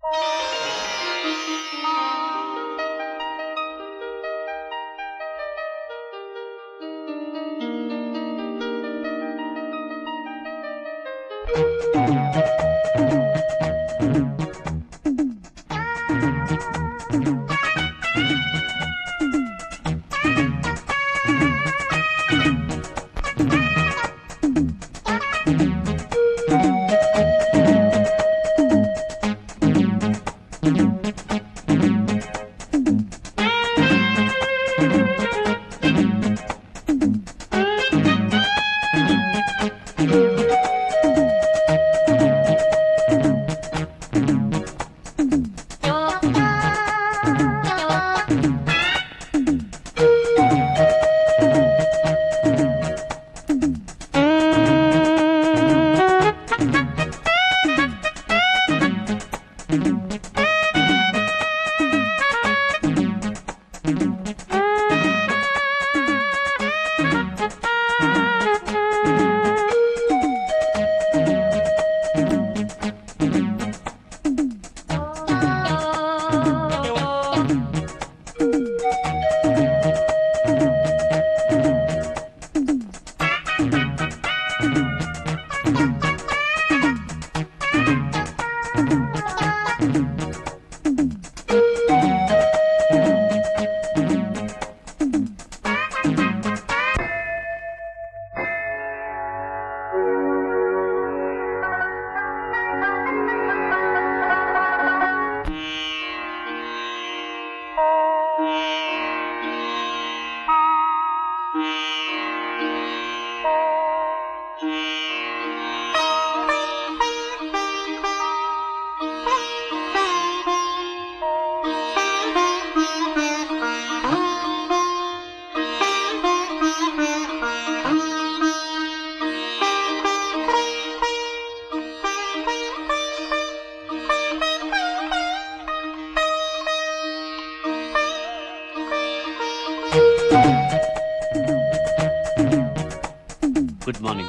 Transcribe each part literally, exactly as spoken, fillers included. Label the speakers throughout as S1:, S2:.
S1: Good morning.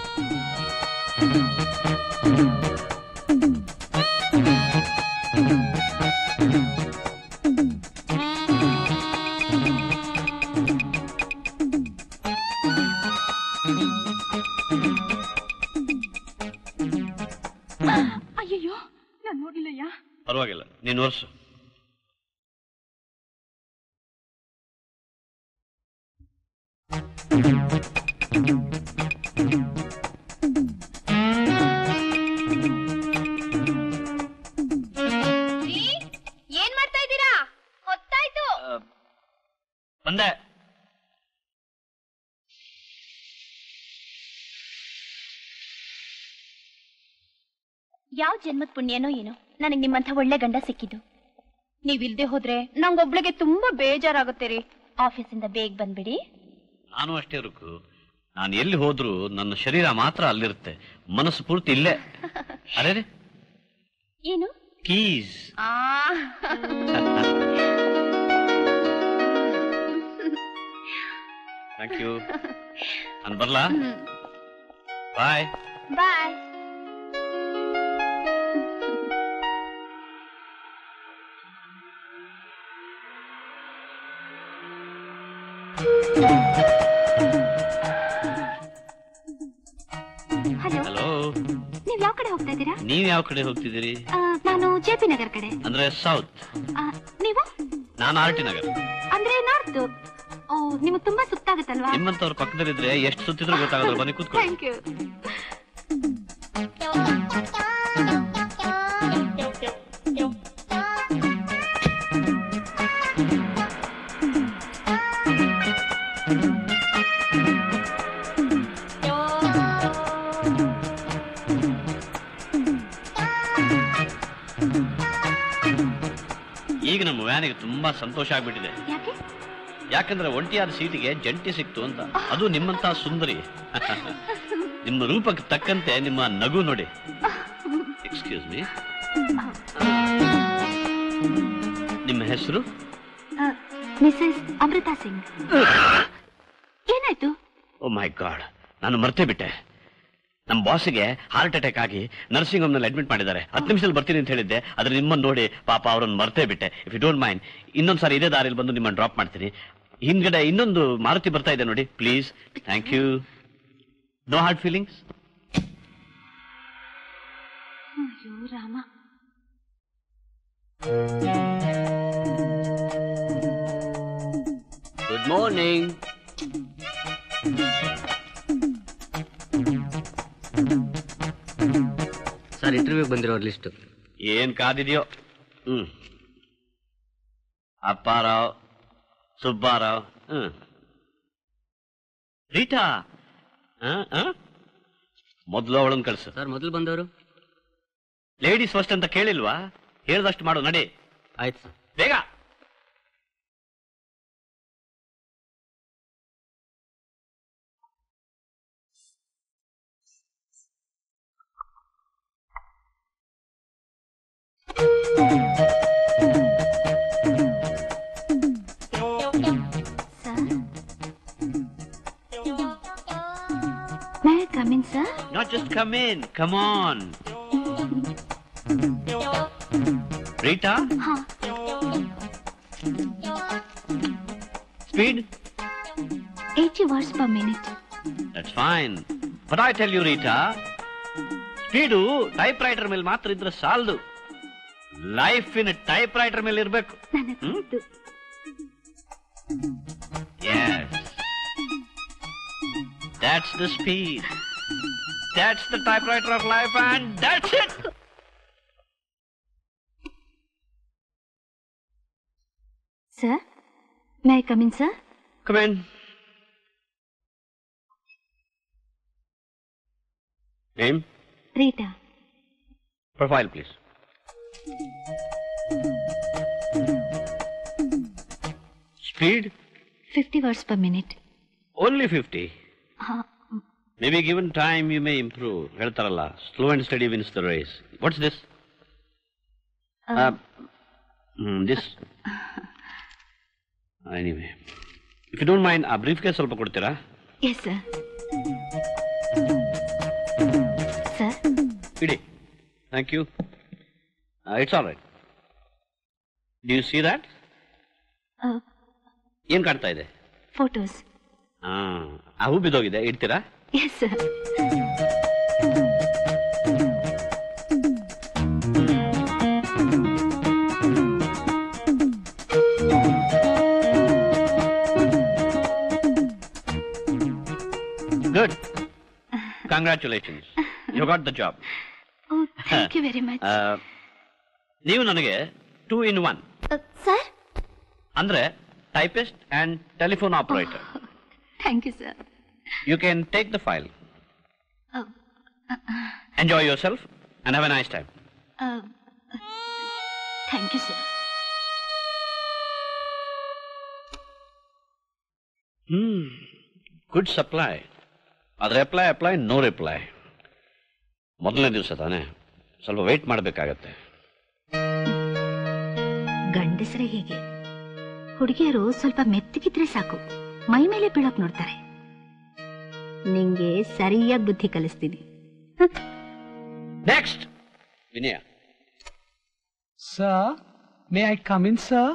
S2: ಅಯ್ಯಯ್ಯೋ ನಾನು ನೋಡ್ಲಿಲ್ಲಯ್ಯ.
S1: ಪರವಾಗಿಲ್ಲ, ನೀನು ವರ್ಷ
S2: ಏನ್ ಮಾಡ್ತಾ ಇದ್ದೀರಾ? ಹೊತ್ತಾಯ್ತು.
S1: ಬಂದೆ.
S2: ಯಾವ ಜನ್ಮದ ಪುಣ್ಯನೋ ಏನೋ ನನಗೆ ನಿಮ್ಮಂಥ ಒಳ್ಳೆ ಗಂಡ ಸಿಕ್ಕಿದ್ದು. ನೀವಿಲ್ದೆ ಹೋದ್ರೆ ನಂಗೊಬ್ಳಿಗೆ ತುಂಬಾ ಬೇಜಾರಾಗುತ್ತೆ ರೀ. ಆಫೀಸಿಂದ ಬೇಗ ಬಂದ್ಬಿಡಿ.
S1: ನಾನು ಅಷ್ಟೇ ರುಕು, ನಾನು ಎಲ್ಲಿ ಹೋದ್ರು ನನ್ನ ಶರೀರ ಮಾತ್ರ ಅಲ್ಲಿರುತ್ತೆ, ಮನಸ್ಸು ಪೂರ್ತಿ ಇಲ್ಲೇ. ಅರೆ
S2: ಏನು?
S1: ಕೀಸ್. Thank you. ನಾನು ಬರ್ಲಾ? Bye
S2: bye. ಹಲೋ.
S1: ಹಲೋ.
S2: ನೀವ್ ಯಾವ ಕಡೆ ಹೋಗ್ತಾ ಇದ್ದೀರಾ?
S1: ನೀವ್ ಯಾವ ಕಡೆ ಹೋಗ್ತಿದ್ದೀರಿ?
S2: ನಾನು ಜೆ ಪಿ ನಗರ್ ಕಡೆ.
S1: ಅಂದ್ರೆ ಸೌತ್.
S2: ನೀವು?
S1: ನಾನು ಆರ್ ಟಿ ನಗರ್.
S2: ಅಂದ್ರೆ ನಾರ್ತ್. ಓ, ನಿಮಗೆ ತುಂಬಾ ಸುತ್ತಾಗುತ್ತಲ್ವಾ?
S1: ನಿಮ್ಮಂತವ್ರ ಪಕ್ಕದಲ್ಲಿದ್ರೆ ಎಷ್ಟು ಸುತ್ತಿದ್ರು ಗೊತ್ತಾಗಲ್ಲ. ಬನ್ನಿ ಕೂತ್ಕೊಳ್ಳಿ.
S2: Thank you.
S1: ಈಗ ನಮ್ಮ ವ್ಯಾನಿಗೆ ತುಂಬಾ ಸಂತೋಷ ಆಗ್ಬಿಟ್ಟಿದೆ. ಯಾಕಂದ್ರೆ ಒಂಟಿಯಾದ ಸೀಟಿಗೆ ಜಂಟಿ ಸಿಕ್ತು ಅಂತ. ಅದು ನಿಮ್ಮಂತ ಸುಂದರಿ. ನಿಮ್ಮ ರೂಪಕ್ಕೆ ತಕ್ಕಂತೆ ನಿಮ್ಮ ನಗು ನೋಡಿ. ಎಕ್ಸ್ಕ್ಯೂಸ್ ಮೀ, ನಿಮ್ಮ ಹೆಸರು?
S2: ಮಿಸಸ್ ಅಮೃತಾ ಸಿಂಗ್. ಏನಾಯ್ತು?
S1: ಓ ಮೈ ಗಾಡ್, ನಾನು ಮರ್ತೇ ಬಿಟ್ಟೆ. ನಮ್ಮ ಬಾಸ್ಗೆ ಹಾರ್ಟ್ ಅಟ್ಯಾಕ್ ಆಗಿ ನರ್ಸಿಂಗ್ ಹೋಮ್ ನಲ್ಲಿ ಅಡ್ಮಿಟ್ ಮಾಡಿದ್ದಾರೆ. ಹತ್ತು ನಿಮಿಷದಲ್ಲಿ ಬರ್ತೀನಿ ಅಂತ ಹೇಳಿದ್ದೆ, ಆದ್ರೆ ನಿಮ್ಮನ್ನು ನೋಡಿ ಪಾಪ ಅವ್ರನ್ನ ಮರ್ತೇ ಬಿಟ್ಟೆ. ಇಫ್ ಯು ಡೋಂಟ್ ಮೈಂಡ್ ಇನ್ನೊಂದ್ಸಾರಿ ಇದೇ ದಾರಿಯಲ್ಲಿ ಬಂದು ನಿಮ್ಮನ್ನು ಡ್ರಾಪ್ ಮಾಡ್ತೀನಿ. ಹಿಂದ್ಗಡೆ ಇನ್ನೊಂದು ಮಾರುತಿ ಬರ್ತಾ ಇದೆ ನೋಡಿ, please. Thank you. No hard feelings.
S2: ಅಯ್ಯೋ Rama.
S1: Good morning.
S3: Sir, interview ಬಂದಿರೋ ಲಿಸ್ಟ್
S1: ಏನ್ ಕಾದಿದೆಯೋ. ಹ್ಮ್ ಅಪ್ಪಾರಾವ್, ಸುಬ್ಬಾರಾವ್, ಹ್ಮ್ ರೀಟಾ. ಮೊದಲು ಅವಳನ್ನು ಕಳ್ಸು.
S3: ಸರ್, ಮೊದಲು ಬಂದವರು
S1: ಲೇಡೀಸ್ ಫಸ್ಟ್ ಅಂತ ಕೇಳಿಲ್ವಾ? ಹೇಳ್ದಷ್ಟು ಮಾಡು, ನಡಿ.
S3: ಆಯ್ತು ಸರ್.
S1: ಬೇಗ.
S2: May I come in, sir?
S1: Not just come in, come on. Rita?
S2: Huh.
S1: Speed?
S2: eighty words per minute.
S1: That's fine. But I tell you, Rita, speed typewriter ಮೇಲೆ ಮಾತ್ರ ಇದ್ರೆ ಸಾಲದು. Life in type writer ಮೇಲೆ ಇರಬೇಕು. Yes. That's the speed. That's the typewriter of life, and that's it.
S2: Sir, may I come in, sir?
S1: Come in. Name?
S2: Rita.
S1: Profile, please. Speed?
S2: fifty words per minute.
S1: Only fifty.
S2: Uh,
S1: Maybe given time you may improve. Heltaralla. Slow and steady wins the race. What's this?
S2: uh,
S1: Uh, mm, this. Anyway. If you don't mind, a briefcase ಸ್ವಲ್ಪ ಕೊಡ್ತೀರಾ?
S2: yes, sir. Sir?
S1: ED. Thank you. Uh, it's all right. Do you see that?
S2: Uh,
S1: ಏನ್ ಕಾಣ್ತಾ ಇದೆ?
S2: photos.
S1: ಆ ಆ ಹೂ ಬಿದ್ದೋಗಿದೆ, ಇಡ್ತೀರಾ?
S2: yes, sir.
S1: Good. Congratulations. You got the job.
S2: Oh, thank you very much.
S1: Uh, ನೀವು ನನಗೆ two in one.
S2: Uh, sir?
S1: ಅಂದ್ರೆ typist and telephone operator.
S2: Thank you, sir.
S1: You can take the file.
S2: Uh, uh,
S1: Enjoy yourself and have a nice time.
S2: uh, uh, thank you, sir.
S1: Hmm. Good supply. ಆದ್ರೆ apply apply no reply. ಮೊದಲನೇ ದಿವಸ ತಾನೆ, ಸ್ವಲ್ಪ weight ಮಾಡಬೇಕಾಗತ್ತೆ.
S2: ಗಂಡಸರೇ ಹೀಗೆ. ಹುಡುಗಿಯರು ಸ್ವಲ್ಪ ಮೆತ್ತಗಿದ್ರೆ ಸಾಕು, ಮೈ ಮೇಲೆ ಬೀಳಕ್ ನೋಡ್ತಾರೆ. ನಿಂಗೆ ಸರಿಯಾಗಿ ಬುದ್ಧಿ ಕಲಿಸ್ತೀನಿ.
S1: Next Vinaya.
S4: Sir, may I come in sir?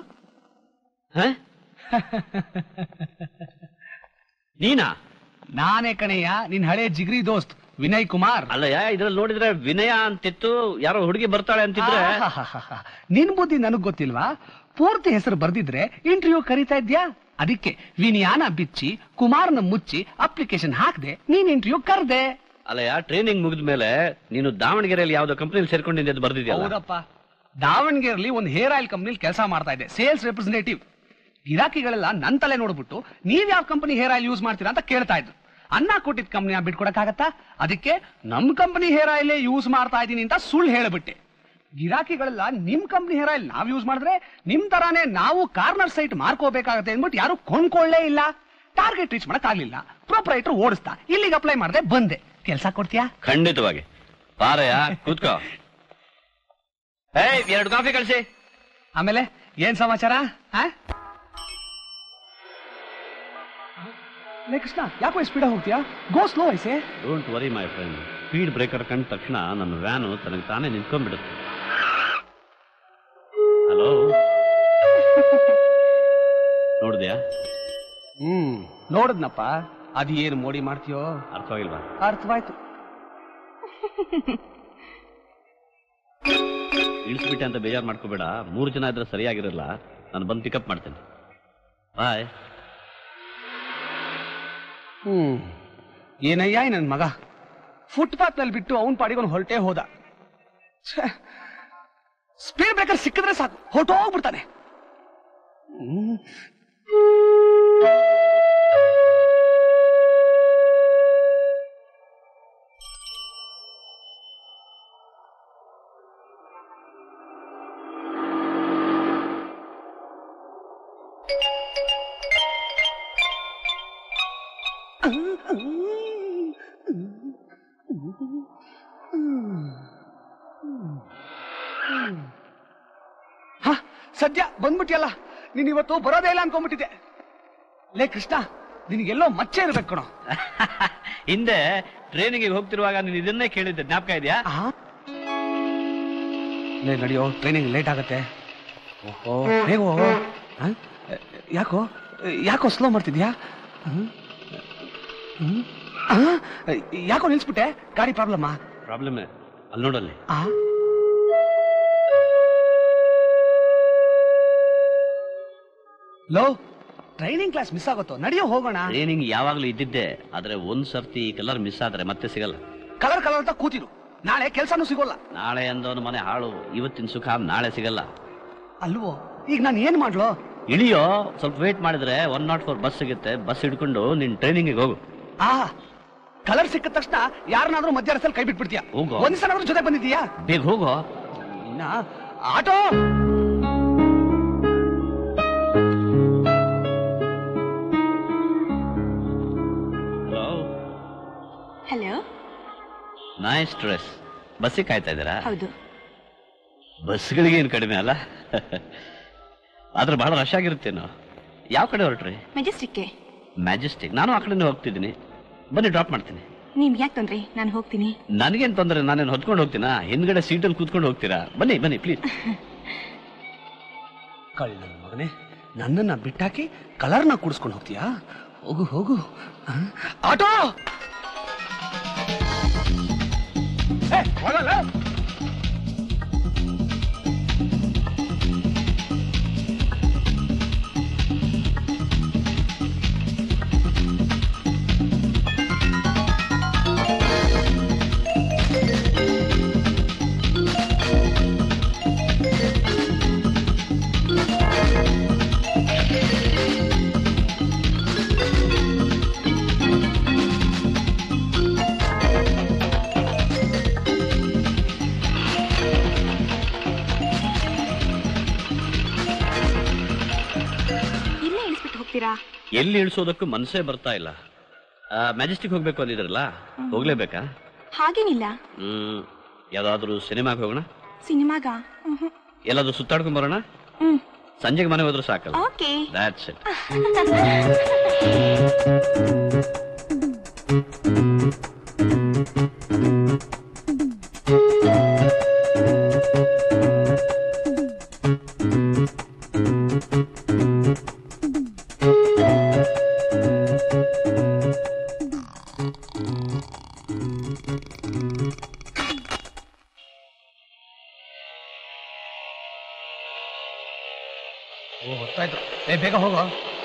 S1: ನೀನಾ?
S4: ನಾನೇ ಕಣಯ್ಯ, ನಿನ್ ಹಳೆ ಜಿಗ್ರಿ ದೋಸ್ತ್ ವಿನಯ್ ಕುಮಾರ್.
S1: ಅಲ್ಲಯ್ಯ, ಇದ್ರಲ್ಲಿ ನೋಡಿದ್ರೆ ವಿನಯ ಅಂತಿತ್ತು, ಯಾರೋ ಹುಡುಗಿ ಬರ್ತಾಳೆ ಅಂತಿದ್ರೆ.
S4: ನಿನ್ ಬುದ್ಧಿ ನನಗ್ ಗೊತ್ತಿಲ್ವಾ? ಪೂರ್ತಿ ಹೆಸರು ಬರ್ದಿದ್ರೆ ಇಂಟರ್ವ್ಯೂ ಕರೀತಾ ಇದ್ಯಾ? ಅದಕ್ಕೆ ವಿನಯಾನ ಬಿಚ್ಚಿ ಕುಮಾರ್ನ ಮುಚ್ಚಿ ಅಪ್ಲಿಕೇಶನ್ ಹಾಕ್ದೆ, ನೀನ್ ಇಂಟರ್ವ್ಯೂ ಕರ್ದೆ.
S1: ಅಲ್ಲಯ್ಯ, ಟ್ರೈನಿಂಗ್ ಮುಗಿದ ಮೇಲೆ ನೀನು ದಾವಣಗೆರೆಯಲ್ಲಿ ಯಾವ್ದೋ ಕಂಪನಿಲಿ ಸೇರ್ಕೊಂಡಿದ್ದೆ ಅಂತ ಬರ್ದಿದ್ಯಲ್ಲ?
S4: ಹೌದಪ್ಪ, ದಾವಣಗೆರೆಯಲ್ಲಿ ಒಂದು ಹೇರ್ ಆಯಿಲ್ ಕಂಪನಿಲಿ ಕೆಲಸ ಮಾಡ್ತಾ ಇದ್ದೆ, ಸೇಲ್ಸ್ ರೆಪ್ರೆಸೆಂಟೇಟಿವ್. ಗಿರಾಕಿಗಳೆಲ್ಲ ನನ್ ತಲೆ ನೋಡ್ಬಿಟ್ಟು ನೀವ್ ಯಾವ ಕಂಪನಿ ಹೇರ್ ಆಯಿಲ್ ಯೂಸ್ ಮಾಡ್ತೀರಾ ಅಂತ ಕೇಳ್ತಾ ಇದ್ರು. ಅನ್ನ ಕೊಟ್ಟಿದ್ ಕಂಪನಿ ಬಿಟ್ಕೊಡಕ್ಕಾಗತ್ತಾ? ಅದಕ್ಕೆ ನಮ್ ಕಂಪನಿ ಹೇರ್ ಆಯಿಲ್ ಯೂಸ್ ಮಾಡ್ತಾ ಇದೀನಿ ಅಂತ ಸುಳ್ಳು ಹೇಳ್ಬಿಟ್ಟೆ. ಗಿರಾಕಿಗಳೆಲ್ಲ ನಿಮ್ ಕಂಪನಿ ಹೇರ್ ಆಯಿಲ್ ನಾವ್ ಯೂಸ್ ಮಾಡಿದ್ರೆ ನಿಮ್ ತರಾನೇ ನಾವು ಕಾರ್ನರ್ ಸೈಟ್ ಮಾರ್ಕೋಬೇಕಾಗತ್ತೆ ಅಂದ್ಬಿಟ್ಟು ಯಾರು ಕೊಂಡ್ಕೊಳ್ಳೇ ಇಲ್ಲ. ಟಾರ್ಗೆಟ್ ರೀಚ್ ಮಾಡಕ್ ಆಗ್ಲಿಲ್ಲ. ಪ್ರೊಪರೈಟರ್ ಓಡಿಸ್ತಾ ಇಲ್ಲಿಗೆ ಅಪ್ಲೈ ಮಾಡದೆ ಬಂದೆ. ಕೆಲಸ ಕೊಡ್ತೀಯಾ?
S1: ಖಂಡಿತವಾಗಿ. ಪಾರಯ್ಯ, ಕೂತ್ಕೋ. ಏಯ್, ಎರಡು ಕಾಫಿ ಕಳಿಸಿ.
S4: ಆಮೇಲೆ ಏನ್ ಸಮಾಚಾರ? ಲೇ ಕೃಷ್ಣ, ಯಾಕೋ ಸ್ಪೀಡ್ ಹೋಗ್ತೀಯಾ? ಗೋ ಸ್ಲೋ ಐಸೆ.
S1: Don't worry my friend. Speed breaker ಕಂಡ ತಕ್ಷಣ ನನ್ನ ವ್ಯಾನು ತನಗೆ ತಾನೇ ನಿಂತ್ಕೊಂಡ್ಬಿಡುತ್ತೆ. ಹಲೋ, ನೋಡಿದ್ಯಾ?
S4: ಹ್ಮ್ ನೋಡಿದ್ನಪ್ಪ. ಅದು ಏನು ಮೋಡಿ ಮಾಡ್ತೀಯೋ
S1: ಅರ್ಥವಾಗಿಲ್ವಾ?
S4: ಅರ್ಥವಾಯ್ತು.
S1: ಇಳಿಸ್ಬಿಟ್ಟೆ ಅಂತ ಬೇಜಾರು ಮಾಡ್ಕೋಬೇಡ. ಮೂರು ಜನ ಇದ್ರೆ ಸರಿಯಾಗಿರಲ್ಲ. ನಾನು ಬಂದು ಪಿಕಪ್ ಮಾಡ್ತೇನೆ. ಬಾಯ್.
S4: ಹ್ಮ್ ಏನಯ್ಯ ನನ್ ಮಗ ಫುಟ್ಪಾತ್ ನಲ್ಲಿ ಬಿಟ್ಟು ಅವನ್ ಪಾಡಿಗೊಂಡು ಹೊರಟೇ ಹೋದ. ಸ್ಪೀಡ್ ಬ್ರೇಕರ್ ಸಿಕ್ಕಿದ್ರೆ ಸಾಕು ಹೊರಟೋಗ್ಬಿಡ್ತಾನೆ. ಹ್ಮ್ ಸದ್ಯ ಬಂದ್ಬಿಟ್ಟಿಯಲ್ಲ. ನೀನ್ ಇವತ್ತು ಬರೋದೇ ಇಲ್ಲ ಅನ್ಕೊಂಡ್ಬಿಟ್ಟಿದ್ದೆ. ಲೇ ಕೃಷ್ಣ, ನಿನಗೆಲ್ಲೋ ಮಚ್ಚೆ ಇರ್ಬೇಕು ಕಣೋ.
S1: ಹಿಂದೆ ಟ್ರೈನಿಗೆ ಹೋಗ್ತಿರುವಾಗ ನೀನು ಇದನ್ನೇ ಕೇಳಿದ್ದೆ, ಜ್ಞಾಪಕ ಇದೆಯಾ?
S4: ಲೇ ನಡಿಯೋ, ಟ್ರೈನಿಂಗ್ ಲೇಟ್ ಆಗತ್ತೆ. ಓಹೋ ಹೇಗೋ, ಯಾಕೋ ಯಾಕೋ ಸ್ಲೋ ಮಾಡ್ತಿದ್ಯಾ? ಯಾಕೋ ನಿಲ್ಸ್ಬಿಟ್ಟೆ? ಗಾಡಿ ಪ್ರಾಬ್ಲಮ್ಮಾ?
S1: ಪ್ರಾಬ್ಲಮ್ ಅಲ್ಲಿ ನೋಡಲ್ಲಿ.
S4: ಲೋ, ಟ್ರೈನಿಂಗ್ ಕ್ಲಾಸ್ ಮಿಸ್ ಆಗುತ್ತೋ? ನಡಿಯೋ ಹೋಗೋಣ.
S1: ಟ್ರೈನಿಂಗ್ ಯಾವಾಗ್ಲೂ ಇದ್ದಿದ್ದೆ, ಆದ್ರೆ ಒಂದ್ ಸರ್ತಿ ಕಲರ್ ಮಿಸ್ ಆದ್ರೆ ಮತ್ತೆ ಸಿಗಲ್ಲ.
S4: ಕಲರ್ ಕಲರ್ ಅಂತ ಕೂತಿರು, ನಾಳೆ ಕೆಲ್ಸನೂ ಸಿಗೋಲ್ಲ.
S1: ನಾಳೆ ಅಂದವನು ಮನೆ ಹಾಳು, ಇವತ್ತಿನ ಸುಖ ನಾಳೆ ಸಿಗಲ್ಲ
S4: ಅಲ್ವೋ? ಈಗ ನಾನು ಏನ್ ಮಾಡ್ಲೋ?
S1: ಇಳಿಯೋ, ಸ್ವಲ್ಪ ವೇಟ್ ಮಾಡಿದ್ರೆ ಒನ್ ನಾಟ್ ಫೋರ್ ಬಸ್ ಸಿಗುತ್ತೆ. ಬಸ್ ಹಿಡ್ಕೊಂಡು ನಿನ್ ಟ್ರೈನಿಂಗ್ ಹೋಗು.
S4: ಆ ಕಲರ್ ಸಿಕ್ಕಿದ ತಕ್ಷಣ ಯಾರನ್ನಾದ್ರೂ ಮಧ್ಯರಸ್ಥಲ್ಲಿ ಕೈ ಬಿಟ್ಬಿಡ್ತೀಯ?
S1: ಹೋಗೋ.
S4: ಒಂದ್ಸಲ ಜೊತೆ ಬಂದಿದ್ದೀಯಾ?
S1: ಬೇಗ ಹೋಗೋ.
S4: ಇನ್ನ auto.
S1: Hello.
S2: Hello.
S1: Nice dress. ಬಸ್ಸಿಗೆ ಕಾಯ್ತಾ ಇದ್ದೀರಾ?
S2: ಹೌದು.
S1: ಬಸ್ಗಳಿಗೆ ಏನು ಕಡಿಮೆ ಅಲ್ಲ, ಆದ್ರೆ ಬಹಳ ರಶ್ ಆಗಿರುತ್ತೇನೋ. ಯಾವ ಕಡೆ ಹೊರಟ್ರಿ?
S2: ಮೆಜೆಸ್ಟಿಕ್ಗೆ.
S1: ಮ್ಯಾಜೆಸ್ಟಿಕ್. ನಾನು ಆ ಕಡೆನೇ ಹೋಗ್ತಿದ್ದೀನಿ, ಬನ್ನಿ ಡ್ರಾಪ್ ಮಾಡ್ತೀನಿ.
S2: ನಿಮ್ಗೆ ಯಾಕೆ ತೊಂದ್ರೆ? ನಾನು ಹೋಗ್ತೀನಿ.
S1: ನನಗೇನು ತೊಂದರೆ? ನಾನೇನು ಹೊತ್ಕೊಂಡು ಹೋಗ್ತೀನಾ? ಹಿಂದ್ಗಡೆ ಸೀಟಲ್ಲಿ ಕೂತ್ಕೊಂಡು ಹೋಗ್ತೀರಾ? ಬನ್ನಿ ಬನ್ನಿ ಪ್ಲೀಸ್.
S4: ಕಳ್ಳ ಮಗನೇ, ನನ್ನನ್ನ ಬಿಟ್ಟಾಕಿ ಕಲರ್ನ ಕೂಡಿಸ್ಕೊಂಡು ಹೋಗ್ತೀಯಾ? ಹೋಗು ಹೋಗು. ಆಟೋ. ಹೋಗಲ್ಲ.
S1: ಎಲ್ಲಿ ಇಳಿಸೋದಕ್ಕೂ ಮನಸ್ಸೇ ಬರ್ತಾ ಇಲ್ಲ. ಮ್ಯಾಜೆಸ್ಟಿಕ್ ಹೋಗ್ಬೇಕು ಅಂದಿದ್ರಲ್ಲ, ಹೋಗ್ಲೇಬೇಕಾ?
S2: ಹಾಗೇನಿಲ್ಲ.
S1: ಹ್ಮ್ ಯಾವ್ದಾದ್ರು ಸಿನಿಮಾಗೆ ಹೋಗೋಣ?
S2: ಸಿನಿಮಾಗ?
S1: ಎಲ್ಲಾದ್ರೂ ಸುತ್ತಾಡ್ಕೊಂಡ್ ಬರೋಣ? ಸಂಜೆಗೆ ಮನೆ ಹೋದ್ರೆ ಸಾಕಲ್ಲ?
S2: ಓಕೆ.
S1: That's it.
S4: ಬೇಗ ಹೋಗೋ.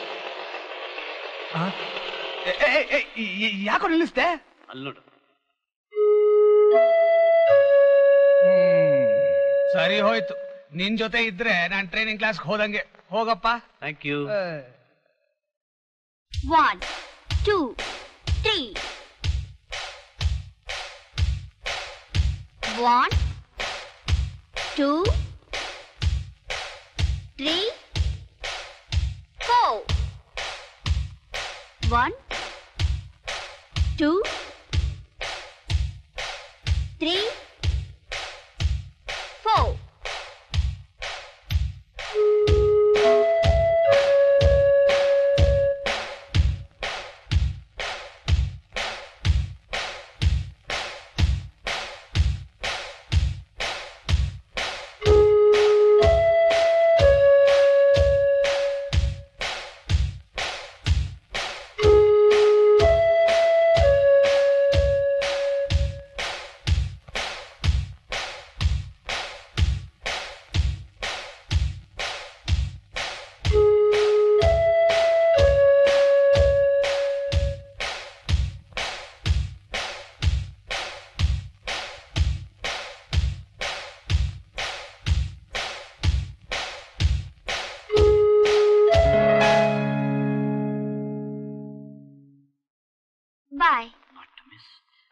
S4: ಯಾಕೋ ನಿಲ್ಲಿಸ್ದೆ?
S1: ಅಲ್ಲಿ ನೋಡು.
S4: ಸರಿ ಹೋಯ್ತು, ನಿನ್ ಜೊತೆ ಇದ್ರೆ ನಾನ್ ಟ್ರೈನಿಂಗ್ ಕ್ಲಾಸ್ ಹೋದಂಗೆ. ಹೋಗಪ್ಪ.
S1: Thank you.
S2: One two three. One two three four. One, two, three, four.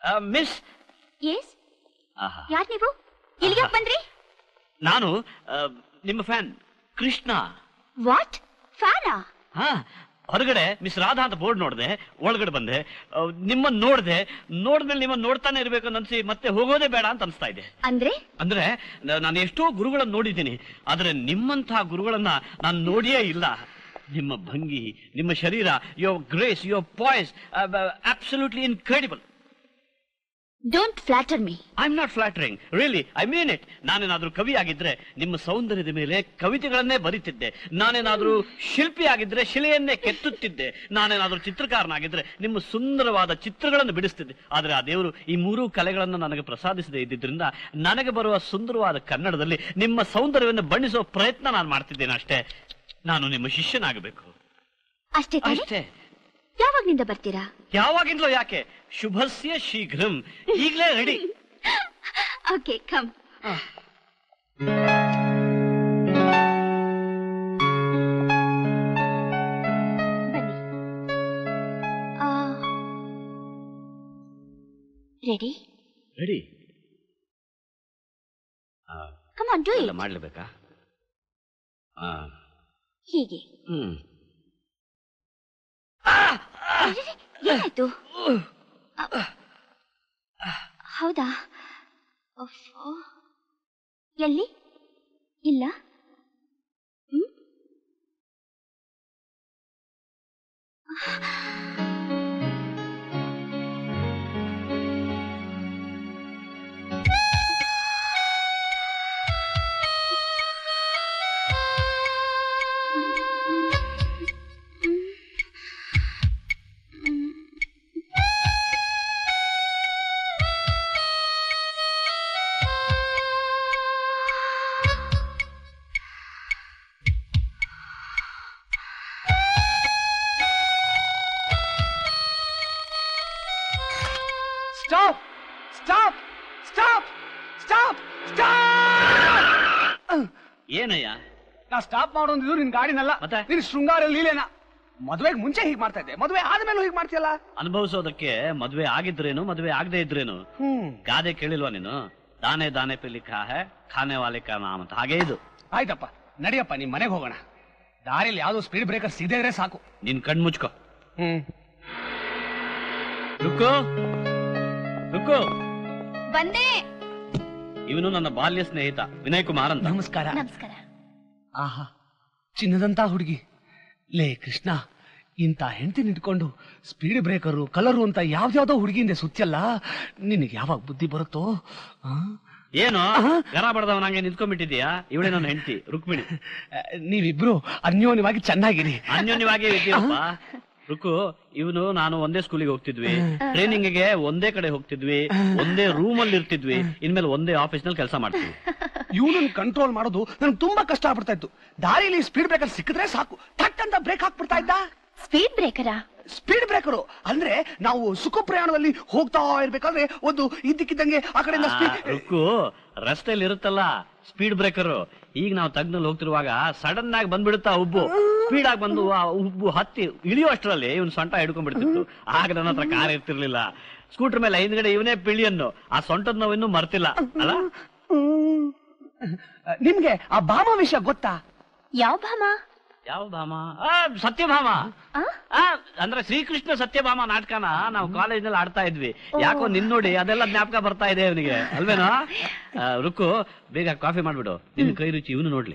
S1: Miss
S2: yes ಯಾರ್ ನೀವು ಇಲ್ಲಿಗೆ ಬಂದ್ರಿ?
S1: ನಾನು ನಿಮ್ಮ ಫ್ಯಾನ್ ಕೃಷ್ಣ.
S2: ವಾಟ್ ಫ್ಯಾನಾ?
S1: ಹಾ, ಹೊರಗಡೆ ಮಿಸ್ ರಾಧಾ ಅಂತ ಬೋರ್ಡ್ ನೋಡಿದೆ, ಒಳಗಡೆ ಬಂದೆ, ನಿಮ್ಮನ್ನ ನೋಡ್ದೆ, ನೋಡ್ಮೇಲೆ ನಿಮ್ಮನ್ನ ನೋಡ್ತಾನೆ ಇರ್ಬೇಕು ಅನ್ಸಿ ಮತ್ತೆ ಹೋಗೋದೇ ಬೇಡ ಅಂತ ಅನ್ಸ್ತಾ ಇದೆ.
S2: ಅಂದ್ರೆ
S1: ಅಂದ್ರೆ ನಾನು ಎಷ್ಟೋ ಗುರುಗಳನ್ನ ನೋಡಿದ್ದೀನಿ, ಆದ್ರೆ ನಿಮ್ಮಂತಹ ಗುರುಗಳನ್ನ ನಾನು ನೋಡಿಯೇ ಇಲ್ಲ. ನಿಮ್ಮ ಭಂಗಿ, ನಿಮ್ಮ ಶರೀರ, your grace, your poise, absolutely incredible.
S2: Don't flatter me.
S1: I am not flattering, really I mean it. ನಾನೇನಾದ್ರೂ ಕವಿ ಆಗಿದ್ರೆ ನಿಮ್ಮ ಸೌಂದರ್ಯದ ಮೇಲೆ ಕವಿತೆಗಳನ್ನೇ ಬರೀತಿದ್ದೆ. ನಾನೇನಾದ್ರೂ ಶಿಲ್ಪಿ ಆಗಿದ್ರೆ ಶಿಲೆಯನ್ನೇ ಕೆತ್ತುತ್ತಿದ್ದೆ. ನಾನೇನಾದ್ರೂ ಚಿತ್ರಕಾರನಾಗಿದ್ರೆ ನಿಮ್ಮ ಸುಂದರವಾದ ಚಿತ್ರಗಳನ್ನು ಬಿಡಿಸ್ತಿದ್ದೆ. ಆದ್ರೆ ಆ ದೇವರು ಈ ಮೂರೂ ಕಲೆಗಳನ್ನು ನನಗೆ ಪ್ರಸಾದಿಸದೇ ಇದ್ದಿದ್ರಿಂದ ನನಗೆ ಬರುವ ಸುಂದರವಾದ ಕನ್ನಡದಲ್ಲಿ ನಿಮ್ಮ ಸೌಂದರ್ಯವನ್ನು ಬಣ್ಣಿಸುವ ಪ್ರಯತ್ನ ನಾನು ಮಾಡ್ತಿದ್ದೇನೆ ಅಷ್ಟೇ. ನಾನು ನಿಮ್ಮ ಶಿಷ್ಯನಾಗಬೇಕು
S2: ಅಷ್ಟೇ
S1: ಅಷ್ಟೇ.
S2: ಯಾವಾಗ್ನಿಂದ ಬರ್ತೀರಾ?
S1: ಯಾವಾಗಿಂದಲೋ ಯಾಕೆ, ಶುಭಸ್ಯ ಶೀಘ್ರಂ, ಈಗಲೇ ರೆಡಿ.
S2: Okay come. ಬನ್ನಿ. Ready
S1: ready.
S2: Come on do it.
S1: ಮಾಡ್ಲೇಬೇಕಾ?
S2: ಹೀಗೆ.
S1: ಹ್ಮ್.
S2: ಏನಾಯ್ತು? ಹೌದಾ? ಎಲ್ಲಿ? ಇಲ್ಲ. ಹ್ಮ್.
S4: Stop stop stop stop stop.
S1: ಏನಯ್ಯ?
S4: ನಾ ಸ್ಟಾಪ್ ಮಾಡೋದಿದ್ರು ನಿನ್ ಗಾಡಿನಲ್ಲ,
S1: ಮತ್ತೆ
S4: ನಿನ್ ಶೃಂಗಾರ ಲೀಲೆನ. ಮದುವೆಗೆ ಮುಂಚೆ ಹೀಗ್ ಮಾಡ್ತಾ ಇದ್ದೆ, ಮದುವೆ ಆದ್ಮೇಲೆ ಹೀಗ್ ಮಾಡ್ತೀಯಲ್ಲ.
S1: ಅನುಭವಿಸೋದಕ್ಕೆ ಮದುವೆ ಆಗಿದ್ರೇನು ಮದುವೆ ಆಗದೆ ಇದ್ರೇನು. ಗಾದೆ ಕೇಳಿಲ್ವಾ ನೀನು? ದಾನೆ ದಾನೆ ಪೆ ಲಿಖಾ ಹೈ ಖಾನೆ ವಾಲೆ ಕಾ ನಾಮ್ ಅಂತ. ಹಾಗೆ ಇದು.
S4: ಆಯ್ತಪ್ಪ, ನಡಿಯಪ್ಪ, ನಿಮ್ ಮನೆಗೆ ಹೋಗೋಣ. ದಾರಿಯಲ್ಲಿ ಯಾವ್ದೋ ಸ್ಪೀಡ್ ಬ್ರೇಕರ್ ಸಿಗದೆ ಇದ್ರೆ ಸಾಕು.
S1: ನಿನ್ ಕಣ್ ಮುಚ್ಕೋ.
S4: ಹ್ಮ್.
S1: ರುಕ್ಕೋ ರುಕ್ಕೋ.
S2: ಬಂದೆ.
S1: ಇವನು ನನ್ನ ಬಾಲ್ಯ ಸ್ನೇಹಿತ ವಿನಯ್ ಕುಮಾರ್ ಅಂತ.
S4: ನಮಸ್ಕಾರ.
S2: ನಮಸ್ಕಾರ.
S4: ಆಹಾ, ಚಿನ್ನದಂತ ಹುಡುಗಿ. ಲೇ ಕೃಷ್ಣ, ಇಂತ ಹೆಂಡತಿ ನಿಂತ್ಕೊಂಡು ಸ್ಪೀಡ್ ಬ್ರೇಕರು ಕಲರು ಅಂತ ಯಾವ್ದಾವ್ದೋ ಹುಡುಗಿಯಿಂದ ಸುತ್ತಲ್ಲ, ನಿನಗೆ ಯಾವಾಗ ಬುದ್ಧಿ ಬರುತ್ತೋ?
S1: ಏನು ಗರ ಬಡದವ ನಂಗೆ ನಿಂತ್ಕೊಂಡ್ಬಿಟ್ಟಿದ್ಯಾ? ಇವಳೇ ನನ್ನ ಹೆಂಡತಿ ರುಕ್ಮಿಣಿ.
S4: ನೀವಿಬ್ರು ಅನ್ಯೋನ್ಯವಾಗಿ ಚೆನ್ನಾಗಿರಿ.
S1: ಅನ್ಯೋನ್ಯವಾಗಿ ಇದ್ದೀವಪ್ಪ. ರುಕು, ಇವನು ನಾನು ಒಂದೇ ಸ್ಕೂಲಿಗೆ ಹೋಗ್ತಿದ್ವಿ, ಟ್ರೈನಿಂಗ್ ಗೆ ಒಂದೇ ಕಡೆ ಹೋಗ್ತಿದ್ವಿ, ಒಂದೇ ರೂಮ್ ಅಲ್ಲಿ ಇರ್ತಿದ್ವಿ, ಇನ್ಮೇಲೆ ಒಂದೇ ಆಫೀಸ್ ನಲ್ಲಿ ಕೆಲಸ ಮಾಡ್ತೀವಿ.
S4: ಇವನನ್ನ ಕಂಟ್ರೋಲ್ ಮಾಡೋದು ನನ್ಗೆ ತುಂಬಾ ಕಷ್ಟ ಆಗ್ಬಿಡ್ತಾ ಇತ್ತು. ದಾರಿಯಲ್ಲಿ ಸ್ಪೀಡ್ ಬ್ರೇಕರ್ ಸಿಕ್ಕಿದ್ರೆ ಸಾಕು, ಟಕ್ ಅಂತ ಬ್ರೇಕ್ ಹಾಕ್ಬಿಡ್ತಾ ಇದ್ದ.
S2: ಸ್ಪೀಡ್ ಬ್ರೇಕರಾ?
S4: ಸ್ಪೀಡ್ ಬ್ರೇಕರು ಅಂದ್ರೆ ನಾವು ಸುಖ ಪ್ರಯಾಣದಲ್ಲಿ ಹೋಗ್ತಾ ಇರ್ಬೇಕಾದ್ರೆ ಒಂದು ಇದ್ದಕ್ಕಿದ್ದಂಗೆ ಆ ಕಡೆಯಿಂದ
S1: ರುಕ್ಕು, ರಸ್ತೆಯಲ್ಲಿ ಇರುತ್ತಲ್ಲ ಸ್ಪೀಡ್ ಬ್ರೇಕರ್, ಈಗ ನಾವು ತಗ್ನಲ್ಲಿ ಹೋಗ್ತಿರುವಾಗ ಸಡನ್ ಆಗಿ ಬಂದ್ಬಿಡುತ್ತಾ ಉಬ್ಬು, ಸ್ಪೀಡ್ ಆಗಿ ಬಂದು ಆ ಉಬ್ಬು ಹತ್ತಿ ಇಳಿಯೋ ಅಷ್ಟರಲ್ಲಿ ಇವನು ಸೊಂಟ ಹಿಡ್ಕೊಂಡ್ಬಿಡ್ತಿತ್ತು. ಆಗ ನನ್ನ ಹತ್ರ ಕಾರ್ ಇರ್ತಿರ್ಲಿಲ್ಲ. ಸ್ಕೂಟರ್ ಮೇಲೆ ಹಿಂದ್ಗಡೆ ಇವನೇ ಪಿಳಿಯನ್ನು, ಆ ಸೊಂಟದ ನಾವು ಇನ್ನೂ ಮರ್ತಿಲ್ಲ ಅಲ್ಲ.
S4: ನಿಮ್ಗೆ ಆ ಭಾಮ ವಿಷಯ ಗೊತ್ತಾ?
S2: ಯಾವ ಭಾಮ?
S1: ಯಾವ ಭಾಮ? ಸತ್ಯಭಾಮ. ಅಂದ್ರೆ ಶ್ರೀಕೃಷ್ಣ ಸತ್ಯಭಾಮ ನಾಟಕನ ನಾವು ಕಾಲೇಜ್ ನಲ್ಲಿ ಆಡ್ತಾ ಇದ್ವಿ. ಯಾಕೋ ನಿನ್ ನೋಡಿ ಅದೆಲ್ಲ ಜ್ಞಾಪಕ ಬರ್ತಾ ಇದೆ ಅವನಿಗೆ, ಅಲ್ವೇನೋ? ರುಕ್ಕು, ಬೇಗ ಕಾಫಿ ಮಾಡ್ಬಿಡು, ನಿನ್ ಕೈ ರುಚಿ ಇವನು ನೋಡ್ಲಿ.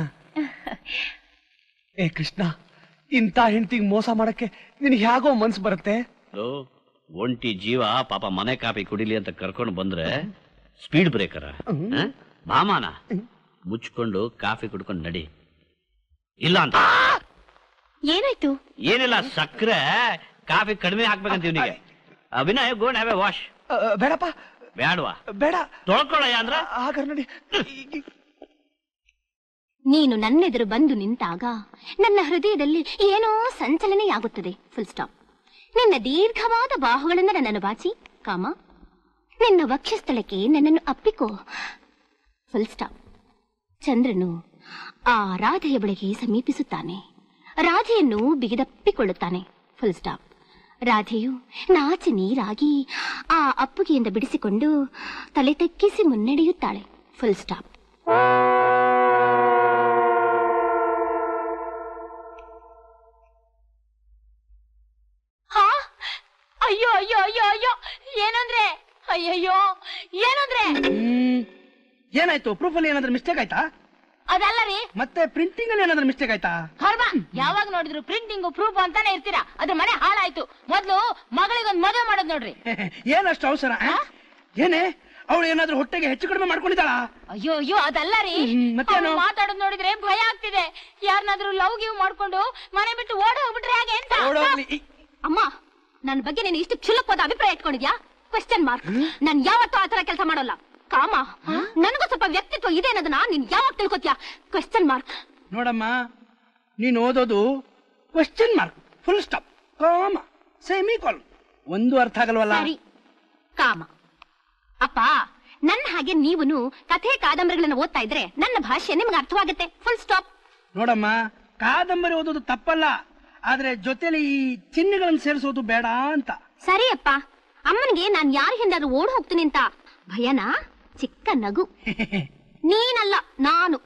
S4: ಏ ಕೃಷ್ಣ, ಇಂತ ಹೆಂಡತಿಗೆ ಮೋಸ ಮಾಡಕ್ಕೆ ನಿನ್ ಹೇಗೋ ಮನ್ಸು ಬರುತ್ತೆ?
S1: ಒಂಟಿ ಜೀವ ಪಾಪ ಮನೆ ಕಾಫಿ ಕುಡಿಲಿ ಅಂತ ಕರ್ಕೊಂಡು ಬಂದ್ರೆ ಸ್ಪೀಡ್ ಬ್ರೇಕರ ಭಾಮಾನ ಮುಚ್ಕೊಂಡು ಕಾಫಿ ಕುಡ್ಕೊಂಡು ನಡಿ. ಇಲ್ಲ ಅಂತ.
S2: ಏನಾಯ್ತು?
S1: ಏನಿಲ್ಲ, ಸಕ್ಕರೆ ಕಾಫಿ ಕಡಿಮೆ ಹಾಕ್ಬೇಕಂತ ಇವನಿಗೆ. Vinay, go have a wash.
S4: ಬೇಡಪ್ಪ.
S1: ಬೇಡವಾ?
S4: ಬೇಡ.
S1: ತೊಳ್ಕೊಳ್ಳಯ್ಯ ಅಂದ್ರ.
S4: ಹಾಗಾದ್ರೆ ನೋಡಿ.
S2: ನೀನು ನನ್ನೆದುರು ಬಂದು ನಿಂತಾಗ ನನ್ನ ಹೃದಯದಲ್ಲಿ ಏನೋ ಸಂಚಲನೆಯಾಗುತ್ತದೆ. Full stop. ನಿನ್ನ ದೀರ್ಘವಾದ ಬಾಹುಗಳನ್ನು ನನ್ನನ್ನು ಬಾಚಿ ಕಾಮ, ನಿನ್ನ ವಕ್ಷಸ್ಥಳಕ್ಕೆ ನನ್ನನ್ನು ಅಪ್ಪಿಕೋ. Full stop. ಚಂದ್ರನು ಆ ರಾಧೆಯ ಬಳಿಗೆ ಸಮೀಪಿಸುತ್ತಾನೆ, ರಾಧೆಯನ್ನು ಬಿಗಿದಪ್ಪಿಕೊಳ್ಳುತ್ತಾನೆ. Full stop. ರಾಧೆಯು ನಾಚಿ ನೀರಾಗಿ ಆ ಅಪ್ಪುಗೆಯಿಂದ ಬಿಡಿಸಿಕೊಂಡು ತಲೆ ತಗ್ಗಿಸಿ ಮುನ್ನಡೆಯುತ್ತಾಳೆ. Full stop.
S5: ಅಯ್ಯೋ ಅಯ್ಯೋ ಅಯ್ಯೋ ಅಯ್ಯೋ ಏನಂದ್ರೆ ಅಯ್ಯಯ್ಯೋ ಏನಂದ್ರೆ
S4: ಏನಾಯ್ತು? ಪ್ರೂಫ್ ಅಲ್ಲಿ ಏನಾದ್ರೂ ಮಿಸ್ಟೇಕ್ ಆಯ್ತಾ?
S5: ಅದಲ್ಲ ರೀ,
S4: ಮತ್ತೆ ಪ್ರಿಂಟಿಂಗ್ ಅಲ್ಲಿ ಏನಾದ್ರೂ ಮಿಸ್ಟೇಕ್ ಆಯ್ತಾ?
S5: ಹರ್ಬ ಯಾವಾಗ ನೋಡಿದ್ರು ಪ್ರಿಂಟಿಂಗ್ ಪ್ರೂಫ್ ಅಂತಾನೆ ಇರ್ತೀರಾ. ಅದ್ರ ಮನೆ ಹಾಳಾಯ್ತು. ಮೊದ್ಲು ಮಗಳಿಗೊಂದ್ ಮದುವೆ ಮಾಡೋದ್ ನೋಡ್ರಿ.
S4: ಏನಷ್ಟು ಅವಸರ? ಏನೇ ಅವಳು ಏನಾದ್ರೂ ಹೊಟ್ಟೆಗೆ ಹೆಚ್ಚು ಕಡಿಮೆ ಮಾಡ್ಕೊಂಡಿದ್ದಾಳ?
S5: ಅಯ್ಯೋ ಅಯ್ಯೋ ಅದಲ್ಲ ರೀ, ಮಾತಾಡೋದ್ ನೋಡಿದ್ರೆ ಭಯ ಆಗ್ತಿದೆ. ಯಾರನ್ನಾದ್ರೂ ಲವ್ ಗಿವ್ ಮಾಡ್ಕೊಂಡು ಮನೆ ಬಿಟ್ಟು ಓಡ ಹೋಗ್ಬಿಟ್ರೆ ಹೇಗೆ ಅಂತ.
S2: ಅಮ್ಮ, ನನ್ನ ಬಗ್ಗೆ ನೀನು ಇಷ್ಟು ಕ್ಷುಲ್ಲಕವಾದ ಅಭಿಪ್ರಾಯ ಇಟ್ಕೊಂಡಿದ್ಯಾ? Question mark. ನಾನ್ ಯಾವತ್ತೂ ಆತರ ಕೆಲಸ ಮಾಡೋಲ್ಲ. ಕಾಮ, ನನಗೂ ಸ್ವಲ್ಪ ವ್ಯಕ್ತಿತ್ವ ಇದೆ ಅನ್ನೋದನ್ನ ನೀನ್ ಯಾವಾಗ ತಿಳ್ಕೊತ್ಯಾ? Question mark.
S4: ನೋಡಮ್ಮ, ನೀನು ಓದೋದು question mark, full stop, comma, semicolon. ಒಂದು ಅರ್ಥ ಆಗಲ್ವಲ್ಲ?
S2: ಸರಿ, ಕಾಮ. ಅಪ್ಪ, ನನ್ನ ಹಾಗೆ ನೀವುನು ಕಥೆ ಕಾದಂಬರಿಗಳನ್ನ ಓದ್ತಾ ಇದ್ರೆ ನನ್ನ ಭಾಷೆ ನಿಮ್ಗೆ ಅರ್ಥವಾಗುತ್ತೆ. Full stop.
S4: ನೋಡಮ್ಮ, ಕಾದಂಬರಿ ಓದೋದು ತಪ್ಪಲ್ಲ, ಆದ್ರೆ ಜೊತೆಲಿ ಈ ಚಿಹ್ನೆಗಳನ್ನು ಸೇರಿಸೋದು ಬೇಡ ಅಂತ.
S2: ಸರಿ ಅಪ್ಪ. ಅಮ್ಮನಿಗೆ ನಾನ್ ಯಾರ ಹಿಂದಾದ್ರೂ ಓಡ್ ಹೋಗ್ತೀನಿ ಅಂತ ಭಯನಾ? ಚಿಕ್ಕ ನಗು. ನೀನಲ್ಲ, ನಾನು.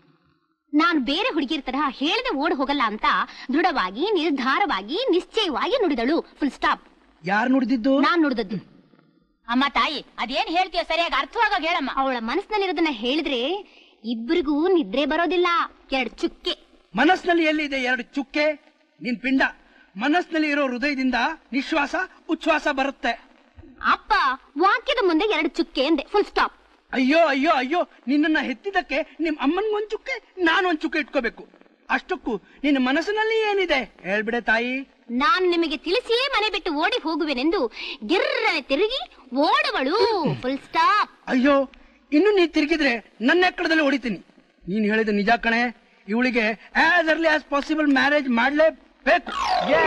S2: ನಾನು ಬೇರೆ ಹುಡುಗಿರ ತರಹ ಹೇಳದೆ ಓಡ್ ಹೋಗಲ್ಲ ಅಂತ ದೃಢವಾಗಿ, ನಿರ್ಧಾರವಾಗಿ, ನಿಶ್ಚಯವಾಗಿ ನುಡಿದಳು. Full stop.
S4: ಯಾರು ನುಡಿದಿದ್ದು?
S2: ನಾನ್ ನುಡಿದದ್ದು.
S5: ಅಮ್ಮ ತಾಯಿ, ಅದೇನ್ ಹೇಳ್ತೀಯ ಸರಿಯಾಗಿ ಅರ್ಥವಾಗ ಹೇಳಮ್ಮ.
S2: ಅವಳ ಮನಸ್ಸಿನಲ್ಲಿರೋದನ್ನ ಹೇಳಿದ್ರೆ ಇಬ್ಬರಿಗೂ ನಿದ್ರೆ ಬರೋದಿಲ್ಲ. ಎರಡು ಚುಕ್ಕೆ.
S4: ಮನಸ್ಸಿನಲ್ಲಿ ಎಲ್ಲಿದೆ ಎರಡು ಚುಕ್ಕೆ? ನಿನ್ ಪಿಂಡ. ಮನಸ್ಸಿನಲ್ಲಿ ಇರೋ ಹೃದಯದಿಂದ ನಿಶ್ವಾಸ ಉಚ್ಛ್ವಾಸ ಬರುತ್ತೆ.
S2: ಅಪ್ಪ, ವಾಕ್ಯದ ಮುಂದೆ ಎರಡು ಚುಕ್ಕೆ ಅಂದೆ. Full stop.
S4: ಅಯ್ಯೋ ಅಯ್ಯೋ ಅಯ್ಯೋ, ನಿನ್ನನ್ನ ಹೆತ್ತಿದಕ್ಕೆ ನಿಮ್ ಅಮ್ಮನ್ಗೊಂದ್ ಚುಕ್ಕೆ, ನಾನೊಂದ್ ಚುಕ್ಕೆ ಇಟ್ಕೋಬೇಕು. ಅಷ್ಟಕ್ಕೂ ನಿನ್ನ ಮನಸ್ಸಿನಲ್ಲಿ ಏನಿದೆ ಹೇಳ್ಬಿಡೆ ತಾಯಿ.
S2: ನಾನು ನಿಮಗೆ ತಿಳಿಸಿಯೇ ಮನೆ ಬಿಟ್ಟು ಓಡಿ ಹೋಗುವೆನೆಂದು ಗಿರ್ರನೆ ತಿರುಗಿ ಓಡುವಳು. Full stop.
S4: ಅಯ್ಯೋ, ಇನ್ನು ನೀ ತಿರುಗಿದ್ರೆ ನನ್ನ ಎಕ್ಕಡದಲ್ಲಿ ಹೊಡಿತೀನಿ. ನೀನ್ ಹೇಳಿದ ನಿಜ ಕಣೆ. ಇವಳಿಗೆ as early as possible marriage ಮಾಡ್ಲೇಬೇಕು.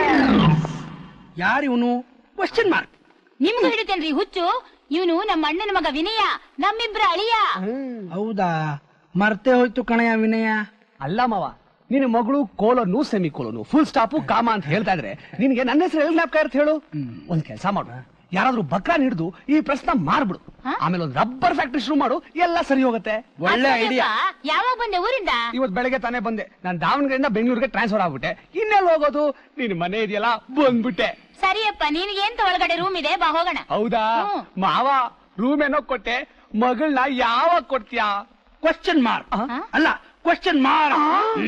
S4: ಯಾರಿವನು? Question mark.
S5: ನಿಮ್ಗೂ ಹಿಡಿತೇನ್ರಿ ಹುಚ್ಚು? ಇವನು ನಮ್ಮ ಅಣ್ಣನ ಮಗ ವಿನಯ, ನಮ್ಮಿಬ್ರ ಅಳಿಯ.
S4: ಹೌದಾ? ಮರ್ತೆ ಹೋಯ್ತು ಕಣಯ್ಯ ವಿನಯ.
S6: ಅಲ್ಲ ಮಾವ, ನಿನ್ನ ಮಗಳು colon semicolon full stop comma ಅಂತ ಹೇಳ್ತಾ ಇದ್ರೆ ನಿನ್ಗೆ ನನ್ನ ಹೆಸರು ಎಲ್ಲಿ ಜ್ಞಾಪಕ ಇರುತ್ತೆ ಹೇಳು? ಒಂದ್ ಕೆಲಸ ಮಾಡು, ಯಾರಾದ್ರೂ ಬಕ್ರಾನ್ ಹಿಡಿದು ಈ ಪ್ರಶ್ನೆ ಮಾರ್ಬಿಡು. ಆಮೇಲೆ ಒಂದು ರಬ್ಬರ್ ಫ್ಯಾಕ್ಟ್ರಿ ಶುರು ಮಾಡು, ಎಲ್ಲ ಸರಿ ಹೋಗುತ್ತೆ.
S4: ಒಳ್ಳೆ ಐಡಿಯಾ.
S5: ಯಾವಾಗ ಬಂದೆ ಊರಿಂದ?
S6: ಇವತ್ ಬೆಳಗ್ಗೆ ತಾನೇ ಬಂದೆ. ನಾನು ದಾವಣಗೆರೆಯಿಂದ ಬೆಂಗಳೂರಿಗೆ ಟ್ರಾನ್ಸ್ಫರ್ ಆಗ್ಬಿಟ್ಟೆ. ಇನ್ನೆಲ್ಲ ಹೋಗೋದು? ನಿನ್ ಮನೆ ಇದೆಯಲ್ಲ, ಬಂದ್ಬಿಟ್ಟೆ.
S5: ಸರಿಯಪ್ಪ, ನಿನ್ಗೆ ಎಂತ ಒಳಗಡೆ ರೂಮ್ ಇದೆ, ಬಾ ಹೋಗೋಣ.
S6: ಹೌದಾ ಮಾವ? ರೂಮ್ ಏನೋ ಕೊಟ್ಟೆ, ಮಗಳನ್ನ ಯಾವಾಗ ಕೊಡ್ತೀಯಾ?
S4: ಕ್ವೆಶ್ಚನ್ ಮಾರ್ಕ್ ಅಲ್ಲ, ಕ್ವೆಶ್ಚನ್ ಮಾರ್ಕ್.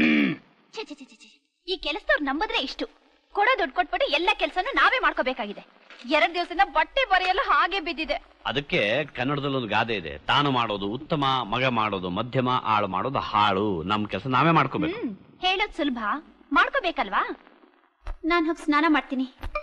S2: ಈ ಕೆಲಸದವ್ರು ನಂಬುದ್ರೆ ಇಷ್ಟು ಕೊಡೋ ದುಡ್ಡು ಕೊಟ್ಬಿಟ್ಟು ಎಲ್ಲ ಕೆಲಸನೂ ನಾವೇ ಮಾಡ್ಕೋಬೇಕಾಗಿದೆ. ಎರಡ್ ದಿವಸದಿಂದ ಬಟ್ಟೆ ಬರೆಯಲ್ಲ ಹಾಗೆ ಬಿದ್ದಿದೆ.
S1: ಅದಕ್ಕೆ ಕನ್ನಡದಲ್ಲಿ ಒಂದು ಗಾದೆ ಇದೆ, ತಾನು ಮಾಡೋದು ಉತ್ತಮ, ಮಗ ಮಾಡೋದು ಮಧ್ಯಮ, ಆಳು ಮಾಡೋದು ಹಾಳು. ನಮ್ ಕೆಲಸ ನಾವೇ ಮಾಡ್ಕೋಬೇಕು.
S2: ಹೇಳೋದ್ ಸುಲಭ, ಮಾಡ್ಕೋಬೇಕಲ್ವಾ? ನಾನ್ ಹೋಗಿ ಸ್ನಾನ ಮಾಡ್ತೀನಿ.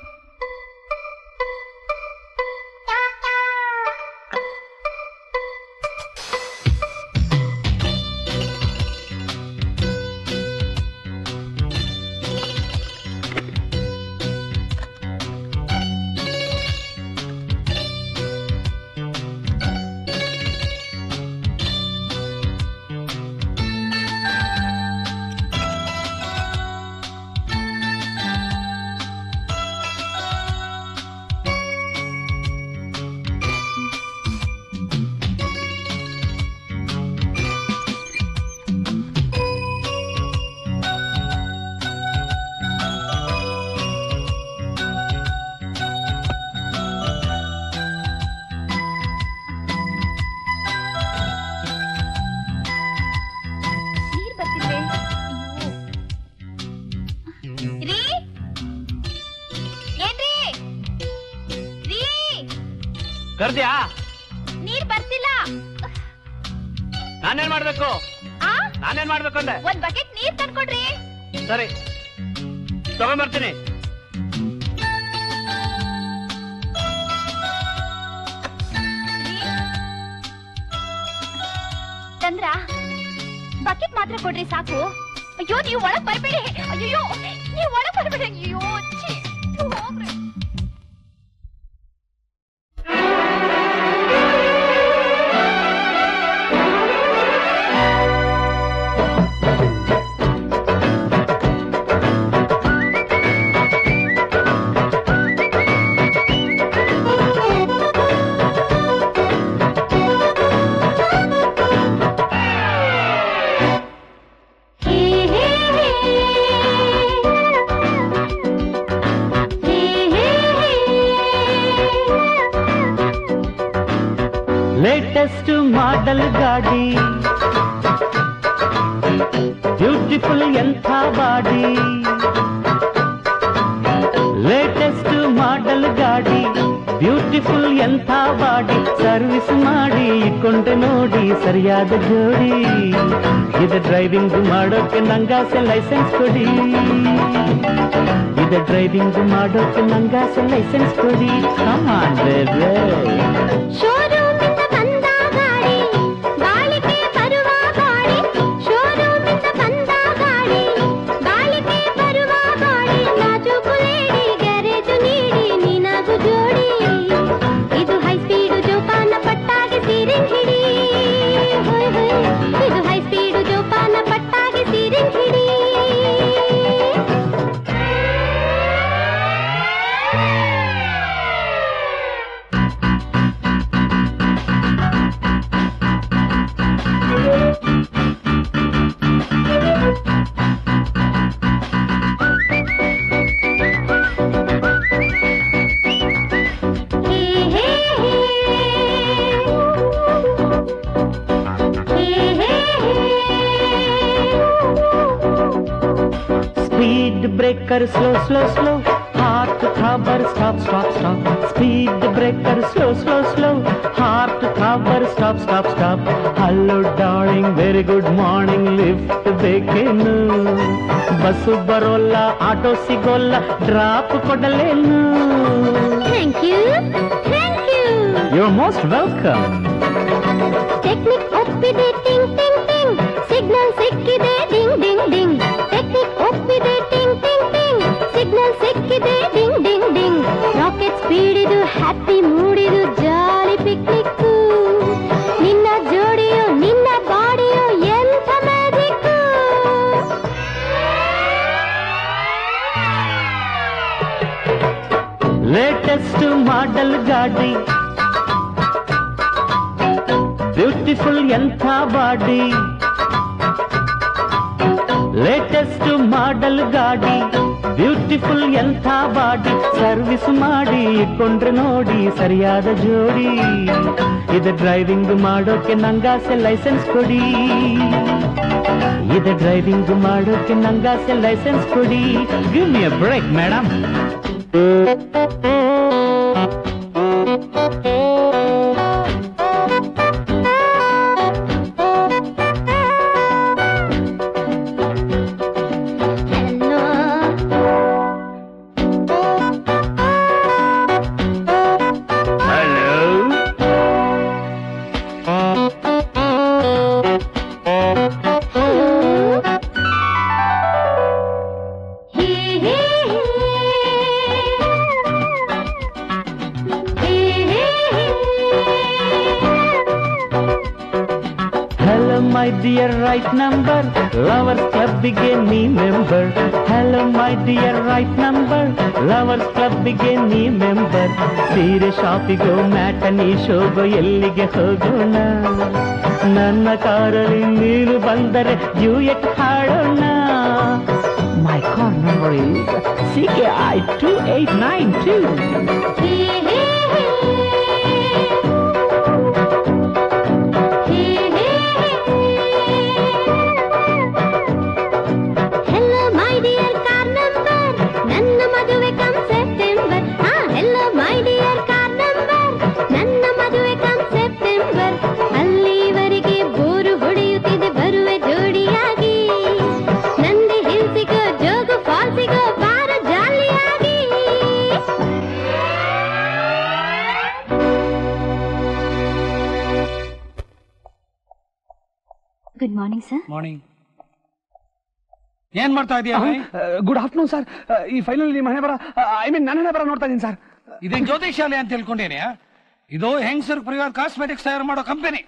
S1: ಕರ್ದ್ಯಾ?
S2: ನೀರ್ ಬರ್ತಿಲ್ಲ.
S1: ನಾನೇನ್ ಮಾಡ್ಬೇಕು? ನಾನೇನ್ ಮಾಡ್ಬೇಕು ಅಂದೆ?
S2: ಒಂದ್ ಬಕೆಟ್ ನೀರ್ ತಂದ್ಕೊಡ್ರಿ.
S1: ಸರಿ, ತಗೊಂಡ್ಬರ್ತೀನಿ.
S2: ಚಂದ್ರ, ಬಕೆಟ್ ಮಾತ್ರ ಕೊಡ್ರಿ ಸಾಕು. ಅಯ್ಯೋ, ನೀವು ಒಳಗ್ ಬರ್ಬೇಡಿ. ಅಯ್ಯೋ, ನೀವು ಒಳಗ್ ಬರ್ಬೇಡಿ. ಅಯ್ಯೋ, ಹೋಗ್ರಿ.
S7: ಲೇಟೆಸ್ಟ್ ಮಾಡೆಲ್ ಗಾಡಿ ಬ್ಯೂಟಿಫುಲ್ ಎಂಥ ಬಾಡಿ ಲೇಟೆಸ್ಟ್ ಮಾಡೆಲ್ ಗಾಡಿ ಬ್ಯೂಟಿಫುಲ್ ಎಂಥ ಬಾಡಿ ಸರ್ವಿಸ್ ಮಾಡಿ ಇಟ್ಕೊಂಡ್ರೆ ನೋಡಿ ಸರಿಯಾದ ಜೋಡಿ ಇದು ಡ್ರೈವಿಂಗ್ ಮಾಡೋಕೆ ನಂಗಾಸೆ ಲೈಸೆನ್ಸ್ ಕೊಡಿ ಇದು ಡ್ರೈವಿಂಗ್ ಮಾಡೋಕೆ ನಂಗಾಸೆ ಲೈಸೆನ್ಸ್ ಕೊಡಿ ಕಮ್ ಆನ್ ಬೇಬಿ
S2: ಶೋರೂಮಿಂದ ಬಂದ ಗಾಡಿ ಬಾಳಿಕೆ ಬರುವ ಗಾಡಿ ಶೋರೂಮಿಂದ ಬಂದ ಗಾಡಿ ಬಾಳಿಕೆ ಬರುವ ಗಾಡಿ ನಾಜೂಕು ಲೇಡಿ ಗ್ಯಾರೇಜು ನೀಡಿ ನೀನಾಗು ಜೋಡಿ ಇದು ಹೈ ಸ್ಪೀಡು ಜೋಪಾನ ಪಟ್ಟಾಗಿ ಸೀರೆಂಗ್ ಹಿಡಿ ಹೋಯ್ ಹೋಯ್ ಇದು ಹೈ ಸ್ಪೀಡು ಜೋಪಾನ ಪಟ್ಟಾಗಿ ಸೀರೆಂಗ್ ಹಿಡಿ
S7: breaker slow slow slow heart throbber stop stop stop speed breaker slow slow slow heart throbber stop stop stop hello darling very good morning lift ಬೇಕೇನು ಬಸ್ಸು ಬರೋಲ್ಲ ಆಟೋ ಸಿಗೋಲ್ಲ ಡ್ರಾಪ್ ಕೊಡಲೇನು
S2: thank you thank you
S7: you are most welcome
S2: technique ಒಪ್ಪಿದೆ ಟಿಂಗ್ ಟಿಂಗ್ ಟಿಂಗ್ signal ಸಿಕ್ಕಿದೆ ಡಿಂಗ್ ಡಿಂಗ್ ಡಿಂಗ್ ಟೆಕ್ನಿಕ್ ಒಪ್ಪಿದೆ ಟಿಂಗ್ ಟಿಂಗ್ ಟಿಂಗ್ ಸಿಗ್ನಲ್ ಸಿಕ್ಕಿದೆ ಡಿಂಗ್ ಡಿಂಗ್ ಡಿಂಗ್ ರಾಕೆಟ್ ಸ್ಪೀಡ್ ಇದು ಹ್ಯಾಪಿ ಮೂಡ್ ಇದು ಜಾಲಿ ಪಿಕ್ನಿಕ್ ನಿನ್ನ ಜೋಡಿಯೋ ನಿನ್ನ ಬಾಡಿಯೋ ಎಂಥ ಮ್ಯಾಜಿಕ್
S7: ಲೇಟೆಸ್ಟ್ ಮಾಡೆಲ್ ಗಾಡಿ ಬ್ಯೂಟಿಫುಲ್ ಎಂಥ ಬಾಡಿ ಲೇಟೆಸ್ಟ್ ಮಾಡೆಲ್ ಗಾಡಿ ಬ್ಯೂಟಿಫುಲ್ ಎಂಥ ಬಾಡಿ ಸರ್ವಿಸ್ ಮಾಡಿ ಇಟ್ಕೊಂಡ್ರೆ ನೋಡಿ ಸರಿಯಾದ ಜೋಡಿ ಇದು ಡ್ರೈವಿಂಗ್ ಮಾಡೋಕೆ ನಂಗಾಸೆ ಲೈಸೆನ್ಸ್ ಕೊಡಿ ಇದು ಡ್ರೈವಿಂಗ್ ಮಾಡೋಕೆ ನಂಗಾಸೆ ಲೈಸೆನ್ಸ್ ಕೊಡಿ give me a break madam my dear right number lovers club ಗೆ ನೀ member hello my dear right number lovers club ಗೆ ನೀ ಮೆಂಬರ್ ಸೀರೆ ಶಾಪಿಗೋ ಮ್ಯಾಟನಿ ಶೋಗೋ ಎಲ್ಲಿಗೆ ಹೋಗೋಣ ನನ್ನ ಕಾರಲ್ಲಿ ನೀನು ಬಂದರೆ ಡ್ಯೂಯೆಟ್ ಹಾಡೋಣ my car number is C K I two eight nine two
S2: good morning sir
S4: morning ಏನ್ ಮಾಡ್ತಾ ಇದೀಯ
S6: ಗುಡ್ ಆಫ್ಟರ್ನೂನ್ ಸರ್ ಈ ಫೈನಲ್ ನಿಮ್ಮ ಹಣೆ ಬರ ಐ ಮೀನ್ ನನ್ನ ಹಣೆ ಬರ ನೋಡ್ತಾ ಇದೀನಿ ಸರ್
S4: ಇದೇ ಜ್ಯೋತಿಷಾಲೆ ಅಂತ ತಿಳ್ಕೊಂಡೇನೆ ಇದು ಹೆಂಗಸರ್ ಪ್ರಿಯರ್ ಕಾಸ್ಮೆಟಿಕ್ಸ್ ತಯಾರು ಮಾಡೋ ಕಂಪನಿ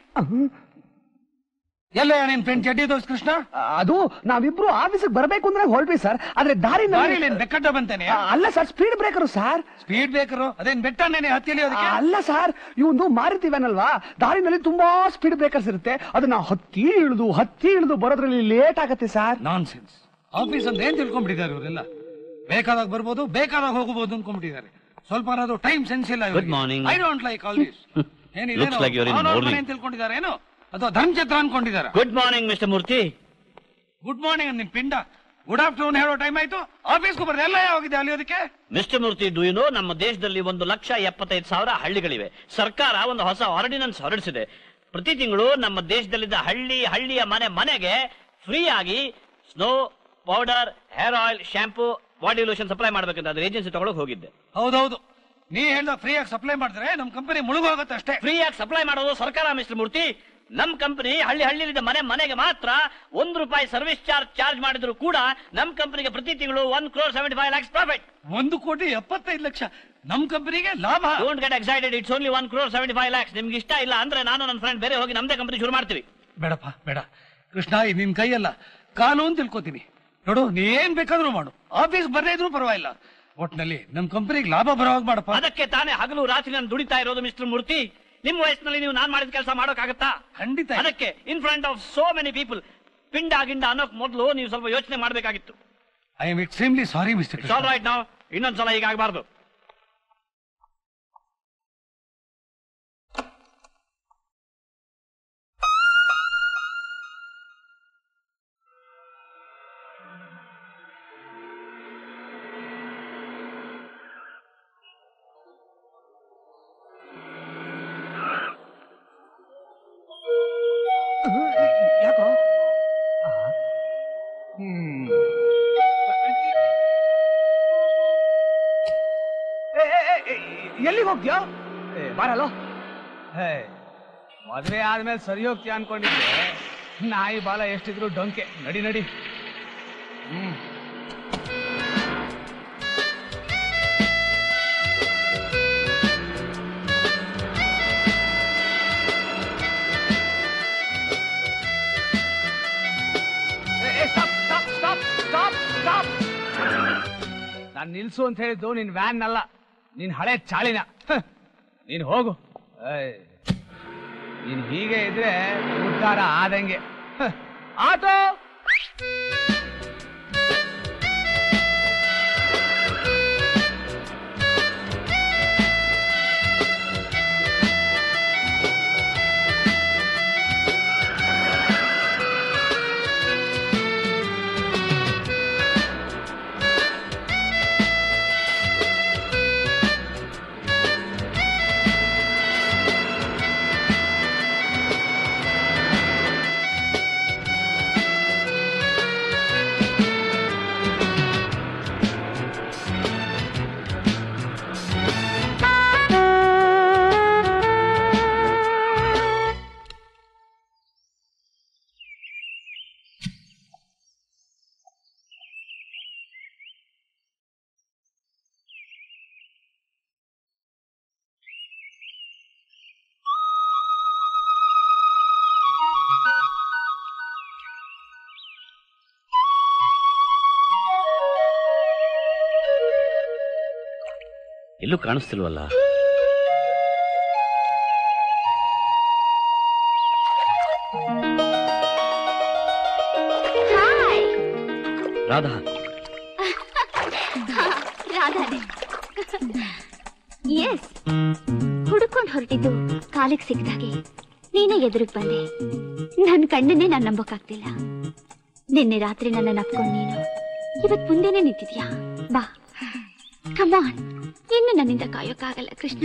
S4: ಎಲ್ಲ ನಿನ್ ಫ್ರೆಂಡ್ ಚಡ್ಡಿ ದೋಸ್ ಕೃಷ್ಣ
S6: ಅದು ನಾವಿಬ್ರು ಆಫೀಸಿಗೆ ಬರಬೇಕು ಅಂದ್ರೆ ಹೊರಟ್ವಿ ಸರ್ ಆದ್ರೆ ದಾರಿ
S4: ಬೆಕ್ಕಟ್ಟ ಬಂತೇನೆ
S6: ಅಲ್ಲ sir speed breaker sir
S4: speed breaker ಅದೇನ್ ಬೆಟ್ಟನೇನೆ ಹತ್ತಿಲಿ
S6: ಅಲ್ಲ ಸರ್ ಇವೊಂದು ಮಾರುತಿ ವ್ಯಾನ್ ಅಲ್ವಾ ದಾರಿನಲ್ಲಿ ತುಂಬಾ ಸ್ಪೀಡ್ ಬ್ರೇಕರ್ಸ್ ಇರುತ್ತೆ ಅದನ್ನ ಹತ್ತಿ ಇಳಿದು ಹತ್ತಿ ಇಳಿದು ಬರೋದ್ರಲ್ಲಿ ಲೇಟ್ ಆಗತ್ತೆ ಸರ್
S4: ನಾನ್ ಸೆನ್ಸ್ ಆಫೀಸ್ ಅಂದ್ರೆ ಏನ್ ತಿಳ್ಕೊಂಡ್ಬಿಟ್ಟಿದ್ದಾರೆ ಇವರೆಲ್ಲ ಬೇಕಾದಾಗ ಬರ್ಬೋದು ಬೇಕಾದಾಗ ಹೋಗಬಹುದು ಅನ್ಕೊಂಡ್ಬಿಟ್ಟಿದ್ದಾರೆ ಸ್ವಲ್ಪ ಟೈಮ್ ಸೆನ್ಸ್ ಇಲ್ಲ
S1: good morning
S4: I don't like all this
S1: Looks like you're in mourning.
S4: ತಿಳ್ಕೊಂಡಿದ್ದಾರೆ ಏನು ಅಥವಾ ಧರ್ಮಛತ್ರ ಅನ್ಕೊಂಡಿದ್ದಾರೆ.
S1: Good morning mister Murthy.
S4: Good morning ನಿಮ್ ಪಿಂಡ. ಗುಡ್ ಆಫ್ಟರ್ನೂನ್ ಹೇಳೋ ಟೈಮ್ ಆಯ್ತು. ಆಫೀಸ್ಗೂ ಬರ್ದೆ ಎಲ್ಲ ಯಾವಾಗಿದೆ ಅಲ್ಲಿಯೋದಕ್ಕೆ.
S1: Mister Murthy, do you know ನಮ್ಮ ದೇಶದಲ್ಲಿ ಒಂದು ಲಕ್ಷ ಎಪ್ಪತ್ತೈದು ಸಾವಿರ ಹಳ್ಳಿಗಳಿವೆ. ಸರ್ಕಾರ ಒಂದು ಹೊಸ ಆರ್ಡಿನೆನ್ಸ್ ಹೊರಡಿಸಿದೆ. ಪ್ರತಿ ತಿಂಗಳು ನಮ್ಮ ದೇಶದಲ್ಲಿದ್ದ ಹಳ್ಳಿ ಹಳ್ಳಿಯ ಮನೆ ಮನೆಗೆ ಫ್ರೀ ಆಗಿ snow powder, hair oil, shampoo, body lotion supply ಮಾಡ್ಬೇಕಂತ ಅದ್ರ ಏಜೆನ್ಸಿ ತಗೊಳಕ್ ಹೋಗಿದ್ದೆ.
S4: ಹೌದೌದು, ನೀ ಹೇಳ್ದ ಫ್ರೀ ಆಗಿ ಸಪ್ಲೈ ಮಾಡಿದ್ರೆ ನಮ್ ಕಂಪನಿ ಮುಳುಗೋಗುತ್ತೆ ಅಷ್ಟೇ.
S1: ಫ್ರೀ ಆಗಿ ಸಪ್ಲೈ ಮಾಡೋದು ಸರ್ಕಾರ ಮಿಸ್ಟರ್ ಮೂರ್ತಿ. ನಮ್ ಕಂಪನಿ ಹಳ್ಳಿ ಹಳ್ಳಿಲಿದ್ದ ಮನೆ ಮನೆಗೆ ಮಾತ್ರ ಒಂದು ರೂಪಾಯಿ ಸರ್ವಿಸ್ ಚಾರ್ಜ್ ಚಾರ್ಜ್ ಮಾಡಿದ್ರು ಕೂಡ ನಮ್ ಕಂಪನಿಗೆ ಪ್ರತಿ ತಿಂಗಳು one crore seventy five lakhs profit.
S4: ಒಂದು ಕೋಟಿ ಎಪ್ಪತ್ತೈದು ಲಕ್ಷ ನಮ್ ಕಂಪನಿಗೆ ಲಾಭ.
S1: Don't get excited, it's only one crore seventy five lakhs. ನಿಮ್ಗೆ ಇಷ್ಟ ಇಲ್ಲ ಅಂದ್ರೆ ನಾನು ನನ್ನ ಫ್ರೆಂಡ್ ಬೇರೆ ಹೋಗಿ ನಮ್ದೇ ಕಂಪನಿ ಶುರು ಮಾಡ್ತೀವಿ.
S4: ಬೇಡಪ್ಪ ಬೇಡ ಕೃಷ್ಣ, ಇದು ನಿನ್ ಕೈಯಲ್ಲ, ಕಾನೂನು ತಿಳ್ಕೊತೀನಿ. ನೋಡು, ನೀ ಏನ್ ಬೇಕಾದ್ರೂ ಮಾಡು, ಆಫೀಸ್ ಬರ್ದೇ ಇದ್ರು ಪರವಾಗಿಲ್ಲ, ಒಟ್ನಲ್ಲಿ ನಮ್ ಕಂಪನಿಗೆ ಲಾಭ ಬರೋವಾಗ ಮಾಡಪ್ಪ.
S1: ಅದಕ್ಕೆ ತಾನೇ ಹಗಲು ರಾತ್ರಿ ನಾನು ದುಡಿತಾ ಇರೋದು ಮಿಸ್ಟರ್ ಮೂರ್ತಿ. ನಿಮ್ಮ ವಯಸ್ಸಿನಲ್ಲಿ ನೀವು ನಾನ್ ಮಾಡಿದ ಕೆಲಸ ಮಾಡೋಕ್ಕಾಗತ್ತಾ?
S4: ಖಂಡಿತ.
S1: ಅದಕ್ಕೆ in front of so many people ಪಿಂಡ ಗಿಂಡ ಅನ್ನೋಕ್ ಮೊದಲು ನೀವು ಸ್ವಲ್ಪ ಯೋಚನೆ ಮಾಡ್ಬೇಕಾಗಿತ್ತು.
S4: I am extremely sorry mister Krishna.
S1: All right, ನಾವು ಇನ್ನೊಂದ್ಸಲ ಹೀಗಾಗಬಾರ್ದು.
S6: ಯಾಕೋ ಎಲ್ಲಿಗೆ ಹೋಗ್ತೀಯಾ? ಬಾರಲ್ಲ. ಹೇ, ಮದ್ವೆ ಆದ್ಮೇಲೆ ಸರಿ ಹೋಗ್ತೀಯ ಅನ್ಕೊಂಡಿದ್ದೆ. ನಾಯಿ ಬಾಲ ಎಷ್ಟಿದ್ರು ಡೊಂಕೆ. ನಡಿ ನಡಿ. ಹ್ಮ್ ನಾನ್ ನಿಲ್ಸು ಅಂತ ಹೇಳಿದ್ದು ನಿನ್ ವ್ಯಾನ್ ಅಲ್ಲ, ನಿನ್ ಹಳೆ ಚಾಳಿನ. ನೀನ್ ಹೋಗು. ನೀನ್ ಹೀಗೆ ಇದ್ರೆ ಉದ್ಧಾರ ಆದಂಗೆ. ಆಟೋ
S1: ಎಲ್ಲೂ ಕಾಣಿಸ್ತಿಲ್ವಲ್ಲ. ರಾಧಾ.
S2: ರಾಧಾನೆ. ಎಸ್, ಹುಡುಕೊಂಡು ಹೊರಟಿದ್ದು ಕಾಲಿಗೆ ಸಿಕ್ಕಿದಾಗೆ ನೀನೇ ಎದುರಿಗೆ ಬಂದೆ. ನನ್ನ ಕಣ್ಣನ್ನೇ ನಾನು ನಂಬಕ್ಕಾಗ್ತಿಲ್ಲ. ನಿನ್ನೆ ರಾತ್ರಿ ನನ್ನ ನಪ್ಕೊಂಡು ನೀನು ಇವತ್ ಮುಂದೆನೆ ನಿಂತಿದ್ಯಾ. ಬಾ, ಕಮಾನ್. ಇನ್ನು ನನ್ನಿಂದ ಕಾಯೋಕ್ಕಾಗಲ್ಲ ಕೃಷ್ಣ.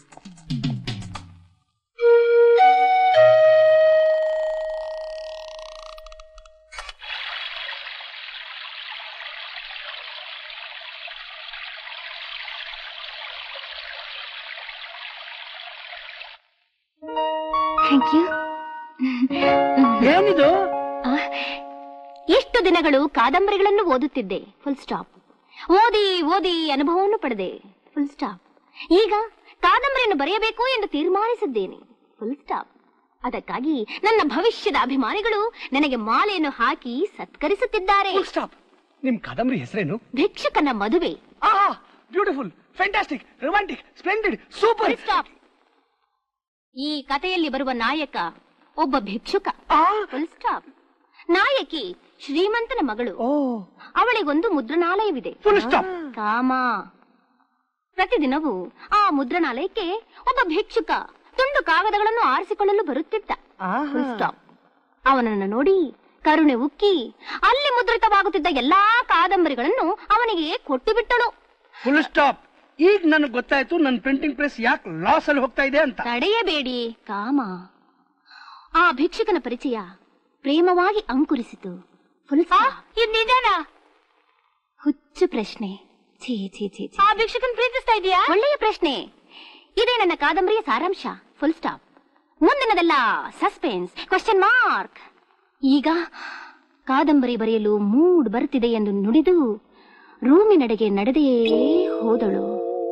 S2: Thank you.
S6: ಏನಿದು?
S2: ಎಷ್ಟು ದಿನಗಳು ಕಾದಂಬರಿಗಳನ್ನು ಓದುತ್ತಿದ್ದೆ, ಫುಲ್ ಸ್ಟಾಪ್. ಓದಿ ಓದಿ ಅನುಭವವನ್ನು ಪಡೆದೆ, ಫುಲ್ ಸ್ಟಾಪ್. ಈಗ ಕಾದಂಬರಿಯನ್ನು ಬರೆಯಬೇಕು ಎಂದು ತೀರ್ಮಾನಿಸಿದ್ದೇನೆ, ಫುಲ್ ಸ್ಟಾಪ್. ಅದಕ್ಕಾಗಿ ನನ್ನ ಭವಿಷ್ಯದ ಅಭಿಮಾನಿಗಳು ನನಗೆ ಮಾಲೆಯನ್ನು ಹಾಕಿ ಸತ್ಕರಿಸುತ್ತಿದ್ದಾರೆ.
S6: ನಿಮ್ ಕಾದಂಬರಿ ಹೆಸರೇನು?
S2: ಭಿಕ್ಷುಕನ ಮದುವೆ.
S6: Beautiful, fantastic, romantic, splendid, super.
S2: Stop. ಈ ಕಥೆಯಲ್ಲಿ ಬರುವ ನಾಯಕ ಒಬ್ಬ ಭಿಕ್ಷುಕ, ಫುಲ್ ಸ್ಟಾಪ್. ನಾಯಕಿ ಶ್ರೀಮಂತನ ಮಗಳು, ಅವಳಿಗೊಂದು ಮುದ್ರಣಾಲಯವಿದೆ,
S6: ಫುಲ್ ಸ್ಟಾಪ್.
S2: ಕಾಮ. ಪ್ರತಿದಿನವೂ ಆ ಮುದ್ರಣಾಲಯಕ್ಕೆ ಒಬ್ಬ ಭಿಕ್ಷುಕ ತುಂಡು ಕಾಗದಗಳನ್ನು ಆರಿಸಿಕೊಳ್ಳಲು ಬರುತ್ತಿದ್ದ. ಸ್ಟಾಪ್. ಅವನನ್ನು ನೋಡಿ ಕರುಣೆ ಉಕ್ಕಿ ಅಲ್ಲಿ ಮುದ್ರಿತವಾಗುತ್ತಿದ್ದ ಎಲ್ಲಾ ಕಾದಂಬರಿಗಳನ್ನು ಅವನಿಗೆ ಕೊಟ್ಟು ಬಿಟ್ಟಳು.
S8: Full stop. ಈಗ ನನಗೆ ಗೊತ್ತಾಯ್ತು ನನ್ನ ಪ್ರಿಂಟಿಂಗ್ ಪ್ರೆಸ್ ಯಾಕೆ ಲಾಸ್ ಅಲ್ಲಿ ಹೋಗ್ತಾ ಇದೆ ಅಂತ.
S2: ತಡೆಯಬೇಡಿ ಕಾಮ. ಆ ಭಿಕ್ಷುಕನ ಪರಿಚಯ ಪ್ರೇಮವಾಗಿ ಅಂಕುರಿಸಿತು. Full stop.
S5: ಇದು ನಿಜನಾ?
S2: ಹುಚ್ಚು ಪ್ರಶ್ನೆ. ಛೀ ಛೀ ಛೀ.
S5: ಆ ಭಿಕ್ಷುಕನ್ ಪ್ರೀತಿಸ್ತಾ ಇದೀಯಾ?
S2: ಒಳ್ಳೆಯ ಪ್ರಶ್ನೆ. ಇದೇ ನನ್ನ ಕಾದಂಬರಿಯ ಸಾರಾಂಶ. Full stop. ಮುಂದಿನದೆಲ್ಲ ಸಸ್ಪೆನ್ಸ್, ಕ್ವಶನ್ ಮಾರ್ಕ್. ಈಗ ಕಾದಂಬರಿ ಬರೆಯಲು ಮೂಡ್ ಬರ್ತಿದೆ ಎಂದು ನುಡಿದು ರೂಮಿನಡೆಗೆ ನಡೆದೇ ಹೋದಳು.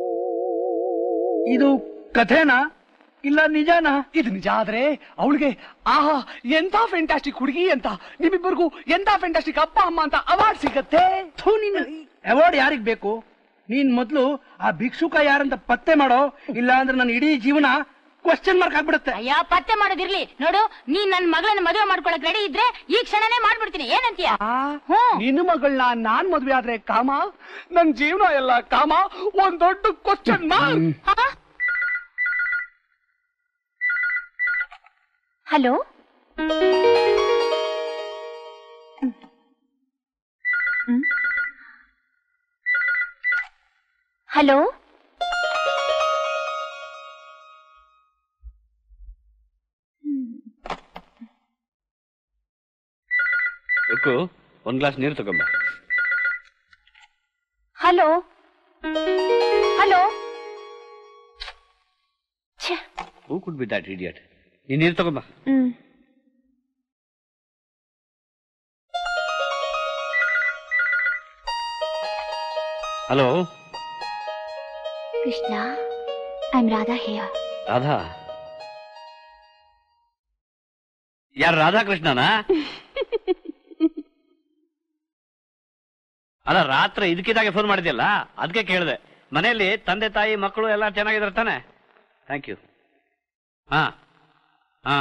S8: ಇದು ಕಥೆನಾ ಇಲ್ಲ ನಿಜಾನಾ?
S6: ಇದು ನಿಜ ಆದ್ರೆ ಅವಳಿಗೆ ಆಹಾ ಎಂತ ಫ್ಯಾಂಟಾಸ್ಟಿಕ್ ಹುಡುಗಿ ಅಂತ, ನಿಮ್ಮಿಬ್ಬರಿಗೂ ಎಂತ ಫ್ಯಾಂಟಾಸ್ಟಿಕ್ ಅಪ್ಪ ಅಮ್ಮ ಅಂತ ಅವಾರ್ಡ್ ಸಿಗತ್ತೆ.
S8: ಅವಾರ್ಡ್ ಯಾರಿಗ್ ಬೇಕು? ನೀನ್ ಮೊದ್ಲು ಆ ಭಿಕ್ಷುಕ ಯಾರಂತ ಪತ್ತೆ ಮಾಡೋ, ಇಲ್ಲ ಅಂದ್ರೆ ನನ್ನ ಇಡೀ ಜೀವನ ಕ್ವಶನ್ ಮಾರ್ಕ್ ಆಗ್ಬಿಡುತ್ತೆ.
S5: ಅಯ್ಯ, ಪತ್ತೆ ಮಾಡೋದಿರ್ಲಿ. ನೋಡು, ನೀನ್ ನನ್ ಮಗಳನ್ನ ಮದುವೆ ಮಾಡ್ಕೊಳಕ್ ರೆಡಿ ಇದ್ರೆ ಈ ಕ್ಷಣನೇ ಮಾಡ್ಬಿಡ್ತೀನಿ. ಏನಂತೀಯ?
S6: ನಿನ್ನ ಮಗಳನ್ನ ನಾನ್ ಮದ್ವೆ ಆದ್ರೆ ಕಾಮ, ನನ್ ಜೀವನ ಎಲ್ಲ ಕಾಮ, ಒಂದ್ ದೊಡ್ಡ ಕ್ವಶನ್ ಮಾರ್ಕ್.
S2: Hello, hello.
S1: ಒಂದ್ ಗ್ಲಾಸ್ ನೀರು ತಗೊಂಬ.
S2: Hello hello.
S1: Who could be that idiot. ನೀನ್ ನೀರು ತಗೊಂಬ.
S2: ಹ್ಮ್.
S1: Hello
S2: Krishna, I am Radha here.
S1: Radha? ಯಾರು ರಾಧಾಕೃಷ್ಣನಾ? ಅಲ್ಲ, ರಾತ್ರಿ ಇದಕ್ಕಿದ್ದಾಗೆ ಫೋನ್ ಮಾಡಿದ್ಯಲ್ಲ, ಅದಕ್ಕೆ ಕೇಳಿದೆ. ಮನೆಯಲ್ಲಿ ತಂದೆ ತಾಯಿ ಮಕ್ಕಳು ಎಲ್ಲ ಚೆನ್ನಾಗಿದ್ದಾರೆ ತಾನೆ? Thank you. ಹಾ ಹಾ.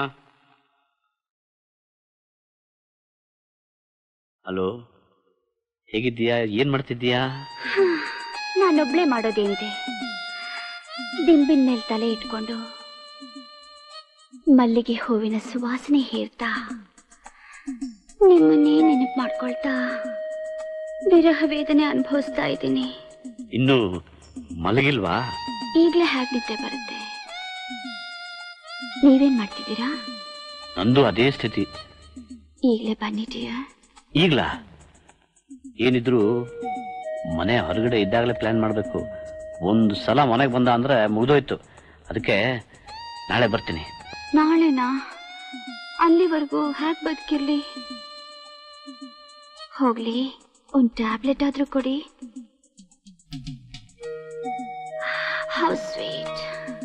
S1: ಹಲೋ, ಹೇಗಿದ್ದೀಯಾ? ಏನ್ ಮಾಡ್ತಿದ್ದೀಯಾ?
S2: ನಾನೊಬ್ಳೆ ಮಾಡೋದೇನಿದೆ, ದಿಂಬಿನ ಮೇಲೆ ತಲೆ ಇಟ್ಕೊಂಡು ಮಲ್ಲಿಗೆ ಹೂವಿನ ಸುವಾಸನೆ ಹೇರ್ತಾ ನಿಮ್ಮನ್ನೇ ನೆನಪು ಮಾಡ್ಕೊಳ್ತಾ ವಿರಹ ವೇದನೆ ಅನುಭವಿಸ್ತಾ ಇದ್ದೀನಿ.
S1: ಇನ್ನು ಮಲಗಿಲ್ವಾ?
S2: ಈಗ್ಲೇ ಹ್ಯಾಕ್ ನಿದ್ದೆ ಬರುತ್ತೆ. ನೀವೇನ್ ಮಾಡ್ತಿದ್ದೀರಾ?
S1: ನಂದು ಅದೇ ಸ್ಥಿತಿ.
S2: ಈಗ್ಲೇ ಬನ್ನಿದ್ದೀಯಾ?
S1: ಈಗ್ಲಾ? ಏನಿದ್ರು ಮನೆ ಹೊರಗಡೆ ಇದ್ದಾಗಲೇ ಪ್ಲಾನ್ ಮಾಡ್ಬೇಕು. ಒಂದು ಸಲ ಮನೆಗೆ ಬಂದ ಅಂದ್ರೆ ಮುಗಿದೋಯ್ತು. ಅದಕ್ಕೆ ನಾಳೆ ಬರ್ತೀನಿ.
S2: ನಾಳೆನಾ? ಅಲ್ಲಿವರೆಗೂ ಹ್ಯಾಕ್ ಬದುಕಿರ್ಲಿ? ಹೋಗ್ಲಿ, ಒಂದ್ ಟ್ಯಾಬ್ಲೆಟ್ ಆದ್ರೂ ಕೊಡಿ. How sweet.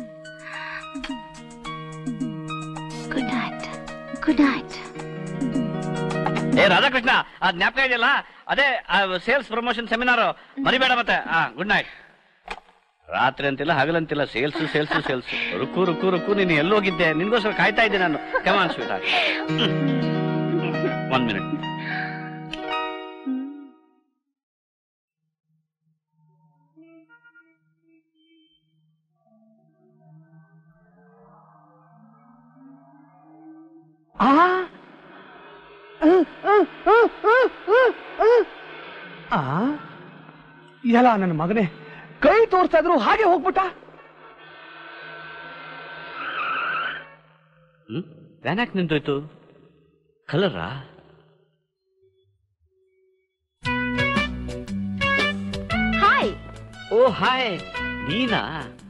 S2: Good night. Good night.
S1: ಏ ರಾಧಾಕೃಷ್ಣ, ಅದ್ ಜ್ಞಾಪಕ ಇದೆಯಲ್ಲ, ಅದೇ ಸೇಲ್ಸ್ ಪ್ರಮೋಷನ್ ಸೆಮಿನಾರ್, ಮರಿಬೇಡ ಮತ್ತೆ. ಹಾ, ಗುಡ್ ನೈಟ್. ರಾತ್ರಿ ಅಂತಿಲ್ಲ ಹಗಲಂತಿಲ್ಲ, sales sales sales. Rukku Rukku Rukku. ನೀನು ಎಲ್ಲೋಗಿದ್ದೆ? ನಿನ್ಗೋಸ್ಕರ ಕಾಯ್ತಾ ಇದ್ದೆ ನಾನು. ಕಮಾನ್ ಸ್ವೀಟ್ ಆಗಿ. One minute.
S6: ಎಲ್ಲ ನನ್ನ ಮಗನೇ, ಕೈ ತೋರ್ಸ್ತಾ ಇದ್ರು ಹಾಗೆ ಹೋಗ್ಬಿಟ್ಟ.
S1: ಹ್ಮ್ ವ್ಯಾನ್ ಯಾಕೆ ನಿಂತೋಯ್ತು? ಕಲರಾ?
S2: ಹಾಯ್.
S1: ಓ ಹಾಯ್, ನೀನಾ?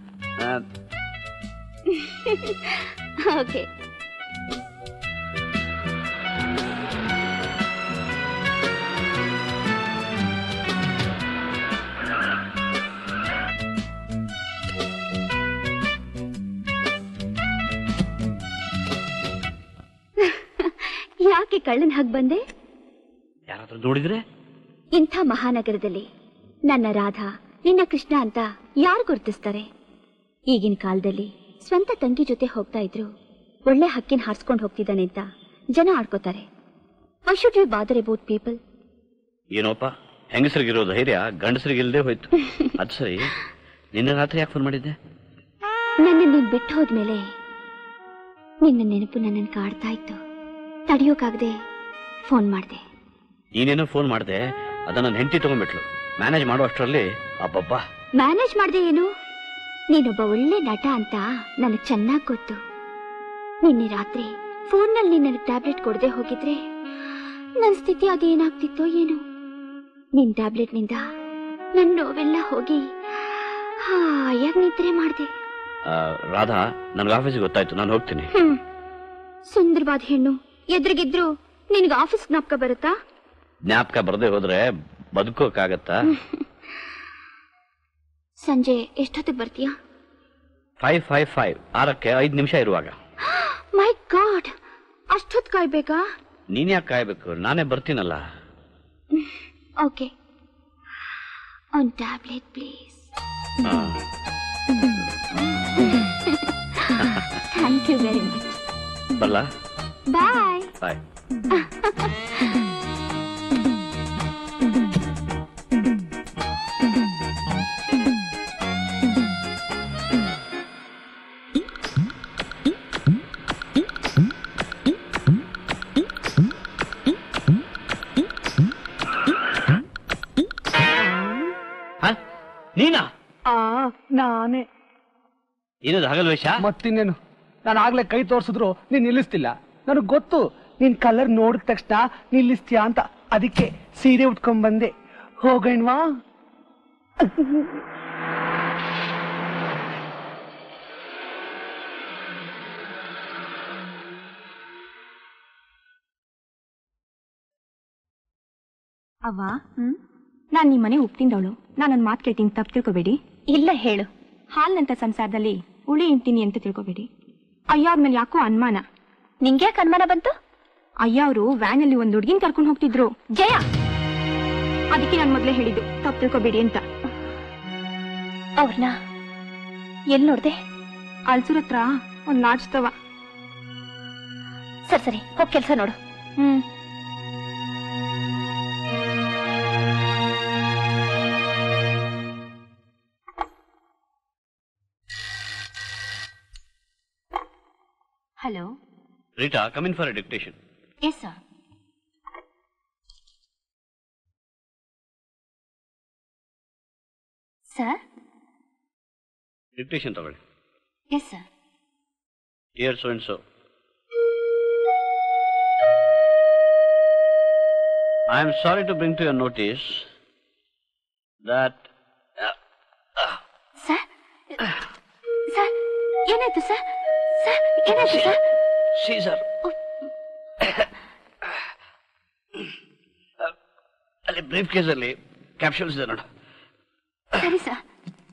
S2: ಓಕೆ. ಯಾಕೆ ಕಳ್ಳನ ಹಾಗೆ ಬಂದೆ?
S1: ಯಾರಾದ್ರೂ ನೋಡಿದ್ರೆ?
S2: ಇಂಥ ಮಹಾನಗರದಲ್ಲಿ ನನ್ನ ರಾಧಾ, ನಿನ್ನ ಕೃಷ್ಣ ಅಂತ ಯಾರು ಗುರುತಿಸ್ತಾರೆ? ಈಗಿನ ಕಾಲದಲ್ಲಿ ಸ್ವಂತ ತಂಗಿ ಜೊತೆ ಹೋಗ್ತಾ ಇದ್ರು ಒಳ್ಳೆ ಹಕ್ಕಿನ ಹಾರಿಸ್ಕೊಂಡು ಹೋಗ್ತಿದ್ದಾನೆ ಅಂತ ಜನ ಆಡ್ಕೋತಾರೆ. I should we bother about people.
S1: ಏನೋಪ್ಪ, ಹೆಂಗಸರಿಗಿರೋ ಧೈರ್ಯ ಗಂಡಸರಿಗಿಲ್ದೇ ಹೋಯ್ತು. ಅದ್ ಸರಿ, ನಿನ್ನ ರಾತ್ರಿ ಯಾಕೆ ಫೋನ್ ಮಾಡಿದ್ದೆ?
S2: ನನ್ನ ನೀನ್ ಬಿಟ್ಟು ಹೋದ್ಮೇಲೆ ನಿನ್ನ ನೆನಪು ನನ್ನನ್ನು ಕಾಡ್ತಾ ಇತ್ತು, ತಡೆಯೋಕಾಗದೆ ಫೋನ್ ಮಾಡಿದೆ.
S1: ನೀನೇನೋ ಫೋನ್ ಮಾಡಿದೆ, ಅದನ್ನ ನನ್ನ ಹೆಂಡತಿ ತಗೊಂಡ್ಬಿಟ್ಲು. ಮ್ಯಾನೇಜ್ ಮಾಡೋ ಅಷ್ಟರಲ್ಲಿ ಅಬ್ಬಬ್ಬ.
S2: ಮ್ಯಾನೇಜ್ ಮಾಡಿದೆ ಏನು? ನೀನೊಬ್ಬ ಒಳ್ಳೆ ನಟ ಅಂತ ನನಗೆ ಚೆನ್ನಾಗಿ ಗೊತ್ತು. ನಿನ್ನೆ ರಾತ್ರಿ ಫೋನ್ನಲ್ಲಿ ನಿನ್ನ ಟ್ಯಾಬ್ಲೆಟ್ ಕೊಡದೆ ಹೋಗಿದ್ರೆ ನನ್ನ ಸ್ಥಿತಿ ಅದೇನಾಗ್ತಿತ್ತೋ ಏನೋ. ನಿನ್ ಟ್ಯಾಬ್ಲೆಟ್ನಿಂದ ನನ್ನ ನೋವೆಲ್ಲ ಹೋಗಿ ಹಾಯಾಗಿ ನಿದ್ರೆ ಮಾಡಿದೆ.
S1: ರಾಧಾ, ನನಗೆ ಆಫೀಸ್ಗೆ ಗೊತ್ತಾಯ್ತು, ನಾನು ಹೋಗ್ತೀನಿ.
S2: ಹ್ಮ್ ಸುಂದರವಾದ ಹೆಣ್ಣು ಎದುರಿಗಿದ್ರು ನಿನ್ಗೆ ಆಫೀಸ್ ಜ್ಞಾಪಕ ಬರುತ್ತಾ?
S1: ಜ್ಞಾಪಕ ಬರದೆ ಹೋದ್ರೆ ಬದುಕೋಕಾಗತ್ತಾ?
S2: ಸಂಜೆ ಎಷ್ಟೊತ್ತಿಗೆ ಬರ್ತೀಯಾ?
S1: ಫೈವ್ ಫೈವ್ ಫೈವ್ ಆರಕ್ಕೆ ಐದು ನಿಮಿಷ ಇರುವಾಗ.
S2: ಮೈ ಗಾಡ್, ಅಷ್ಟೊತ್ತು ಕಾಯ್ಬೇಕಾ?
S1: ನೀನ್ ಯಾಕೆ ಕಾಯ್ಬೇಕು, ನಾನೇ ಬರ್ತೀನಲ್ಲ.
S2: ಓಕೆ, ಒಂದು tablet please. Thank you very much.
S1: ಬಲ್ಲ,
S2: ಬಾಯ್
S1: ಬಾಯ್. ನೀನಾ?
S6: ನಾನೇ.
S1: ಏನದು ಹಗಲ್ ವೇಷ?
S6: ಮತ್ತಿನ್ನೇನು, ನಾನು ಆಗ್ಲೇ ಕೈ ತೋರ್ಸಿದ್ರು ನೀನ್ ನಿಲ್ಲಿಸ್ತಿಲ್ಲ. ನನಗ್ ಗೊತ್ತು ನಿನ್ ಕಲರ್ ನೋಡಿದ ತಕ್ಷಣ ನಿಲ್ಲಿಸ್ತೀಯಾ ಅಂತ, ಅದಕ್ಕೆ ಸೀರೆ ಉಟ್ಕೊಂಡ್ ಬಂದೆ. ಹೋಗಣ್ವಾ?
S5: ಅವ್ವ, ನಾನ್ ನಿಮ್ ಮನೆ ಉಪ್ತಿಂದವಳು. ನಾನೊಂದ್ ಮಾತು ಕೇಳ್ತೀನಿ, ತಪ್ಪು ತಿಳ್ಕೊಬೇಡಿ.
S2: ಇಲ್ಲ, ಹೇಳು.
S5: ಹಾಲ್ನಂತ ಸಂಸಾರದಲ್ಲಿ ಉಳಿ ಇಂತೀನಿ ಅಂತ ತಿಳ್ಕೊಬೇಡಿ. ಅಯ್ಯ ಅವ್ರ ಮೇಲೆ ಯಾಕೋ ಅನುಮಾನ.
S2: ನಿಂಗ್ಯಾಕೆ ಅನುಮಾನ ಬಂತು?
S5: ಅಯ್ಯ ಅವರು ವ್ಯಾನ್ ಅಲ್ಲಿ ಒಂದ್ ಹುಡ್ಗಿನ್ ಕರ್ಕೊಂಡು ಹೋಗ್ತಿದ್ರು.
S2: ಜಯ,
S5: ಅದಕ್ಕೆ ನಾನ್ ಮೊದ್ಲೇ ಹೇಳಿದ್ದು ತಪ್ಪು ತಿಳ್ಕೊಬೇಡಿ ಅಂತ.
S2: ಅವ್ರನ್ನ ಎಲ್ ನೋಡ್ದೆ?
S5: ಅಲ್ಸೂರ್ ಹತ್ರ ಒಂದ್ ನಾಚ್ತವ.
S2: ಸರಿ ಸರಿ, ಹೋಗ್ ಕೆಲ್ಸ ನೋಡು.
S5: ಹ್ಮ್
S2: hello
S1: Rita, come in for a dictation.
S2: Yes sir. Sir,
S1: dictation ತಗೊಳ್ಳಿ.
S2: Yes sir.
S1: Dear so and so, I am sorry to bring to your notice that uh, uh,
S2: sir, sir ಏನಾಯ್ತು ಸರ್? ಸರ್ ಏನಾಯ್ತು sir?
S1: Caesar. ಅಲ್ಲಿ briefcase ಅಲ್ಲಿ capsules ಇದೆ ನೋಡು.
S2: ಸರಿ sir.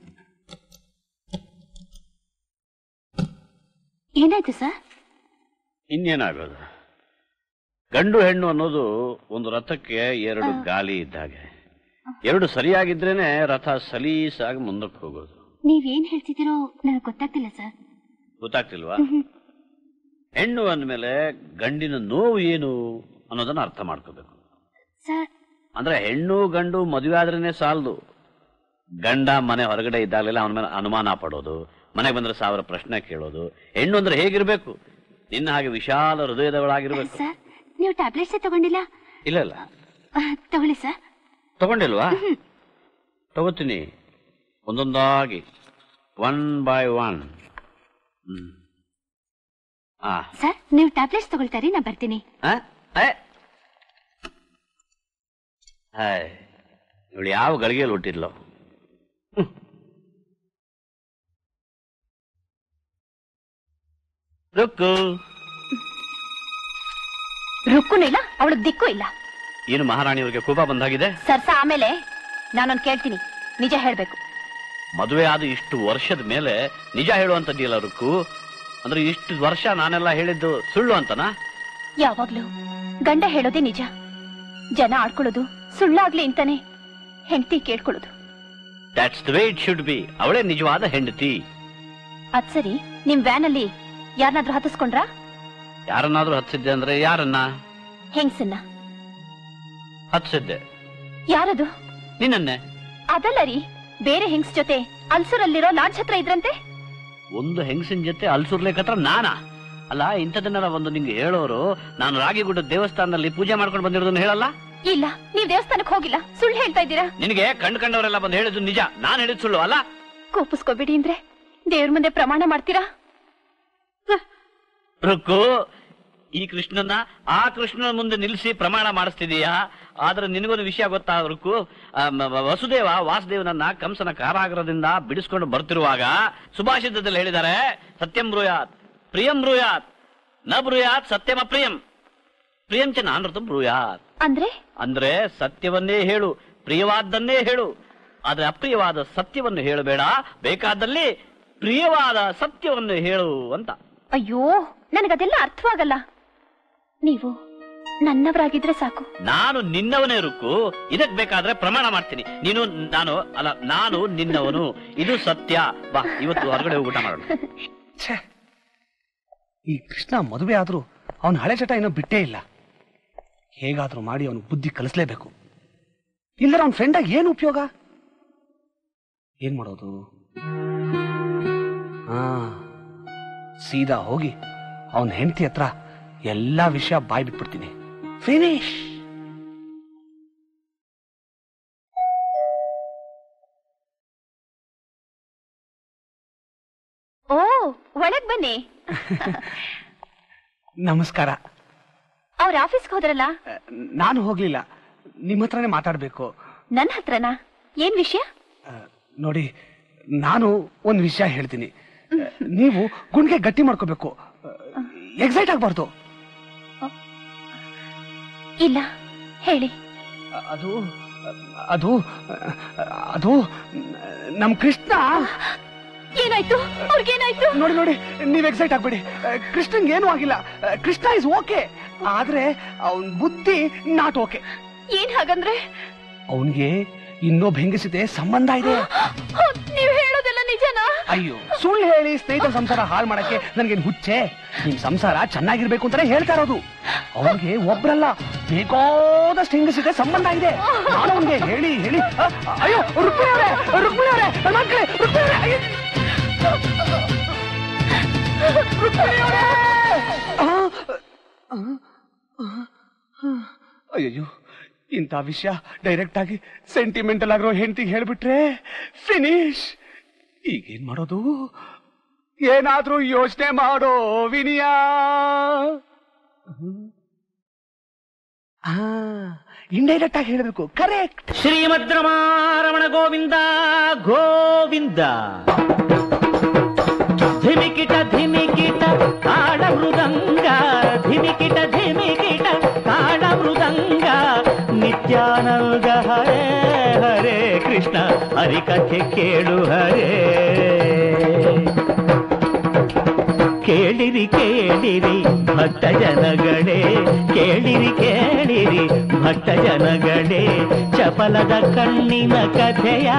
S2: ಏನಾಯ್ತು sir?
S1: ಇನ್ನೇನಾಗೋದು, ಗಂಡು ಹೆಣ್ಣು ಅನ್ನೋದು ಒಂದು ರಥಕ್ಕೆ ಎರಡು ಗಾಲಿ ಇದ್ದಾಗೆ. ಎರಡು ಸರಿಯಾಗಿದ್ರೇನೆ ರಥ ಸಲೀಸಾಗಿ ಮುಂದಕ್ಕೆ ಹೋಗೋದು.
S2: ನೀವೇನ್ ಹೇಳ್ತಿದ್ದೀರೋ ನನಗೆ ಗೊತ್ತಾಗ್ತಿಲ್ಲ ಸರ್.
S1: ಗೊತ್ತಾಗ್ತಿಲ್ವಾ? ಹೆಣ್ಣು ಅಂದ್ಮೇಲೆ ಗಂಡಿನ ನೋವು ಏನು ಅನ್ನೋದನ್ನ ಅರ್ಥ ಮಾಡ್ಕೋಬೇಕು
S2: ಸರ್.
S1: ಅಂದ್ರೆ ಹೆಣ್ಣು ಗಂಡು ಮದುವೆ ಆದ್ರೇನೆ ಸಾಲದು. ಗಂಡ ಮನೆ ಹೊರಗಡೆ ಇದ್ದಾಗಲೆಲ್ಲ ಅವನ ಮೇಲೆ ಅನುಮಾನ ಪಡೋದು, ಮನೆಗೆ ಬಂದ್ರೆ ಸಾವಿರ ಪ್ರಶ್ನೆ ಕೇಳೋದು. ಹೆಣ್ಣು ಅಂದ್ರೆ ಹೇಗಿರ್ಬೇಕು? ನಿನ್ನ ಹಾಗೆ ವಿಶಾಲ ಹೃದಯದವಳಾಗಿರ್ಬೇಕು.
S2: ಸರ್, ನೀವು ಟ್ಯಾಬ್ಲೆಟ್ಸ್ ತಗೊಂಡಿಲ್ಲ?
S1: ಇಲ್ಲ ಇಲ್ಲ.
S2: ತಗೊಳ್ಳಿ ಸರ್.
S1: ತಗೊಂಡಿಲ್ವಾ? ತಗೋತೀನಿ ಒಂದೊಂದಾಗಿ, ಒನ್ ಬೈ ಒನ್. ಹ್ಮ್.
S2: ಸರ್, ನೀವು ಟ್ಯಾಬ್ಲೆಟ್ಸ್ ತಗೊಳ್ತಾರೆ, ನಾ ಬರ್ತೀನಿ.
S1: ಇವಳು ಯಾವ ಗಳಿಗೆಯಲ್ಲಿ ಹುಟ್ಟಿದ್ಲು? ರುಕ್ಕು
S2: ರುಕ್ಕುನೂ ಇಲ್ಲ, ಅವಳಿಗೆ ದಿಕ್ಕೂ ಇಲ್ಲ.
S1: ಏನು ಮಹಾರಾಣಿಯವರಿಗೆ ಕೋಪ ಬಂದಾಗಿದೆ?
S2: ಸರ್ಸ ಆಮೇಲೆ ನಾನೊಂದು ಕೇಳ್ತೀನಿ, ನಿಜ ಹೇಳ್ಬೇಕು.
S1: ಮದುವೆ ಆದ ಇಷ್ಟು ವರ್ಷದ ಮೇಲೆ ನಿಜ ಹೇಳುವಂತದ್ದಿಲ್ಲ ರುಕ್ಕು. ಅಂದ್ರೆ ಇಷ್ಟು ವರ್ಷ ನಾನೆಲ್ಲ ಹೇಳಿದ್ದು ಸುಳ್ಳು ಅಂತನಾ?
S2: ಯಾವಾಗ್ಲೂ ಗಂಡ ಹೇಳೋದೇ ನಿಜ. ಜನ ಆಡ್ಕೊಳ್ಳೋದು ಸುಳ್ಳಾಗ್ಲಿ ಅಂತಾನೆ ಹೆಂಡತಿ ಕೇಳ್ಕೊಳ್ಳೋದು.
S1: That's the way it should be. ಅವಳೇ ನಿಜವಾದ ಹೆಂಡತಿ.
S2: ಅದ್ ಸರಿ, ನಿಮ್ ವ್ಯಾನ್ ಅಲ್ಲಿ ಯಾರನ್ನಾದ್ರೂ ಹತ್ತಿಸ್ಕೊಂಡ್ರಾ?
S1: ಯಾರನ್ನಾದ್ರೂ ಹತ್ಸಿದ್ದೆ ಅಂದ್ರೆ ಯಾರನ್ನ?
S2: ಹೆಂಗ್ಸನ್ನ
S1: ಹತ್ಸಿದ್ದೆ.
S2: ಯಾರದು?
S1: ನಿನ್ನನ್ನೇ.
S2: ಅದಲ್ಲ ರೀ, ಬೇರೆ ಹೆಂಗ್ಸ್ ಜೊತೆ ಅಲ್ಸೂರಲ್ಲಿರೋ ಲಾಡ್ಜ್ ಹತ್ರ ಇದ್ರಂತೆ.
S1: ಒಂದು ಹೆಂಗಸಿನ ಜೊತೆ ಅಲ್ಸೂರ್ಲೇಕ್ ಹತ್ರ ನಾನಾ? ಅಲ್ಲ ಇಂಥದನ್ನೆಲ್ಲ ಒಂದು ನಿಂಗೆ ಹೇಳೋರು ನಾನು ರಾಗಿಗುಡ್ಡ ದೇವಸ್ಥಾನದಲ್ಲಿ ಪೂಜೆ ಮಾಡ್ಕೊಂಡು ಬಂದಿರೋದನ್ನ ಹೇಳಲ್ಲ?
S2: ಇಲ್ಲ, ನೀವ್ ದೇವಸ್ಥಾನಕ್ಕೆ ಹೋಗಿಲ್ಲ, ಸುಳ್ಳು ಹೇಳ್ತಾ ಇದ್ದೀರಾ.
S1: ನಿನಗೆ ಕಂಡು ಕಂಡವರೆಲ್ಲ ಬಂದು ಹೇಳಿದ್ದು ನಿಜ, ನಾನು ಹೇಳಿದ್ ಸುಳ್ಳು ಅಲ್ಲ?
S2: ಕೋಪಿಸ್ಕೋಬೇಡಿ ಅಂದ್ರೆ ದೇವ್ರ ಮುಂದೆ ಪ್ರಮಾಣ ಮಾಡ್ತೀರಾ?
S1: ರುಕ್ಕು, ಈ ಕೃಷ್ಣನ ಆ ಕೃಷ್ಣನ ಮುಂದೆ ನಿಲ್ಲಿಸಿ ಪ್ರಮಾಣ ಮಾಡಿಸ್ತಿದೀಯಾ? ಆದ್ರೆ ನಿನಗೊಂದು ವಿಷಯ ಗೊತ್ತಾ ರುಕ್ಕು? ವಸುದೇವ ವಾಸುದೇವನನ್ನ ಕಂಸನ ಕಾರಾಗರದಿಂದ ಬಿಡಿಸ್ಕೊಂಡು ಬರ್ತಿರುವಾಗ ಸುಭಾಷಿತದಲ್ಲಿ ಹೇಳಿದ್ದಾರೆ, ಸತ್ಯಂ ಬ್ರೂಯಾತ್ ಪ್ರಿಯಂ ಬ್ರೂಯಾತ್ ನ ಬ್ರೂಯಾತ್ ಸತ್ಯಂ ಅಪ್ರಿಯಂ ಪ್ರಿಯಂ ಚ ನಾನೃತಂ ಬ್ರೂಯಾತ್.
S2: ಅಂದ್ರೆ
S1: ಅಂದ್ರೆ ಸತ್ಯವನ್ನೇ ಹೇಳು, ಪ್ರಿಯವಾದ್ದನ್ನೇ ಹೇಳು, ಆದ್ರೆ ಅಪ್ರಿಯವಾದ ಸತ್ಯವನ್ನು ಹೇಳಬೇಡ, ಬೇಕಾದಲ್ಲಿ ಪ್ರಿಯವಾದ ಸತ್ಯವನ್ನು ಹೇಳು ಅಂತ.
S2: ಅಯ್ಯೋ, ನನಗದೆಲ್ಲ ಅರ್ಥವಾಗಲ್ಲ. ನೀವು ನನ್ನವರಾಗಿದ್ರೆ ಸಾಕು.
S1: ನಾನು ನಿನ್ನವನೇ ರುಕ್ಕು, ಇದಕ್ ಬೇಕಾದ್ರೆ ಪ್ರಮಾಣ ಮಾಡ್ತೀನಿ. ನೀನು ನಾನು ಅಲ್ಲ, ನಾನು ನಿನ್ನವನು, ಇದು ಸತ್ಯ. ಬಾ, ಇವತ್ತು ಹೊರಗಡೆ ಊಟ ಮಾಡೋಣ.
S6: ಈ ಕೃಷ್ಣ ಮದುವೆ ಆದ್ರೂ ಅವನ ಹಳೆ ಚಟ ಏನೋ ಬಿಟ್ಟೇ ಇಲ್ಲ. ಹೇಗಾದ್ರೂ ಮಾಡಿ ಅವನು ಬುದ್ಧಿ ಕಲಿಸ್ಲೇಬೇಕು. ಇಲ್ಲರ ಅವನ ಫ್ರೆಂಡಾಗಿ ಏನು ಉಪಯೋಗ? ಏನ್ ಮಾಡೋದು? ಹಾ, ಸೀದಾ ಹೋಗಿ ಅವನ ಹೆಂಡತಿ ಹತ್ರ ಎಲ್ಲಾ ವಿಷಯ ಬಾಯ್ ಬಿಟ್ಬಿಡ್ತೀನಿ. ಫಿನಿಶ್.
S2: ಓ, ಒಳಗ್ ಬನ್ನಿ.
S6: ನಮಸ್ಕಾರ.
S2: ಅವ್ರ ಆಫೀಸ್ಗೆ ಹೋದ್ರಲ್ಲ?
S6: ನಾನು ಹೋಗ್ಲಿಲ್ಲ, ನಿಮ್ಮ ಹತ್ರನೇ ಮಾತಾಡ್ಬೇಕು.
S2: ನನ್ನ ಹತ್ರನಾ? ಏನ್ ವಿಷಯ?
S6: ನೋಡಿ, ನಾನು ಒಂದ್ ವಿಷಯ ಹೇಳ್ತೀನಿ, ನೀವು ಗುಂಡ್ಗೆ ಗಟ್ಟಿ ಮಾಡ್ಕೋಬೇಕು, ಎಕ್ಸೈಟ್ ಆಗ್ಬಾರ್ದು.
S2: ಇಲ್ಲ, ಹೇಳಿ.
S6: ಅದು ಅದು ಅದು ನಮ್ ಕೃಷ್ಣ.
S2: ಏನಾಯ್ತು? ಅವ್ರಿಗೇನಾಯ್ತು?
S6: ನೋಡಿ ನೋಡಿ, ನೀವ್ ಎಕ್ಸೈಟ್ ಆಗ್ಬೇಡಿ. ಕೃಷ್ಣಂಗೆ ಏನೂ ಆಗಿಲ್ಲ. ಕೃಷ್ಣ ಇಸ್ ಓಕೆ, ಆದ್ರೆ ಅವನ್ ಬುದ್ಧಿ ನಾಟ್ ಓಕೆ.
S2: ಏನ್ ಹಾಗಂದ್ರೆ?
S6: ಅವನ್ಗೆ ಇನ್ನೊಬ್ಬ ಹೆಂಗಸಿದೆ ಸಂಬಂಧ ಇದೆ.
S2: ನೀವ್ ಹೇಳೋದೆಲ್ಲ ನಿಜನಾ?
S6: ಅಯ್ಯೋ, ಸುಳ್ಳು ಹೇಳಿ ಸ್ನೇಹಿತರ ಸಂಸಾರ ಹಾಳು ಮಾಡಕ್ಕೆ ನನ್ಗೇನ್ ಹುಚ್ಚೆ? ನಿಮ್ ಸಂಸಾರ ಚೆನ್ನಾಗಿರ್ಬೇಕು ಅಂತಾನೆ ಹೇಳ್ತಾ ಇರೋದು. ಅವನಿಗೆ ಒಬ್ರಲ್ಲ, ಬೇಕಾದಷ್ಟು ಹೆಂಗಸಿದೆ ಸಂಬಂಧ ಇದೆ. ನಾನು ಅವನ್ಗೆ ಹೇಳಿ ಹೇಳಿ ಅಯ್ಯೋ ರುಕ್ಮಿಣಿ ಅವರೇ, ರುಕ್ಮಿಣಿ ಅವರೇ, ನನ್ನ ಮಕ್ಕಳೇ, ರುಕ್ಮಿಣಿ ಅವರೇ, ರುಕ್ಮಿಣಿ ಅವರೇ. ಅಯ್ಯೋ, ಇಂಥ ವಿಷಯ ಡೈರೆಕ್ಟ್ ಆಗಿ ಸೆಂಟಿಮೆಂಟಲ್ ಆಗಿರೋ ಹೆಂಡತಿಗೆ ಹೇಳ್ಬಿಟ್ರೆ ಫಿನಿಶ್. ಈಗೇನ್ ಮಾಡೋದು? ಏನಾದ್ರೂ ಯೋಚನೆ ಮಾಡೋ ವಿನಯ. ಇಂಡೈರೆಕ್ಟ್ ಆಗಿ ಹೇಳಬೇಕು. ಕರೆಕ್ಟ್.
S7: ಶ್ರೀಮದ್ ರಮಣ ಗೋವಿಂದ ಗೋವಿಂದ. ಧಿಮಿಕಿಟ ಧಿಮಿಕಿಟ ತಾಳ ಮೃದಂಗ, ಧಿಮಿಕಿಟ ಧಿಮಿಕಿಟ ತಾಳ ಮೃದಂಗ. ನಿತ್ಯಾನಂದ ಹರೇ ಹರೇ ಕೃಷ್ಣ, ಹರಿಕಥೆ ಕೇಳು ಹರೇ. ಕೇಳಿರಿ ಕೇಳಿರಿ ಭಕ್ತ ಜನಗಳೇ, ಕೇಳಿರಿ ಕೇಳಿರಿ ಭಕ್ತ ಜನಗಳೇ, ಚಪಲದ ಕಣ್ಣಿನ ಕಥೆಯ.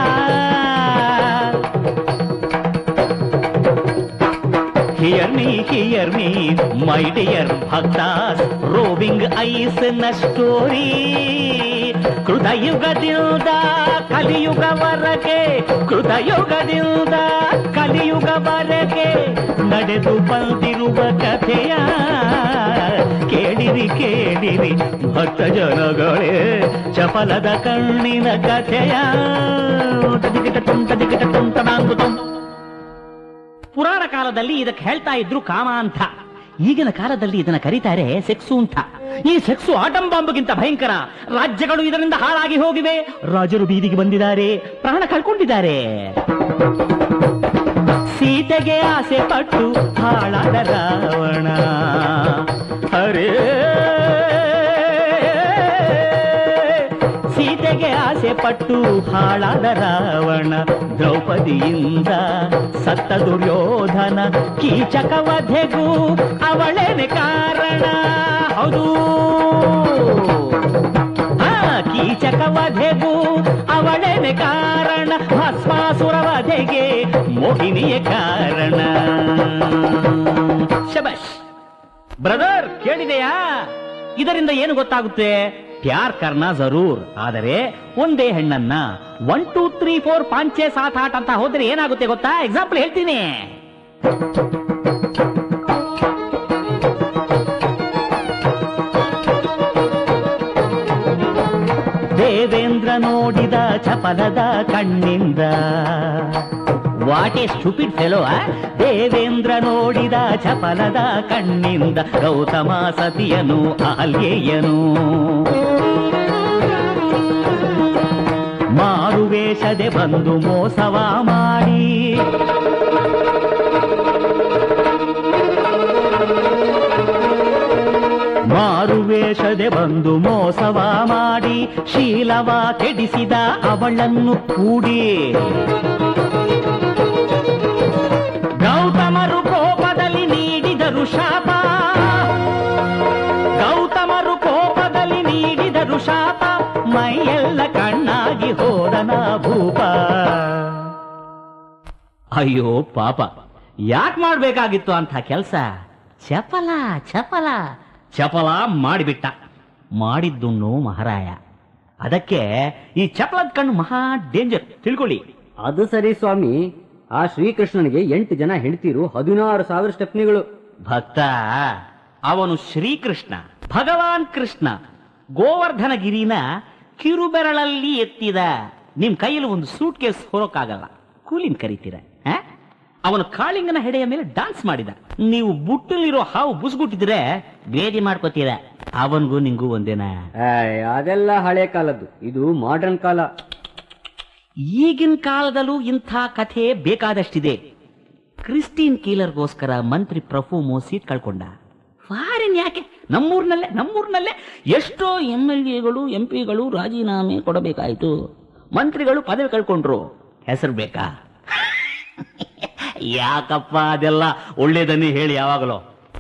S7: Hear me, hear me, my dear bhaktas, roving eyes in a story. ಕೃತಯುಗದಿಂದ ಕಲಿಯುಗವರೆಗೆ, ಕೃತಯುಗದಿಂದ ಕಲಿಯುಗವರೆಗೆ ನಡೆದು ಬಂದಿರುವ ಕಥೆಯ. ಕೇಳಿರಿ ಕೇಳಿರಿ ಭಕ್ತ ಜನಗಳೇ, ಚಪಲದ ಕಣ್ಣಿನ ಕಥೆಯ. ಪುರಾಣ ಕಾಲದಲ್ಲಿ ಇದಕ್ಕೆ ಹೇಳ್ತಾ ಇದ್ರು ಕಾಮ ಅಂತ, ಈಗಿನ ಕಾಲದಲ್ಲಿ ಇದನ್ನ ಕರೀತಾರೆ ಸೆಕ್ಸು ಅಂತ. ಈ ಸೆಕ್ಸು ಆಟಂ ಬಾಂಬ್ಗಿಂತ ಭಯಂಕರ. ರಾಜ್ಯಗಳು ಇದರಿಂದ ಹಾಳಾಗಿ ಹೋಗಿವೆ, ರಾಜರು ಬೀದಿಗೆ ಬಂದಿದ್ದಾರೆ, ಪ್ರಾಣ ಕಳ್ಕೊಂಡಿದ್ದಾರೆ. ಸೀತೆಗೆ ಆಸೆ ಪಟ್ಟು ಹಾಳಾದ ರಾವಣ, ಹರೇ ಸೀತೆಗೆ ಆಸೆ ಪಟ್ಟು ಹಾಳಾದ ರಾವಣ. ದ್ರೌಪದಿಯಿಂದ ಸತ್ತ ದುರ್ಯೋಧನ, ಕೀಚಕ ವಧೆಗೂ ಅವಳೇನೆ ಕಾರಣ. ಹೌದು, ಆ ಕೀಚಕ ವಧೆಗೂ ಅವಳೇನೆ ಕಾರಣ. ಭಸ್ಮಾಸುರ ವಧೆಗೆ ಮೋಹಿನಿಯ ಕಾರಣ. ಶಬಾಷ್ ಬ್ರದರ್, ಕೇಳಿದೆಯಾ? ಇದರಿಂದ ಏನು ಗೊತ್ತಾಗುತ್ತೆ? ಪ್ಯಾರ್ ಕರ್ನಾ ಜರೂರ್, ಆದರೆ ಒಂದೇ ಹೆಣ್ಣನ್ನ ಒನ್ ಟೂ ತ್ರೀ ಫೋರ್ ಪಾಂಚೆ ಸಾತ್ ಆಟ್ ಅಂತ ಹೋದ್ರೆ ಏನಾಗುತ್ತೆ ಗೊತ್ತಾ? ಎಕ್ಸಾಂಪಲ್ ಹೇಳ್ತೀನಿ. ದೇವೇಂದ್ರ ನೋಡಿದ ಚಪಲದ ಕಣ್ಣಿಂದ. What a stupid fellow. Devendra ನೋಡಿದ ಚಪಲದ ಕಣ್ಣಿಂದ ಗೌತಮ ಸತಿಯನು ಅಹಲ್ಯೆಯನು. ಮಾರುವೇಷದೆ ಬಂದು ಮೋಸವ ಮಾಡಿ ಮಾರುವೇಷದೆ ಬಂದು ಮೋಸವ ಮಾಡಿ ಶೀಲವ ಕೆಡಿಸಿದ ಅವಳನ್ನು ಕೂಡಿ. ಗೌತಮರು ಕೋಪದಲ್ಲಿ ನೀಡಿದರು ಶಾಪ. ಗೌತಮರು ಕೋಪದಲ್ಲಿ ನೀಡಿದರು ಶಾಪ. ಮೈಯೆಲ್ಲ ಕಣ್ಣಾಗಿ ಹೋದನ ಭೂಪ. ಅಯ್ಯೋ ಪಾಪ, ಯಾಕೆ ಮಾಡ್ಬೇಕಾಗಿತ್ತು ಅಂತ ಕೆಲಸ? ಚಪಲ ಚಪಲ ಚಪಲ ಮಾಡಿಬಿಟ್ಟ. ಮಾಡಿದ್ದುಣ್ಣು ಮಹಾರಾಯ. ಅದಕ್ಕೆ ಈ ಚಪಲದ ಕಣ್ಣು ಮಹಾ ಡೇಂಜರ್, ತಿಳ್ಕೊಳ್ಳಿ.
S3: ಅದು ಸರಿ ಸ್ವಾಮಿ, ಆ ಶ್ರೀಕೃಷ್ಣನಿಗೆ ಎಂಟು ಜನ ಹೆಂಡತಿರು, ಹದಿನಾರು ಸಾವಿರ ಸ್ಟೆಪ್ನಿಗಳು.
S7: ಭಕ್ತ, ಅವನು ಶ್ರೀಕೃಷ್ಣ, ಭಗವಾನ್ ಕೃಷ್ಣ. ಗೋವರ್ಧನಗಿರಿನ ಕಿರುಬೆರಳಲ್ಲಿ ಎತ್ತಿದ. ನಿಮ್ ಕೈಯಲ್ಲಿ ಒಂದು ಸೂಟ್ ಕೇಸ್ ಹೊರೋಕ್ಕಾಗಲ್ಲ, ಕೂಲಿನ್ ಕರಿತೀರ. ಅವನು ಕಾಳಿಂಗನ ಹೆಡೆಯ ಮೇಲೆ ಡಾನ್ಸ್ ಮಾಡಿದ. ನೀವು ಬುಟ್ಟಲಿರೋ ಹಾವು ಬುಸ್ಗುಟ್ಟಿದ್ರೆ ಬೇದಿ ಮಾಡ್ಕೋತೀರ. ಅವನ್ಗೂ ನಿಂಗೂ ಒಂದೇನಾ?
S3: ಅದೆಲ್ಲ ಹಳೆ ಕಾಲದ್ದು, ಇದು ಮಾಡರ್ನ್ ಕಾಲ.
S7: ಈಗಿನ ಕಾಲದಲ್ಲೂ ಇಂಥ ಕಥೆ ಬೇಕಾದಷ್ಟಿದೆ. ಕ್ರಿಸ್ಟಿನ್ ಕೀಲರ್ಗೋಸ್ಕರ ಮಂತ್ರಿ ಪ್ರಫುಮೋ ಸೀಟ್ ಕಳ್ಕೊಂಡ. ಫಾರಿನ್ ಯಾಕೆ? ನಮ್ಮೂರ್ನಲ್ಲೇ ನಮ್ಮೂರ್ನಲ್ಲೇ ಎಷ್ಟೋ ಎಂ ಎಲ್ ಎಗಳು ಎಂ ಪಿಗಳು ರಾಜೀನಾಮೆ ಕೊಡಬೇಕಾಯ್ತು. ಮಂತ್ರಿಗಳು ಪದವಿ ಕಳ್ಕೊಂಡ್ರು, ಹೆಸರು ಬೇಕಾ? ಯಾಕಪ್ಪ ಅದೆಲ್ಲ ಒಳ್ಳೇದನ್ನೇ ಹೇಳಿ ಯಾವಾಗಲೋ.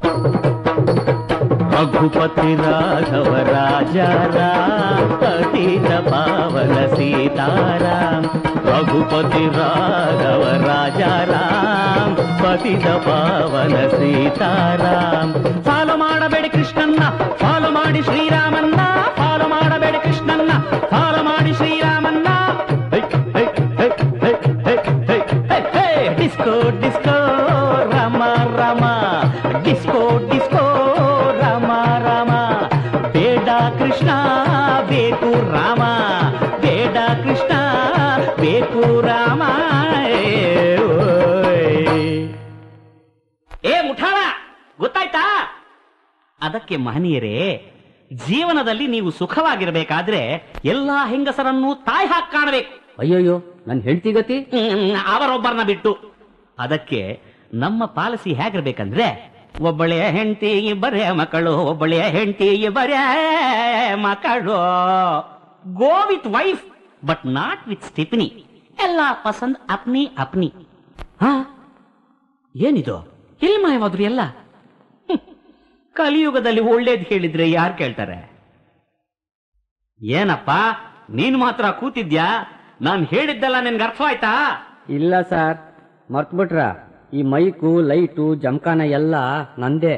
S7: ರಘುಪತಿ ರಾಘವ ರಾಜಾರಾಮ್ ಪತಿತ ಪಾವನ ಸೀತಾರಾಮ್. ರಘುಪತಿ ರಾಘವ ರಾಜಾರಾಮ್ ಪತಿತ ಪಾವನ ಸೀತಾರಾಮ್. ಫಾಲೋ ಮಾಡಬೇಡಿ ಕೃಷ್ಣನ್ನ, ಫಾಲೋ ಮಾಡಿ ಶ್ರೀರಾಮನ್ನ. ಫಾಲೋ ಮಾಡಬೇಡಿ ಕೃಷ್ಣನ್ನ, ಫಾಲೋ ಮಾಡಿ ಶ್ರೀರಾಮನ್ನ. Disco disco Rama Rama, disco disco Rama Rama. ಬೇಡ ಕೃಷ್ಣ ಬೇಕು ರಾಮ, ಬೇಡ ಕೃಷ್ಣ ಬೇಕು ರಾಮ. ಏ ಮುಠಾಳ, ಗೊತ್ತಾಯ್ತಾ? ಅದಕ್ಕೆ ಮಹನೀಯರೇ, ಜೀವನದಲ್ಲಿ ನೀವು ಸುಖವಾಗಿರಬೇಕಾದ್ರೆ ಎಲ್ಲಾ ಹೆಂಗಸರನ್ನು ತಾಯಿ ಹಾಕಿ ಕಾಣಬೇಕು.
S3: ಅಯ್ಯೋಯ್ಯೋ, ನನ್ ಹೆಂಡತಿ ಗತಿ?
S7: ಅವರೊಬ್ಬರನ್ನ ಬಿಟ್ಟು. ಅದಕ್ಕೆ ನಮ್ಮ ಪಾಲಿಸಿ ಹೇಗಿರ್ಬೇಕಂದ್ರೆ, ಒಬ್ಬಳೆಯ ಹೆಂಡತಿ ಇಬ್ಬರೇ ಮಕ್ಕಳು, ಒಬ್ಬಳೆಯ ಹೆಂಡತಿ ಇಬ್ಬರೇ ಮಕ್ಕಳು. Go with wife but not with stepney. ಎಲ್ಲ ಪಸಂದ್ ಅಪ್ನಿ ಅಪ್ನಿ. ಹಾ, ಏನಿದು? ಎಲ್ಲಿ ಮಾಯವಾದ್ರು ಎಲ್ಲ? ಕಲಿಯುಗದಲ್ಲಿ ಒಳ್ಳೇದು ಹೇಳಿದ್ರೆ ಯಾರು ಕೇಳ್ತಾರೆ? ಏನಪ್ಪ ನೀನ್ ಮಾತ್ರ ಕೂತಿದ್ಯಾ? ನಾನು ಹೇಳಿದ್ದೆಲ್ಲ ನಿನ್ಗೆ ಅರ್ಥವಾಯ್ತಾ?
S3: ಇಲ್ಲ ಸರ್, ಮರ್ತ್ಬಿಟ್ರ. ಈ ಮೈಕು ಲೈಟು ಜಮಖಾನ ಎಲ್ಲ ನಂದೇ.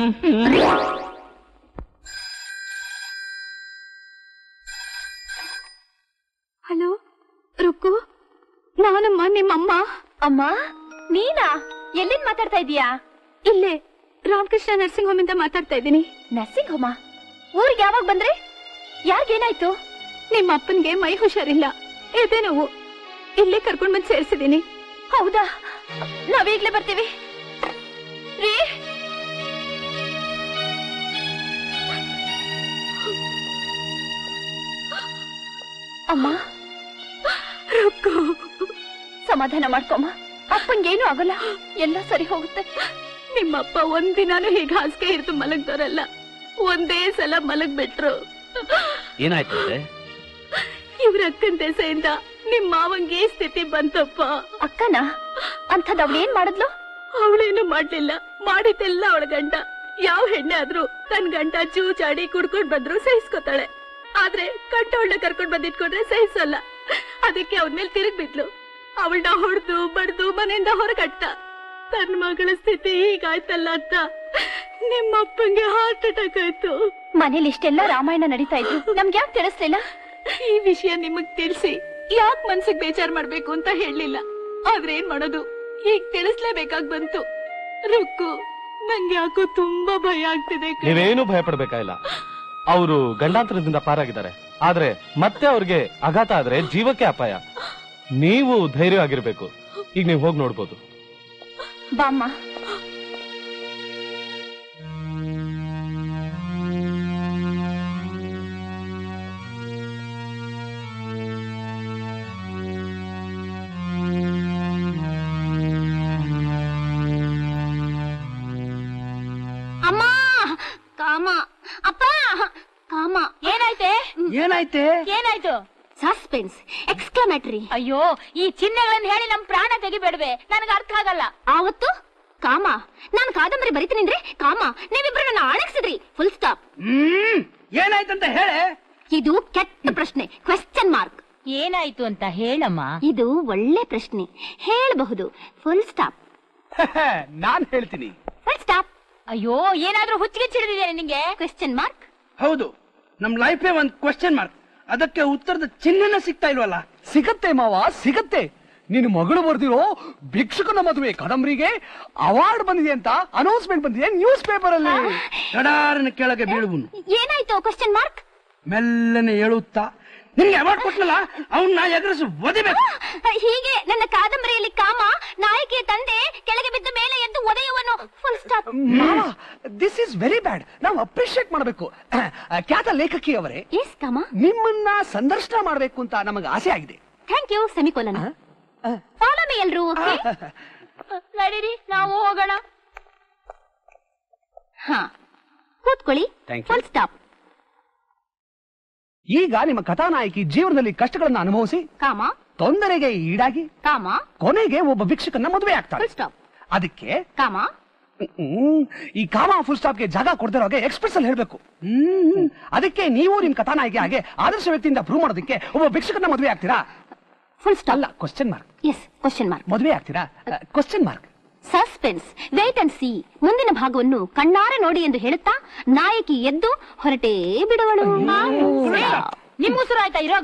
S2: ಹಲೋ ರುಕ್ಕು, ನಾನಮ್ಮ ನಿಮ್ಮಮ್ಮ. ಅಮ್ಮ ನೀನಾ? ಎಲ್ಲಿಂದ ಮಾತಾಡ್ತಾ ಇದೀಯಾ? ಇಲ್ಲೇ ರಾಮಕೃಷ್ಣ ನರ್ಸಿಂಗ್ ಹೋಮ್ ಇಂದ ಮಾತಾಡ್ತಾ ಇದ್ದೀನಿ. ನರ್ಸಿಂಗ್ ಹೋಮ? ಊರಿಗೆ ಯಾವಾಗ ಬಂದ್ರೆ? ಯಾರಿಗೇನಾಯ್ತು? ನಿಮ್ಮ ಅಪ್ಪನ್ಗೆ ಮೈ ಹುಷಾರಿಲ್ಲ, ಎದೆ ನೋವು. ಇಲ್ಲೇ ಕರ್ಕೊಂಡ್ ಬಂದು ಸೇರಿಸಿದೀನಿ. ಹೌದಾ? ನಾವೀಗ್ಲೇ ಬರ್ತೀವಿ ರೀ. ಅಮ್ಮ ರುಕ್ಕು, ಸಮಾಧಾನ ಮಾಡ್ಕೊಮ್ಮ. ಅಪ್ಪಂಗೇನು ಆಗಲ್ಲ, ಎಲ್ಲ ಸರಿ ಹೋಗುತ್ತೆ. ನಿಮ್ಮಪ್ಪ ಒಂದಿನಾನು ಹೀಗೆ ಹಾಸಿಗೆ ಹಿಡಿದು ಮಲಗ್ದವರಲ್ಲ. ಒಂದೇ ಸಲ ಮಲಗ್ ಬಿಟ್ರು.
S1: ಏನಾಯ್ತು?
S2: ಇವ್ರ ಅಕ್ಕನ ದೆಸೆಯಿಂದ ನಿಮ್ ಮಾವಂಗೆ ಸ್ಥಿತಿ ಬಂತಪ್ಪ. ಅಕ್ಕನ ಅಂಥದ್ ಅವಳೇನ್ ಮಾಡಿದ್ಲು? ಅವಳೇನು ಮಾಡ್ಲಿಲ್ಲ, ಮಾಡಿದ್ದೆಲ್ಲ ಅವಳ ಗಂಡ. ಯಾವ ಹೆಣ್ಣೆ ಆದ್ರೂ ತನ್ ಗಂಡ ಚೂಚಾಡಿ ಕುಡ್ಕೊಂಡ್ ಬಂದ್ರು ಸಹಿಸ್ಕೊತಾಳೆ. ಆದ್ರೆ ಕಂಠವಳ್ಳ ಕರ್ಕೊಂಡ್ ಬಂದಿಟ್ಕೊಂಡ್ರೆ ಸಹಿಸಲ್ಲ. ಅದಕ್ಕೆ ಅವನ ಮೇಲೆ ತಿರುಗ್ ಬಿದ್ಲು. ಅವಳನ್ನ ಹೊಡೆದು ಬಡ್ದು ಮನೆಯಿಂದ ಹೊರಗಟ್ಟ. ತನ್ನ ಮಗಳ ಸ್ಥಿತಿ ಹೀಗಾಯ್ತಲ್ಲ ಅಂತ ನಿಮ್ಮಪ್ಪಂಗೆ ಹಾರ್ಟ್ ಅಟ್ಯಾಕ್ ಆಯ್ತು. ಮನೇಲಿ ಇಷ್ಟೆಲ್ಲ ರಾಮಾಯಣ ನಡೀತಾ ಇದ್ರು, ನಮ್ಗೆ ಯಾಕೆ ತಿಳಿಸ್ಲಿಲ್ಲ? ಈ ವಿಷಯ ನಿಮಗ್ ತಿಳಿಸಿ ಯಾಕೆ ಮನ್ಸಿಗೆ ಬೇಜಾರ್ ಮಾಡ್ಬೇಕು ಅಂತ ಹೇಳಲಿಲ್ಲ. ಆದ್ರೆ ಏನ್ ಮಾಡೋದು, ಈಗ ತಿಳಿಸ್ಲೇಬೇಕಾಗ್ ಬಂತು. ರುಕ್ಕು, ನಂಗೆ ಯಾಕೋ ತುಂಬಾ ಭಯ ಆಗ್ತಿದೆ.
S9: ನೀವೇನು ಭಯ ಪಡ್ಬೇಕಾಗಿಲ್ಲ, ಅವರು ಗಂಡಾಂತರದಿಂದ ಪಾರಾಗಿದ್ದಾರೆ. ಆದ್ರೆ ಮತ್ತೆ ಅವ್ರಿಗೆ ಆಘಾತ ಆದ್ರೆ ಜೀವಕ್ಕೆ ಅಪಾಯ. ನೀವು ಧೈರ್ಯವಾಗಿರ್ಬೇಕು. ಈಗ ನೀವು ಹೋಗಿ ನೋಡ್ಬೋದು.
S2: ಬಾಮ್ಮ. ಅಮ್ಮ, ಕಾಮ, ಅಪ್ಪ, ಕಾಮ.
S5: ಏನಾಯ್ತೆ
S8: ಏನಾಯ್ತೆ
S5: ಏನಾಯ್ತು?
S2: Suspense, exclamatory.
S5: ಅಯ್ಯೋ, ಈ ಚಿಹ್ನೆಗಳನ್ನ ಹೇಳಿ ನಮ್ ಪ್ರಾಣ ತೆಗಿಬೇಡ್ವೆ, ನನಗೆ ಅರ್ಥ ಆಗಲ್ಲ.
S2: ಆವತ್ತು ಕಾಮ, ನಾನು ಕಾದಂಬರಿ ಬರಿತೀನಿ ಅಂದ್ರೆ ಕಾಮ, ನೀವಿಬ್ರು ನನ್ನ ಆಣೆಕ್ಸಿದ್ರಿ. Full stop.
S8: ಹ್ಮ್ ಏನಾಯ್ತಂತ ಹೇಳೆ.
S2: ಇದು ಕೆಟ್ಟ ಪ್ರಶ್ನೆ, ಕ್ವೆಶ್ಚನ್ ಮಾರ್ಕ್.
S5: ಏನಾಯ್ತು ಅಂತ ಹೇಳಮ್ಮ.
S2: ಇದು ಒಳ್ಳೆ ಪ್ರಶ್ನೆ, ಹೇಳಬಹುದು. Full stop.
S6: ನಾನ್ ಹೇಳ್ತೀನಿ.
S2: Full stop.
S5: ಅಯ್ಯೋ, ಏನಾದ್ರೂ ಹುಚ್ಚಿಗೆ ನಿಂಗೆ?
S2: Question mark.
S8: ಹೌದು, ನಮ್ ಲೈಫೇ ಒಂದ್ ಕ್ವೆಶ್ಚನ್ ಮಾರ್ಕ್. ಅದಕ್ಕೆ ಉತ್ತರದ ಚಿಹ್ನೆನ ಸಿಗ್ತಾ ಇಲ್ವಲ್ಲ.
S6: ಸಿಗತ್ತೆ ಮಾವ, ಸಿಗತ್ತೆ. ನಿನ್ನ ಮಗಳು ಬರ್ದಿರೋ ಭಿಕ್ಷುಕನ ಮದುವೆ ಕಾದಂಬರಿಗೆ ಅವಾರ್ಡ್ ಬಂದಿದೆ ಅಂತ ಅನೌನ್ಸ್ಮೆಂಟ್ ಬಂದಿದೆ ನ್ಯೂಸ್ ಪೇಪರ್ ಅಲ್ಲಿ.
S8: ಗಡಾರನ ಕೆಳಗೆ ಬೀಳುವನು.
S2: ಏನಾಯ್ತು? Question mark.
S8: ಮೆಲ್ಲನೆ ಹೇಳುತ್ತಾ ನಿನ್ಗೆ ಅವಾರ್ಡ್ ಕೊಟ್ನಲ್ಲ, ಅವನ್ನ ಎದುರಿಸಿ ಒದಿಬೇಕು.
S2: ಹೀಗೆ ನನ್ನ ಕಾದಂಬರಿಯಲ್ಲಿ ಕಾಮ ನಾಯಕಿಯ ತಂದೆ ಕೆಳಗೆ ಬಿದ್ದ ಮೇಲೆ ಎದ್ದು ಒದೆಯುವನು. Full stop.
S6: ಮಾವ, ದಿಸ್ ಇಸ್ ವೆರಿ ಬ್ಯಾಡ್. ನಾವು ಅಪ್ರಿಶಿಯೇಟ್ ಮಾಡಬೇಕು. ಖ್ಯಾತ ಲೇಖಕಿ ಅವರೇ,
S2: ಎಸ್ ಕಾಮ,
S6: ನಿಮ್ಮನ್ನ ಸಂದರ್ಶನ ಮಾಡಬೇಕು ಅಂತ ನಮಗೆ ಆಸೆ ಆಗಿದೆ.
S2: Thank you. Semicolon. Follow me ಎಲ್ರು.
S5: ನಡೀರಿ, ನಾವು ಹೋಗೋಣ.
S2: ಹಾ, ಕೂತ್ಕೊಳ್ಳಿ. Full stop.
S6: ಈಗ ನಿಮ್ಮ ಕಥಾನಾಯಕಿ ಜೀವನದಲ್ಲಿ ಕಷ್ಟಗಳನ್ನ ಅನುಭವಿಸಿ
S2: ಕಾಮ
S6: ತೊಂದರೆಗೆ ಈಡಾಗಿ
S2: ಕಾಮ
S6: ಕೊನೆಗೆ ಒಬ್ಬ ಭಿಕ್ಷುಕನ್ನ ಮದುವೆ ಆಗ್ತಾಳೆ.
S2: Full stop.
S6: ಅದಕ್ಕೆ
S2: ಕಾಮ
S6: ಹ್ಮ್, ಈ ಕಾಮ ಫುಲ್ ಸ್ಟಾಪ್ಗೆ ಜಾಗ ಕೊಡ್ದಿರೋ ಹಾಗೆ ಎಕ್ಸ್ಪ್ರೆಸ್ ಅಲ್ಲಿ ಹೇಳ್ಬೇಕು. ಹ್ಮ್, ಅದಕ್ಕೆ ನೀವು ನಿಮ್ ಕಥಾನಾಯಕಿ ಹಾಗೆ ಆದರ್ಶ ವ್ಯಕ್ತಿಯಿಂದ ಪ್ರೂವ್ ಮಾಡೋದಕ್ಕೆ ಒಬ್ಬ ಭಿಕ್ಷುಕನ್ನ ಮದುವೆ ಆಗ್ತೀರಾ?
S2: Full stop.
S6: ಅಲ್ಲ, question mark.
S2: Yes, question mark.
S6: ಮದುವೆ ಆಗ್ತೀರಾ? Question mark.
S2: Suspense, wait and see. ಮುಂದಿನ ಭಾಗವನ್ನು ಕಣ್ಣಾರೆ ನೋಡಿ ಎಂದು ಹೇಳುತ್ತಾ ನಾಯಕಿ ಎದ್ದು ಹೊರಟೇ ಬಿಡುವಳು.
S5: ನಿಮ್ ಉಸಿರು ಆಯ್ತಾ ಇರೋಗ?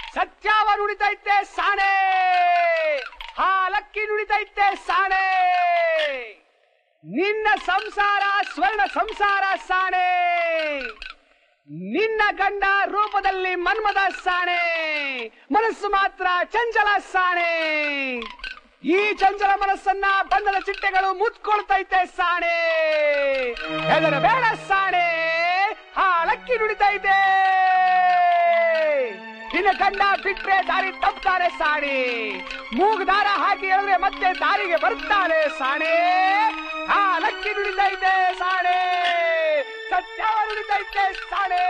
S6: ಸತ್ಯಾವ ನುಡಿತೈತೆ ಸಾಣೆ, ಹಾಲಕ್ಕಿ ನುಡಿತೈತೆ ಸಾಣೆ, ನಿನ್ನ ಸಂಸಾರ ಸ್ವರ್ಣ ಸಂಸಾರ ಸಾಣೆ, ನಿನ್ನ ಗಂಡ ರೂಪದಲ್ಲಿ ಮನ್ಮದ ಸಾಣೆ, ಮನಸ್ಸು ಮಾತ್ರ ಚಂಚಲ ಸಾಣೆ. ಈ ಚಂಚಲ ಮನಸ್ಸನ್ನ ಬಂಧದ ಚಿಟ್ಟೆಗಳು ಮುತ್ಕೊಳ್ತೈತೆ ಸಾಣೆ. ಹೆದರ ಬೇಡ ಸಾಣೆ, ಹಾಲಕ್ಕಿ ನುಡಿತೈತೆ. ನಿನ್ನ ಗಂಡ ಬಿಟ್ರೆ ದಾರಿ ತಪ್ತಾರೆ ಸಾಣೆ, ಮೂಗು ದಾರ ಹಾಕಿ ಹೇಳಿದ್ರೆ ಮತ್ತೆ ದಾರಿಗೆ ಬರ್ತಾನೆ ಸಾಣೆ. ಹಾಲಕ್ಕಿ ನುಡಿತೈತೆ ಸಾಣೆ, ಸತ್ಯವ ನುಡಿತೈತೆ ಸಾಣೆ.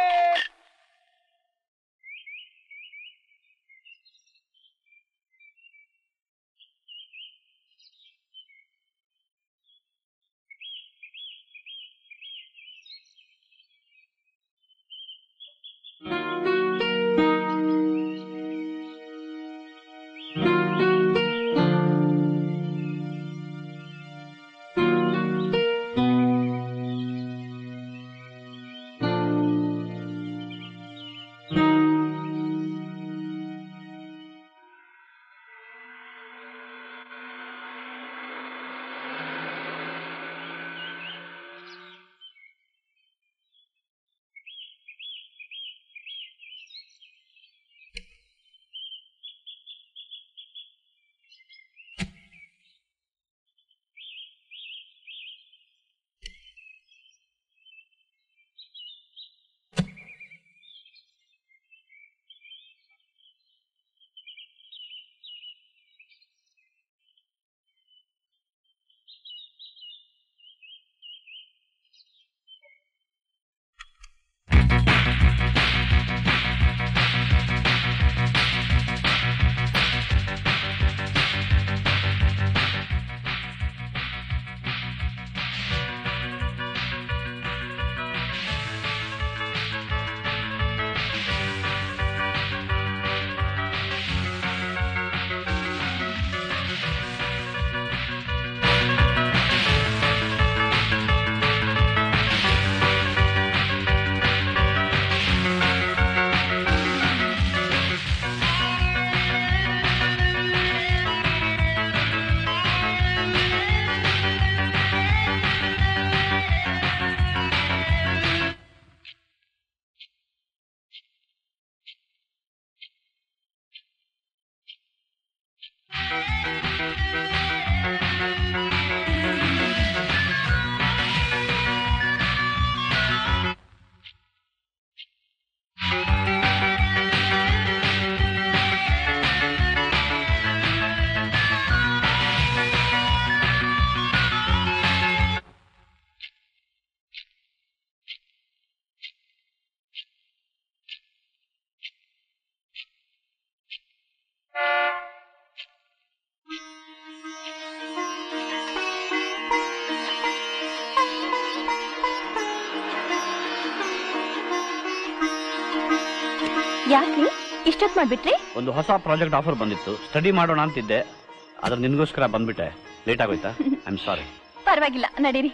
S2: ಯಾಕೆ ಇಷ್ಟೊತ್ತು ಮಾಡ್ಬಿಟ್ರಿ?
S1: ಒಂದು ಹೊಸ ಪ್ರಾಜೆಕ್ಟ್ ಆಫರ್ ಬಂದಿತ್ತು, ಸ್ಟಡಿ ಮಾಡೋಣ ಅಂತಿದ್ದೆ, ಆದ್ರೆ ನಿನ್ಗೋಸ್ಕರ ಬಂದ್ಬಿಟ್ಟೆ. ಲೇಟ್ ಆಗೋಯ್ತಾ? I am sorry.
S2: ಪರವಾಗಿಲ್ಲ, ನಡೀರಿ.